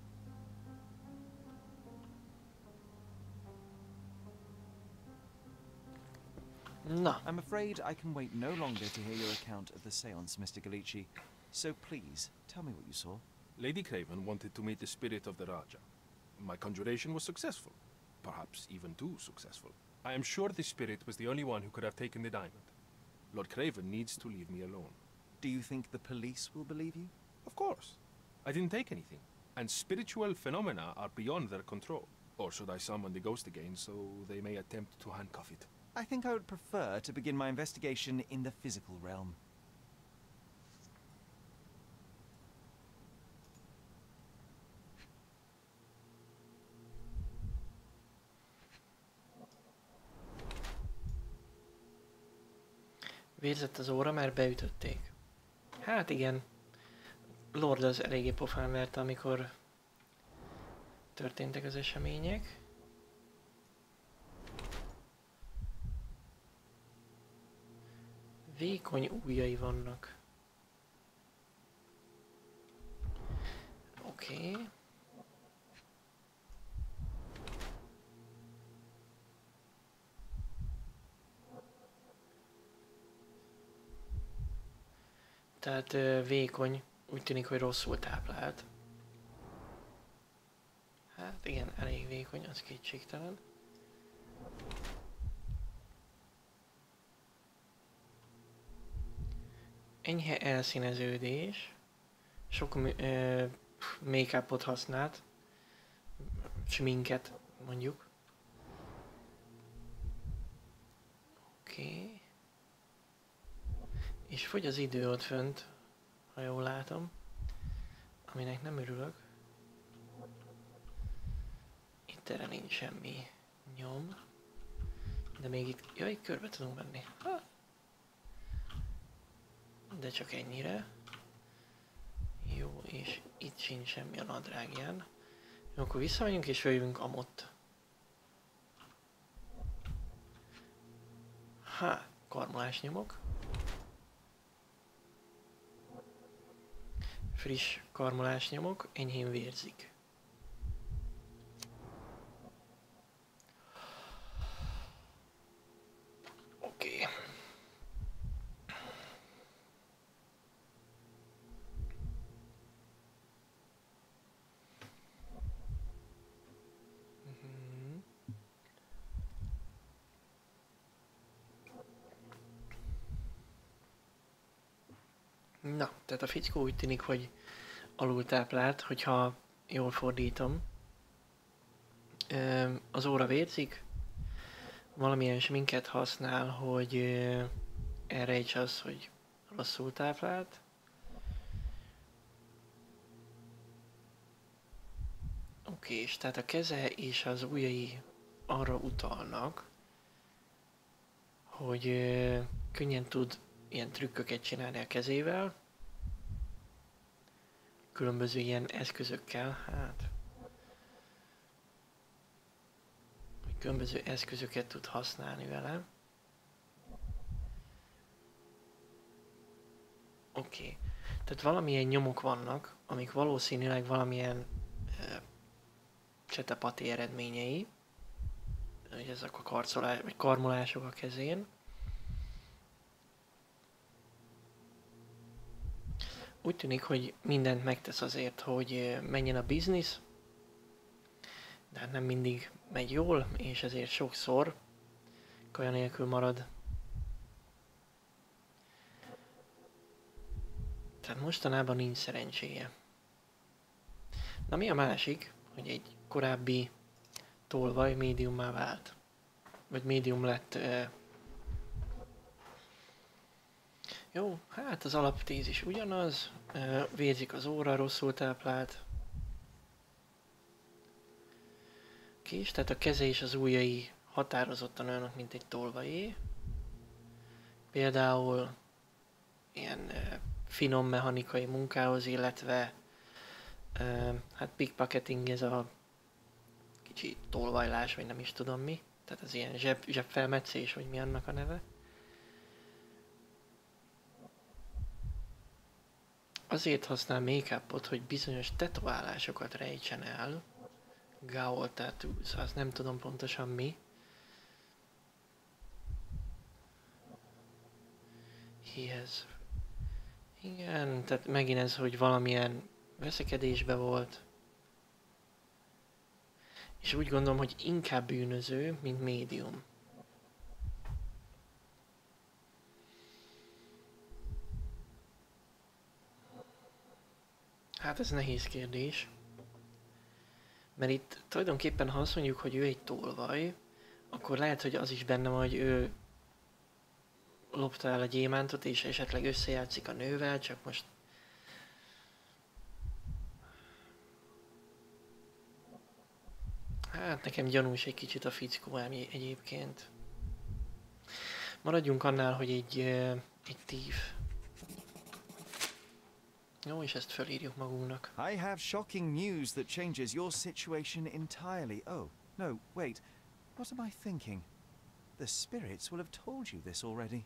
No. I'm afraid I can wait no longer to hear your account of the seance, Mr. Galici. So please, tell me what you saw. Lady Craven wanted to meet the spirit of the Raja. My conjuration was successful. Perhaps even too successful. I am sure the spirit was the only one who could have taken the diamond. Lord Craven needs to leave me alone. Do you think the police will believe you? Of course. I didn't take anything. And spiritual phenomena are beyond their control. Or should I summon the ghost again so they may attempt to handcuff it? I think I would prefer to begin my investigation in the physical realm. Vérzett az óra, mert beütötték. Hát igen. Lord az eléggé pofán verte, amikor történtek az események. Vékony ujjai vannak. Oké. Tehát vékony, úgy tűnik, hogy rosszul táplált. Hát igen, elég vékony, az kétségtelen. Enyhe elszíneződés. Sok make-upot használt. Sminket, mondjuk. Oké. És fogy az idő ott fönt, ha jól látom. Aminek nem örülök. Itt erre nincs semmi nyom. De még itt... Ja, itt körbe tudunk menni. Ha. De csak ennyire. Jó, és itt sincs semmi a nadrágján. Jó, akkor visszamegyünk és följövünk amott. Ha, karmolás nyomok. Friss karmolás nyomok, enyhén vérzik. Oké. Na, tehát a fickó úgy tűnik, hogy alultáplált, hogyha jól fordítom. Az óra vérzik, valamilyen sminket használ, hogy elrejts az, hogy rosszul táplált. Oké, és tehát a keze és az ujjai arra utalnak, hogy könnyen tud ilyen trükköket csinálni a kezével. Különböző ilyen eszközökkel, hát... Különböző eszközöket tud használni vele. Oké. Tehát valamilyen nyomok vannak, amik valószínűleg valamilyen csetepaté eredményei. Ezek a karmolások a kezén. Úgy tűnik, hogy mindent megtesz azért, hogy menjen a biznisz, de hát nem mindig megy jól, és ezért sokszor kaja nélkül marad. Tehát mostanában nincs szerencséje. Na mi a másik, hogy egy korábbi tolvaj médiummá vált. Vagy médium lett... Jó, hát az alaptézis ugyanaz, vérzik az óra, rosszul táplált. Kis, tehát a keze és az ujjai határozottan olyanok, mint egy tolvajé. Például ilyen finom mechanikai munkához, illetve hát pickpocketing, ez a kicsi tolvajlás, vagy nem is tudom mi. Tehát az ilyen zsebfelmetszés, vagy mi annak a neve. Azért használ make-upot, hogy bizonyos tetoválásokat rejtsen el. Gaul tattoos, azt nem tudom pontosan mi. Igen, tehát megint ez, hogy valamilyen veszekedésbe volt. És úgy gondolom, hogy inkább bűnöző, mint médium. Hát ez nehéz kérdés. Mert itt tulajdonképpen, ha azt mondjuk, hogy ő egy tolvaj, akkor lehet, hogy az is benne van, hogy ő lopta el a gyémántot, és esetleg összejátszik a nővel, csak most... Hát nekem gyanús egy kicsit a fickó egyébként. Maradjunk annál, hogy egy tív. Jó, és ezt felírjuk magunknak. I have shocking news that changes your situation entirely. Oh, no, wait. What am I thinking? The spirits will have told you this already.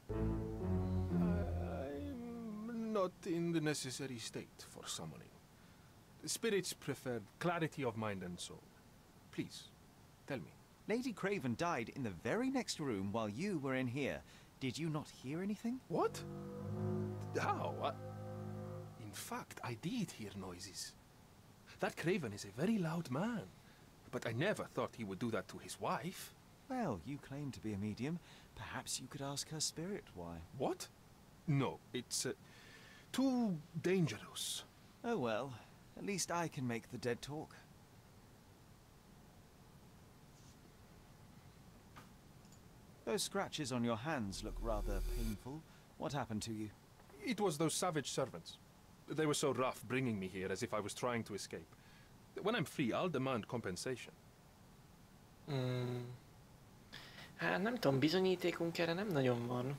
I'm not in the necessary state for summoning. The spirits prefer clarity of mind and soul. Please, tell me. Lady Craven died in the very next room while you were in here. Did you not hear anything? What? How? In fact, I did hear noises. That Craven is a very loud man. But I never thought he would do that to his wife. Well, you claim to be a medium. Perhaps you could ask her spirit why. What? No, it's too dangerous. Oh well, at least I can make the dead talk. Those scratches on your hands look rather painful. What happened to you? It was those savage servants. They were so rough bringing me here as if I was trying to escape. When I'm free, I'll demand compensation. Hát nem tudom, bizonyítékunk erre nem nagyon van.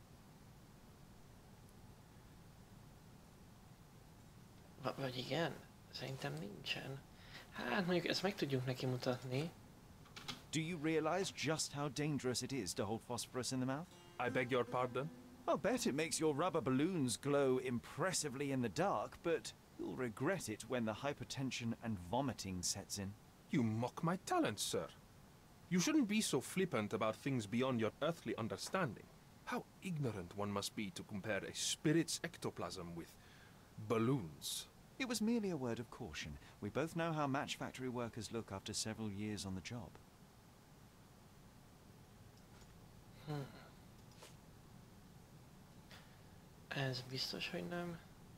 Vagy igen? Szerintem nincsen. Hát mondjuk ezt meg tudjuk neki mutatni. Do you realize just how dangerous it is to hold phosphorus in the mouth? I beg your pardon? I'll bet it makes your rubber balloons glow impressively in the dark, but you'll regret it when the hypertension and vomiting sets in. You mock my talents, sir. You shouldn't be so flippant about things beyond your earthly understanding. How ignorant one must be to compare a spirit's ectoplasm with balloons. It was merely a word of caution. We both know how match factory workers look after several years on the job. Ez biztos, hogy nem.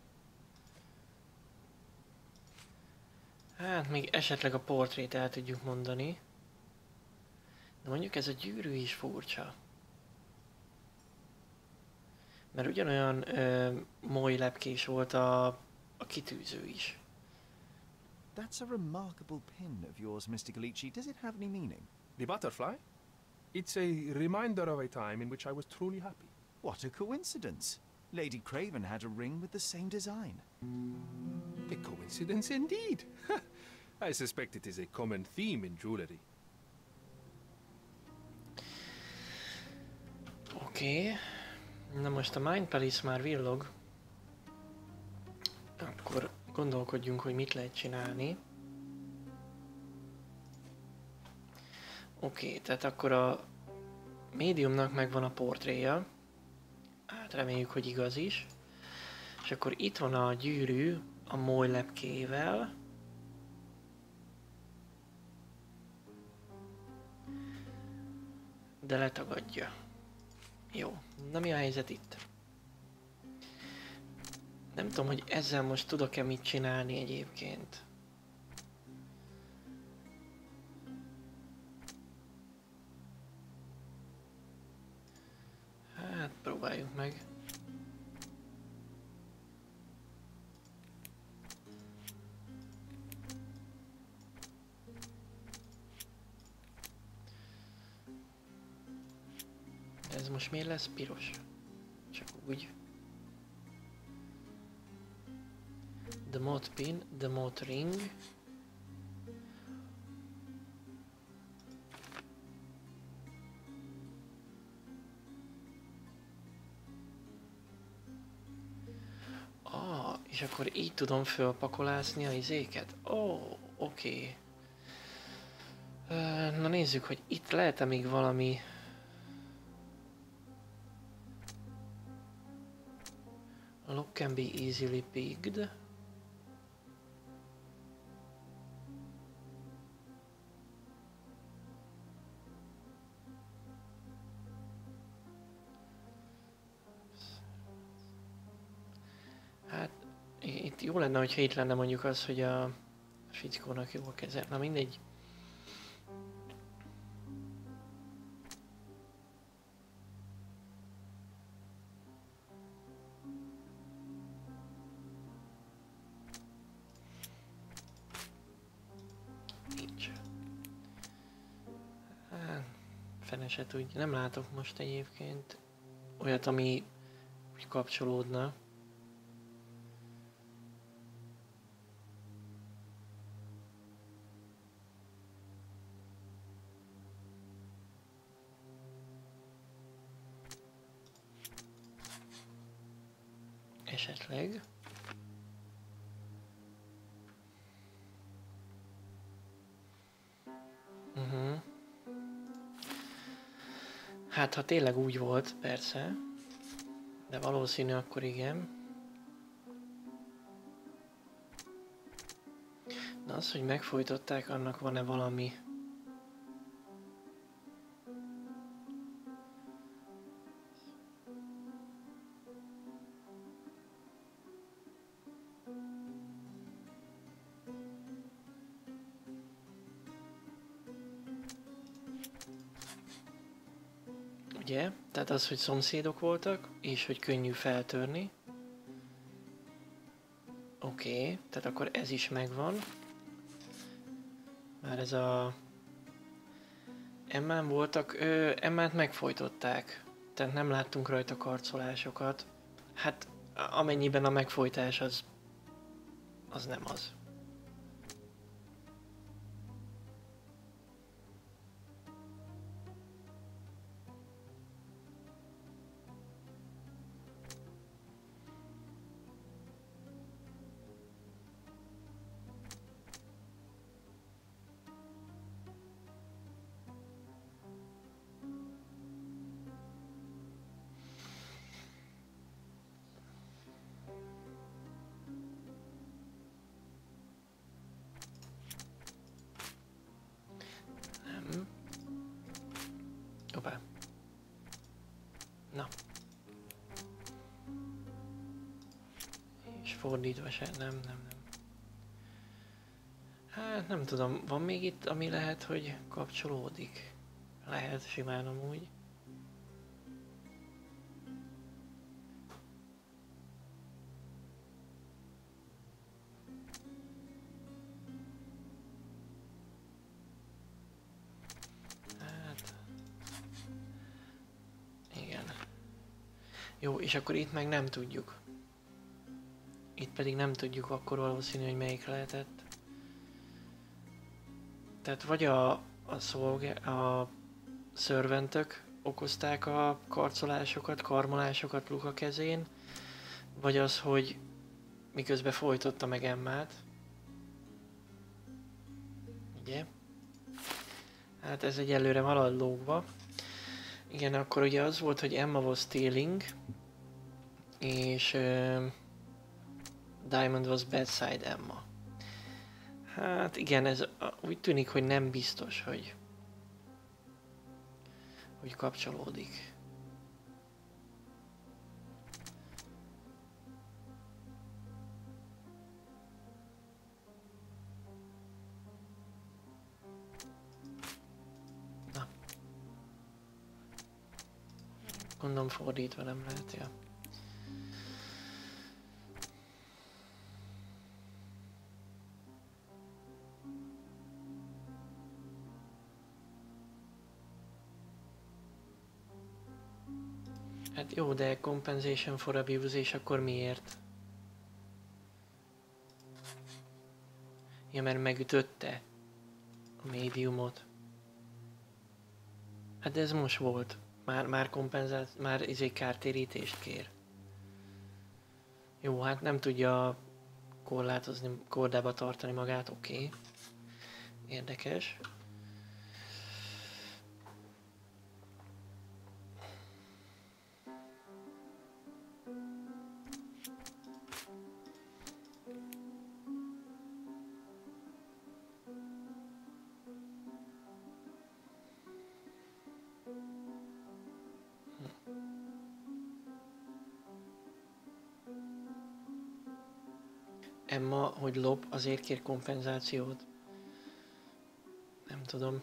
Hát még esetleg a portrét el tudjuk mondani. De mondjuk ez a gyűrű is furcsa. Mert ugyanolyan moly lepkés volt a kitűző is. That's a remarkable pin of yours, Mr. Galici. Does it have any meaning? The butterfly? It's a reminder of a time in which I was truly happy. What a coincidence. Lady Craven had a ring with the same design. A coincidence indeed. I suspect it is a common theme in jewelry. Oké. Na most a Mind Palace már villog. Akkor gondolkodjunk, hogy mit lehet csinálni. Oké, tehát akkor a médiumnak megvan a portréja. Hát reméljük, hogy igaz is. És akkor itt van a gyűrű a moly lepkével. De letagadja. Jó, na mi a helyzet itt? Nem tudom, hogy ezzel most tudok-e mit csinálni egyébként. Hát próbáljuk meg. Ez most miért lesz piros? Csak úgy. The mod pin, the mod ring. És akkor így tudom fölpakolászni a izéket? Oké. Na nézzük, hogy itt lehet-e még valami... Lock can be easily picked. Hát, itt jó lenne, hogyha itt lenne mondjuk az, hogy a fickónak jó a keze. Na mindegy. Fene se tudja. Nem látok most egyébként. olyat, ami úgy kapcsolódna. Esetleg. Hát, ha tényleg úgy volt, persze. De valószínű, akkor igen. De az, hogy megfojtották, annak van-e valami... Ugye? Tehát az, hogy szomszédok voltak, és hogy könnyű feltörni. Oké, tehát akkor ez is megvan. Már ez a... Emmán voltak, Emmát megfojtották. Tehát nem láttunk rajta karcolásokat. Hát amennyiben a megfojtás az nem az. Hoppá. Na. És fordítva se, nem. Hát nem tudom, van még itt, ami lehet, hogy kapcsolódik? Lehet simán amúgy. Jó, és akkor itt meg nem tudjuk. Itt pedig nem tudjuk akkor valószínű, hogy melyik lehetett. Tehát vagy a szörventök okozták a karcolásokat, karmolásokat Luka kezén, vagy az, hogy miközben folytotta meg Emmát. Ugye? Hát ez egyelőre valahol lógva. Igen, akkor ugye az volt, hogy Emma was stealing, és Diamond was bedside Emma. Hát igen, ez úgy tűnik, hogy nem biztos, hogy kapcsolódik. Na. Gondolom fordítva nem lehet, ja. Hát jó, de compensation for abuse, és akkor miért? Ja, mert megütötte a médiumot. Hát de ez most volt. Már kompenzált, már kártérítést kér. Jó, hát nem tudja korlátozni, kordába tartani magát, oké. Érdekes. Emma, hogy lop, azért kér kompenzációt. Nem tudom.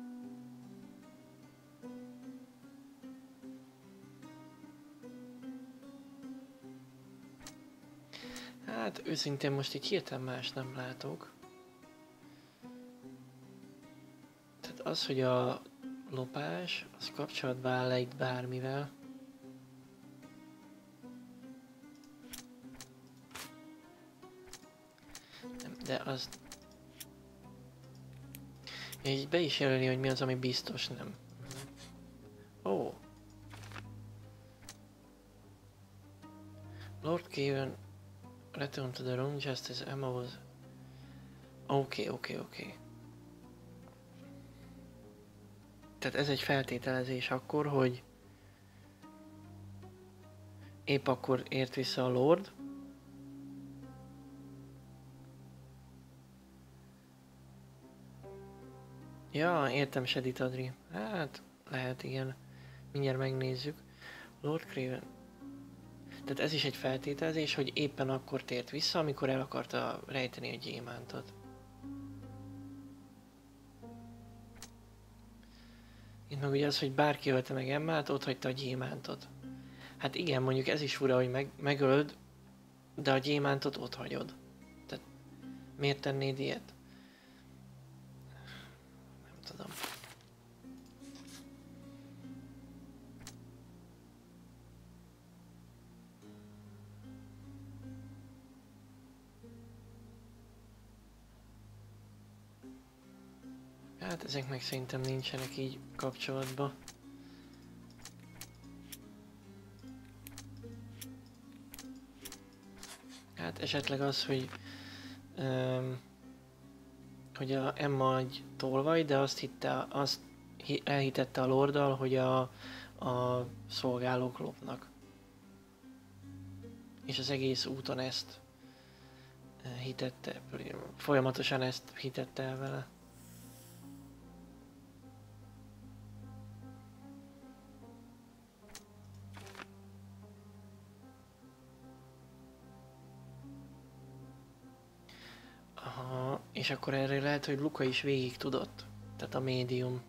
Hát őszintén most így hirtelen más nem látok. Tehát az, hogy a lopás, az kapcsolatban áll itt bármivel. de az... És be is jelöli, hogy mi az, ami biztos nem. Ó. Lord Craven returned to the room just as Emma was... Oké. Tehát ez egy feltételezés akkor, hogy épp akkor ért vissza a Lord. Ja, értem, Sedit Adri. Hát, lehet, igen. Mindjárt megnézzük. Lord Craven. Tehát ez is egy feltételezés, hogy éppen akkor tért vissza, amikor el akarta rejteni a gyémántot. Itt meg ugye az, hogy bárki ölte meg Emmát, ott hagyta a gyémántot. Hát igen, mondjuk ez is fura, hogy megölöd, de a gyémántot ott hagyod. Tehát miért tennéd ilyet? Nem tudom. Hát ezek meg szerintem nincsenek így kapcsolatban. Hát esetleg az, hogy a Emma egy tolvaj, de azt elhitette a Lorddal, hogy a szolgálók lopnak. És az egész úton ezt hitette, folyamatosan ezt hitette el vele. Aha, és akkor erre lehet, hogy Luca is végig tudott. Tehát a médium.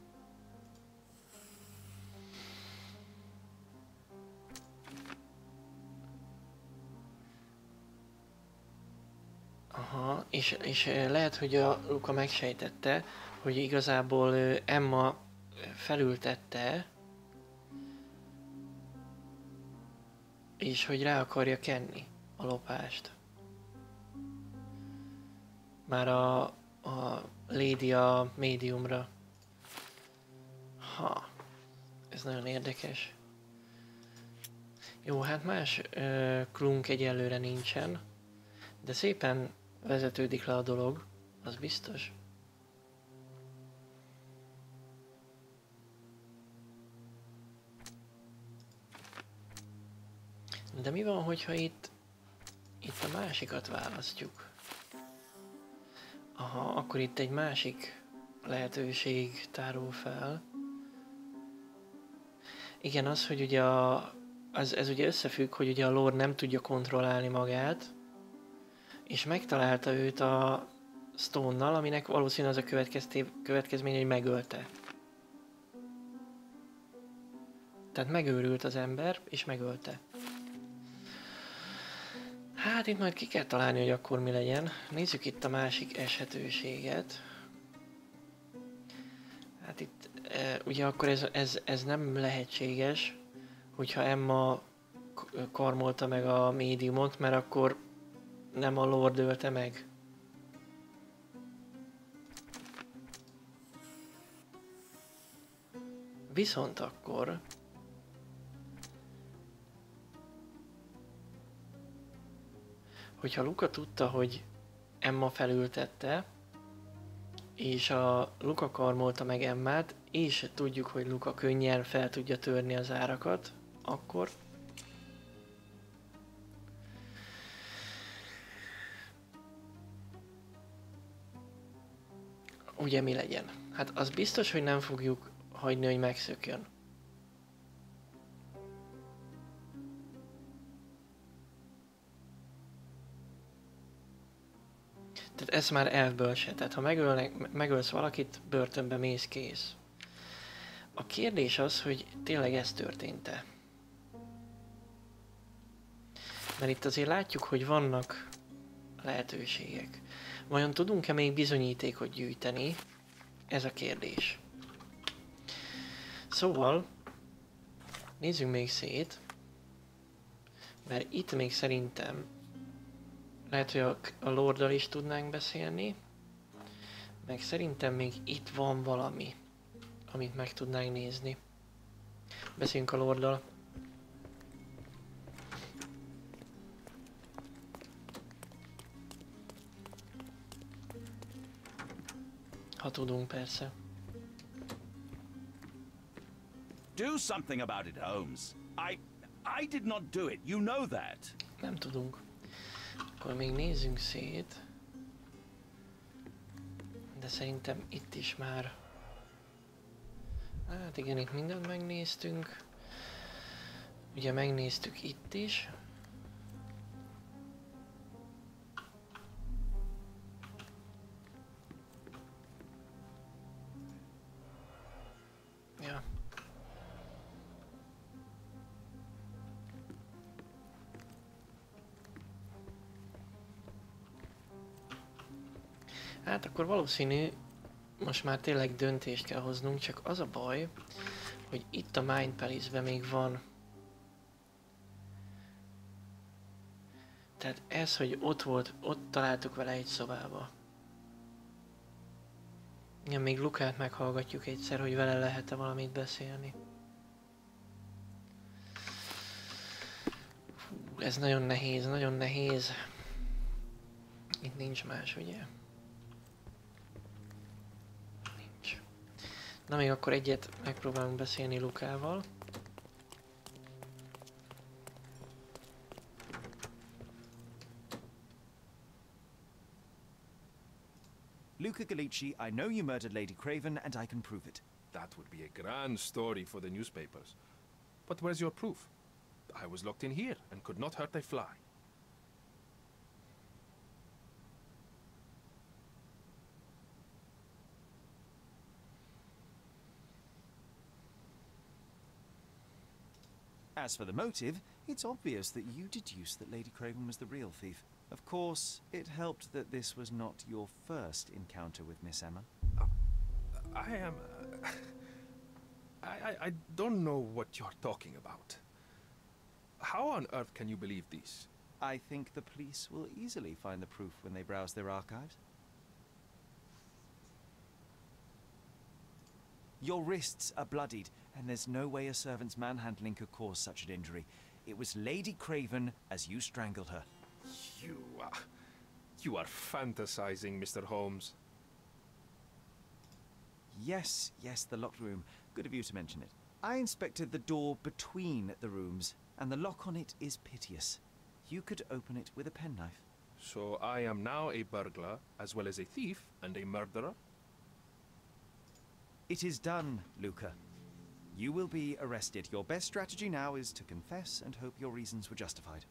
Aha, és lehet, hogy a Luca megsejtette, hogy igazából Emma felültette, és hogy rá akarja kenni a lopást. Már a Lady a médiumra. Ha, ez nagyon érdekes. Jó, hát más klunk egyelőre nincsen, de szépen vezetődik le a dolog, az biztos. De mi van, hogyha itt a másikat választjuk? Aha, akkor itt egy másik lehetőség tárul fel. Igen, az, hogy ugye ez ugye összefügg, hogy ugye a Lord nem tudja kontrollálni magát, és megtalálta őt a Stone-nal, aminek valószínűleg az a következménye, hogy megölte. Tehát megőrült az ember, és megölte. Hát itt majd ki kell találni, hogy akkor mi legyen. Nézzük itt a másik esetőséget. Hát itt ugye akkor ez nem lehetséges, hogyha Emma karmolta meg a médiumot, mert akkor nem a Lord ölte meg. Viszont akkor... hogyha Luca tudta, hogy Emma felültette, és a Luca karmolta meg Emmát, és tudjuk, hogy Luca könnyen fel tudja törni az árakat, akkor... ugye mi legyen? Hát az biztos, hogy nem fogjuk hagyni, hogy megszökjön. Tehát ez már elfből se. Tehát ha megölsz valakit, börtönbe mész, kész. A kérdés az, hogy tényleg ez történt-e. Mert itt azért látjuk, hogy vannak lehetőségek. Vajon tudunk-e még bizonyítékot gyűjteni? Ez a kérdés. Szóval, nézzünk még szét. Mert itt még szerintem Lehet, hogy a Lorddal is tudnánk beszélni. Meg szerintem még itt van valami, amit meg tudnánk nézni. Beszéljünk a Lorddal. Ha tudunk, persze. Do something about it, Holmes. I did not do it. You know that. Nem tudunk. Akkor még nézzünk szét. De szerintem itt is már... Hát igen, itt mindent megnéztünk. Ugye megnéztük itt is. Ja. Hát akkor valószínű, most már tényleg döntést kell hoznunk, csak az a baj, hogy itt a Mind Palace-ben még van. Tehát ez, hogy ott volt, ott találtuk vele egy szobába. Ja, még Lukát meghallgatjuk egyszer, hogy vele lehet-e valamit beszélni. Fú, ez nagyon nehéz, nagyon nehéz. Itt nincs más, ugye? Nincs. Na még akkor egyet megpróbálunk beszélni Lukával. Luca Gallici, I know you murdered Lady Craven, and I can prove it. That would be a grand story for the newspapers. But where's your proof? I was locked in here and could not hurt a fly. As for the motive, it's obvious that you deduced that Lady Craven was the real thief. Of course, it helped that this was not your first encounter with Miss Emma. I am... I don't know what you're talking about. How on earth can you believe this? I think the police will easily find the proof when they browse their archives. Your wrists are bloodied, and there's no way a servant's manhandling could cause such an injury. It was Lady Craven as you strangled her. You are fantasizing, Mr. Holmes. Yes, the locked room. Good of you to mention it. I inspected the door between the rooms, and the lock on it is piteous. You could open it with a penknife. So I am now a burglar, as well as a thief and a murderer? It is done, Luca. You will be arrested. Your best strategy now is to confess and hope your reasons were justified.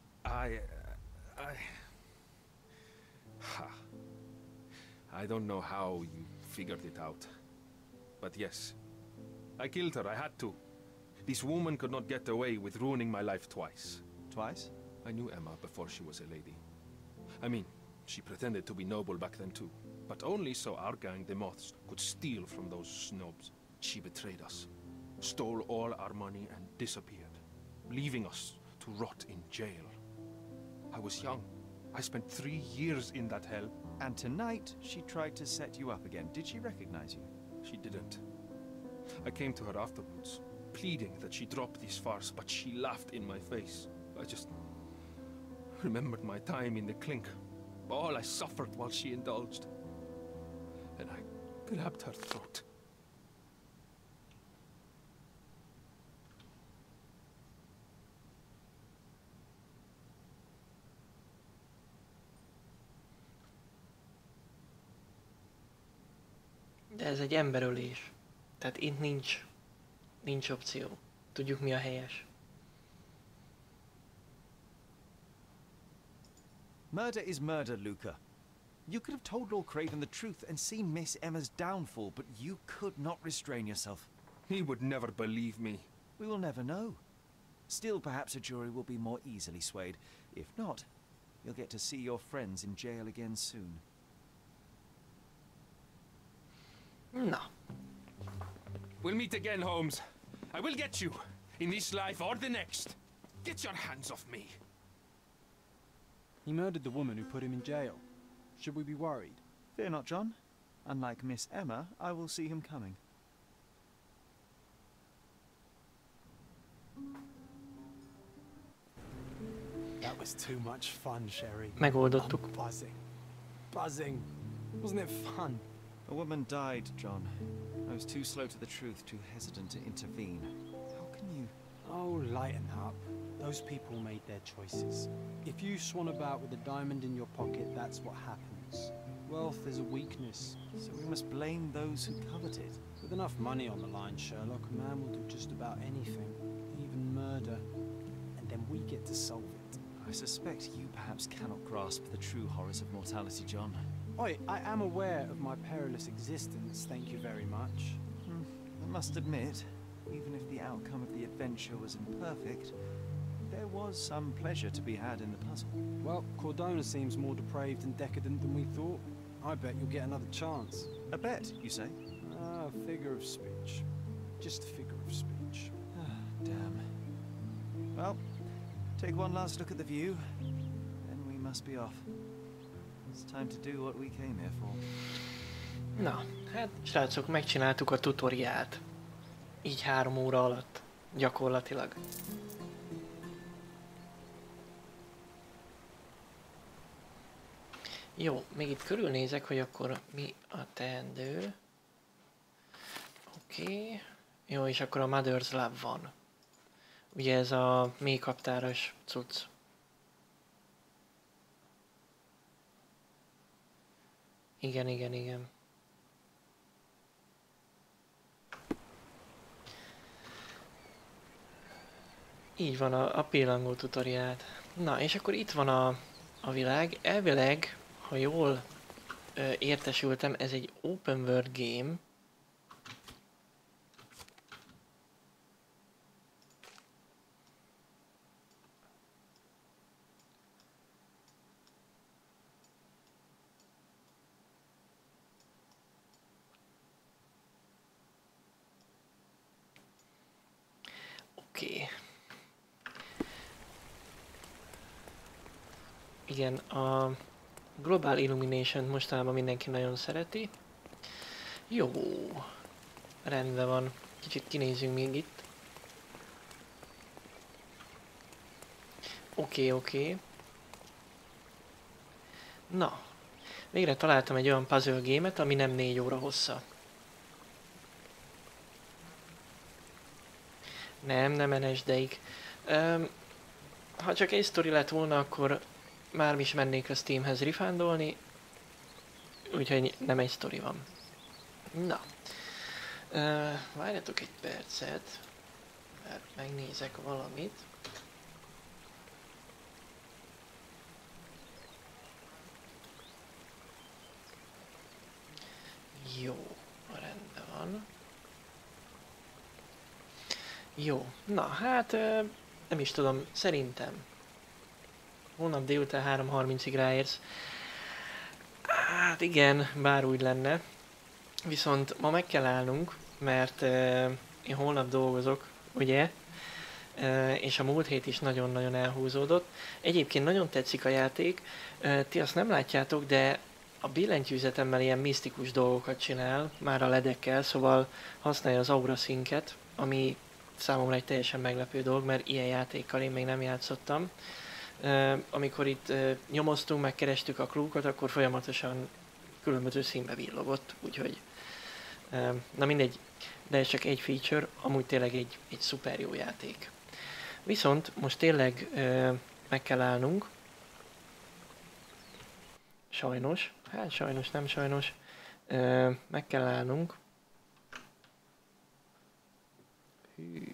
I don't know how you figured it out. But yes, I killed her. I had to. This woman could not get away with ruining my life twice. Twice? I knew Emma before she was a lady. I mean, she pretended to be noble back then too. But only so our gang, the Moths, could steal from those snobs. She betrayed us, stole all our money and disappeared, leaving us to rot in jail. I was young. I spent 3 years in that hell. And tonight, she tried to set you up again. Did she recognize you? She didn't. I came to her afterwards, pleading that she drop this farce, but she laughed in my face. I just remembered my time in the clink, all I suffered while she indulged. And I grabbed her throat. De ez egy emberölés. Tehát itt nincs opció. Tudjuk, mi a helyes. Murder is murder, Luca. You could have told Lord Craven the truth and seen Miss Emma's downfall, but you could not restrain yourself. He would never believe me. We will never know. Still, perhaps a jury will be more easily swayed. If not, you'll get to see your friends in jail again soon. No. We'll meet again, Holmes. I will get you, in this life or the next. Get your hands off me. He murdered the woman who put him in jail. Should we be worried? Fear not, John. Unlike Miss Emma, I will see him coming. That was too much fun, Sherry. Megoldottuk. I'm buzzing. Buzzing. Wasn't it fun? A woman died, John. I was too slow to the truth, too hesitant to intervene. How can you... Oh, lighten up. Those people made their choices. If you swan about with a diamond in your pocket, that's what happens. Wealth is a weakness. So we must blame those who covet it. With enough money on the line, Sherlock, a man will do just about anything. Even murder. And then we get to solve it. I suspect you perhaps cannot grasp the true horrors of mortality, John. Oi, I am aware of my perilous existence, thank you very much. I must admit, even if the outcome of the adventure was imperfect, there was some pleasure to be had in the puzzle. Well, Cordona seems more depraved and decadent than we thought. I bet you'll get another chance. A bet, you say? A figure of speech. Just a figure of speech. Damn. Well, take one last look at the view, then we must be off. It's time to do what we came here for. Na, hát srácok, megcsináltuk a tutoriált. Így 3 óra alatt. Gyakorlatilag. Jó, még itt körülnézek, hogy akkor mi a teendő. Oké. Jó, és akkor a Mother's Love van. Ugye ez a mély kaptáros cucc. Igen, igen, igen. Így van a pillangó tutoriált. Na, és akkor itt van a világ. Elvileg, ha jól értesültem, ez egy open world game. Oké. Igen, a Global Illumination mostanában mindenki nagyon szereti. Jó. Rendben van. Kicsit kinézzünk még itt. Oké. Na. Végre találtam egy olyan puzzle game-et, ami nem 4 óra hossza. Nem NSD-ig. Ha csak egy sztori lett volna, akkor már is mennék a Steamhez refundolni. Úgyhogy nem egy sztori van. Na. Várjatok egy percet. Mert megnézek valamit. Jó, rendben van. Jó, na hát nem is tudom, szerintem holnap délután 3:30-ig ráérsz. Hát igen, bár úgy lenne. Viszont ma meg kell állnunk, mert én holnap dolgozok, ugye? És a múlt hét is nagyon-nagyon elhúzódott. Egyébként nagyon tetszik a játék. Ti azt nem látjátok, de a billentyűzetemmel ilyen misztikus dolgokat csinál, már a ledekkel, szóval használja az aura szinket, ami számomra egy teljesen meglepő dolog, mert ilyen játékkal én még nem játszottam. Amikor itt nyomoztunk, megkerestük a klúkot, akkor folyamatosan különböző színbe villogott, úgyhogy na mindegy, de ez csak egy feature, amúgy tényleg egy szuper jó játék. Viszont most tényleg meg kell állnunk. Sajnos, hát sajnos, nem sajnos, meg kell állnunk. Hű.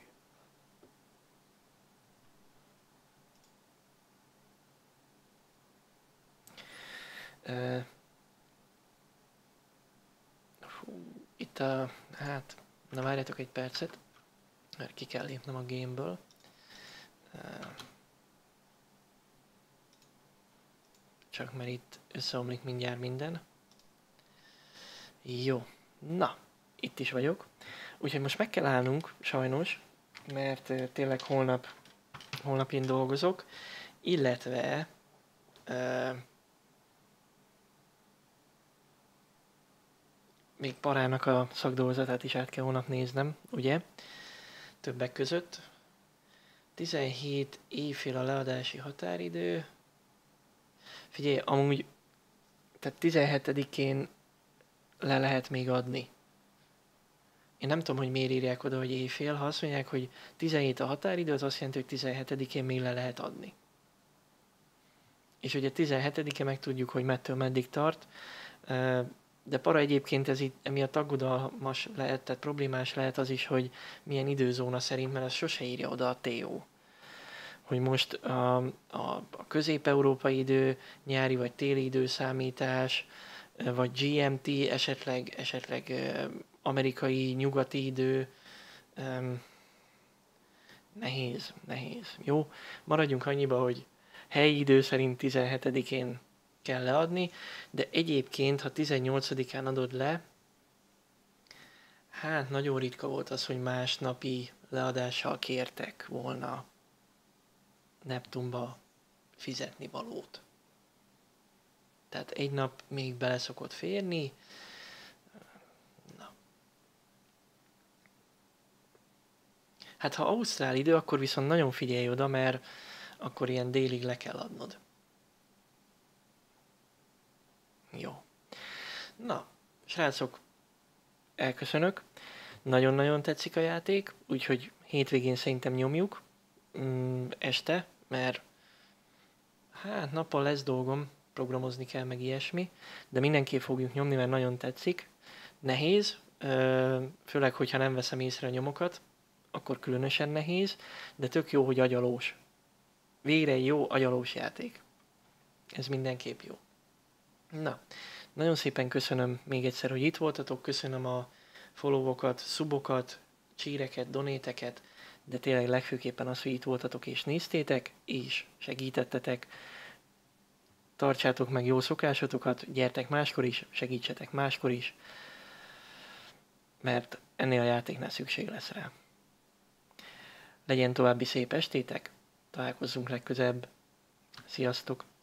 Itt a... hát... na várjátok egy percet, mert ki kell lépnem a gameből. Csak mert itt összeomlik mindjárt minden. Jó, na, itt is vagyok. Úgyhogy most meg kell állnunk, sajnos, mert tényleg holnap én dolgozok, illetve még Parának a szakdolgozatát is át kell holnap néznem, ugye? Többek között. 17 éjfél a leadási határidő. Figyelj, amúgy, tehát 17-én le lehet még adni. Én nem tudom, hogy miért írják oda, hogy éjfél. Ha azt mondják, hogy 17 a határidő, az azt jelenti, hogy 17-én még le lehet adni. És ugye 17-e meg tudjuk, hogy mettől meddig tart. De para egyébként ez itt emiatt aggodalmas lehet, tehát problémás lehet az is, hogy milyen időzóna szerint, mert ez sose írja oda a TO. Hogy most a közép-európai idő, nyári vagy téli időszámítás, vagy GMT, esetleg amerikai nyugati idő. Nehéz. Jó, maradjunk annyiba, hogy helyi idő szerint 17-én kell leadni, de egyébként, ha 18-án adod le, hát nagyon ritka volt az, hogy másnapi leadással kértek volna Neptunba fizetni valót. Tehát egy nap még bele szokott férni. Na. Hát ha ausztrál idő, akkor viszont nagyon figyelj oda, mert akkor ilyen délig le kell adnod. Jó. Na, srácok, elköszönök. Nagyon-nagyon tetszik a játék, úgyhogy hétvégén szerintem nyomjuk. Este, mert hát nappal lesz dolgom, programozni kell, meg ilyesmi, de mindenképp fogjuk nyomni, mert nagyon tetszik. Nehéz, főleg, hogyha nem veszem észre a nyomokat, akkor különösen nehéz, de tök jó, hogy agyalós. Végre egy jó agyalós játék. Ez mindenképp jó. Na, nagyon szépen köszönöm még egyszer, hogy itt voltatok, köszönöm a followokat, subokat, csíreket, donéteket, de tényleg legfőképpen az, hogy itt voltatok és néztétek, és segítettetek. Tartsátok meg jó szokásotokat, gyertek máskor is, segítsetek máskor is, mert ennél a játéknál szükség lesz rá. Legyen további szép estétek, találkozzunk legközelebb. Sziasztok!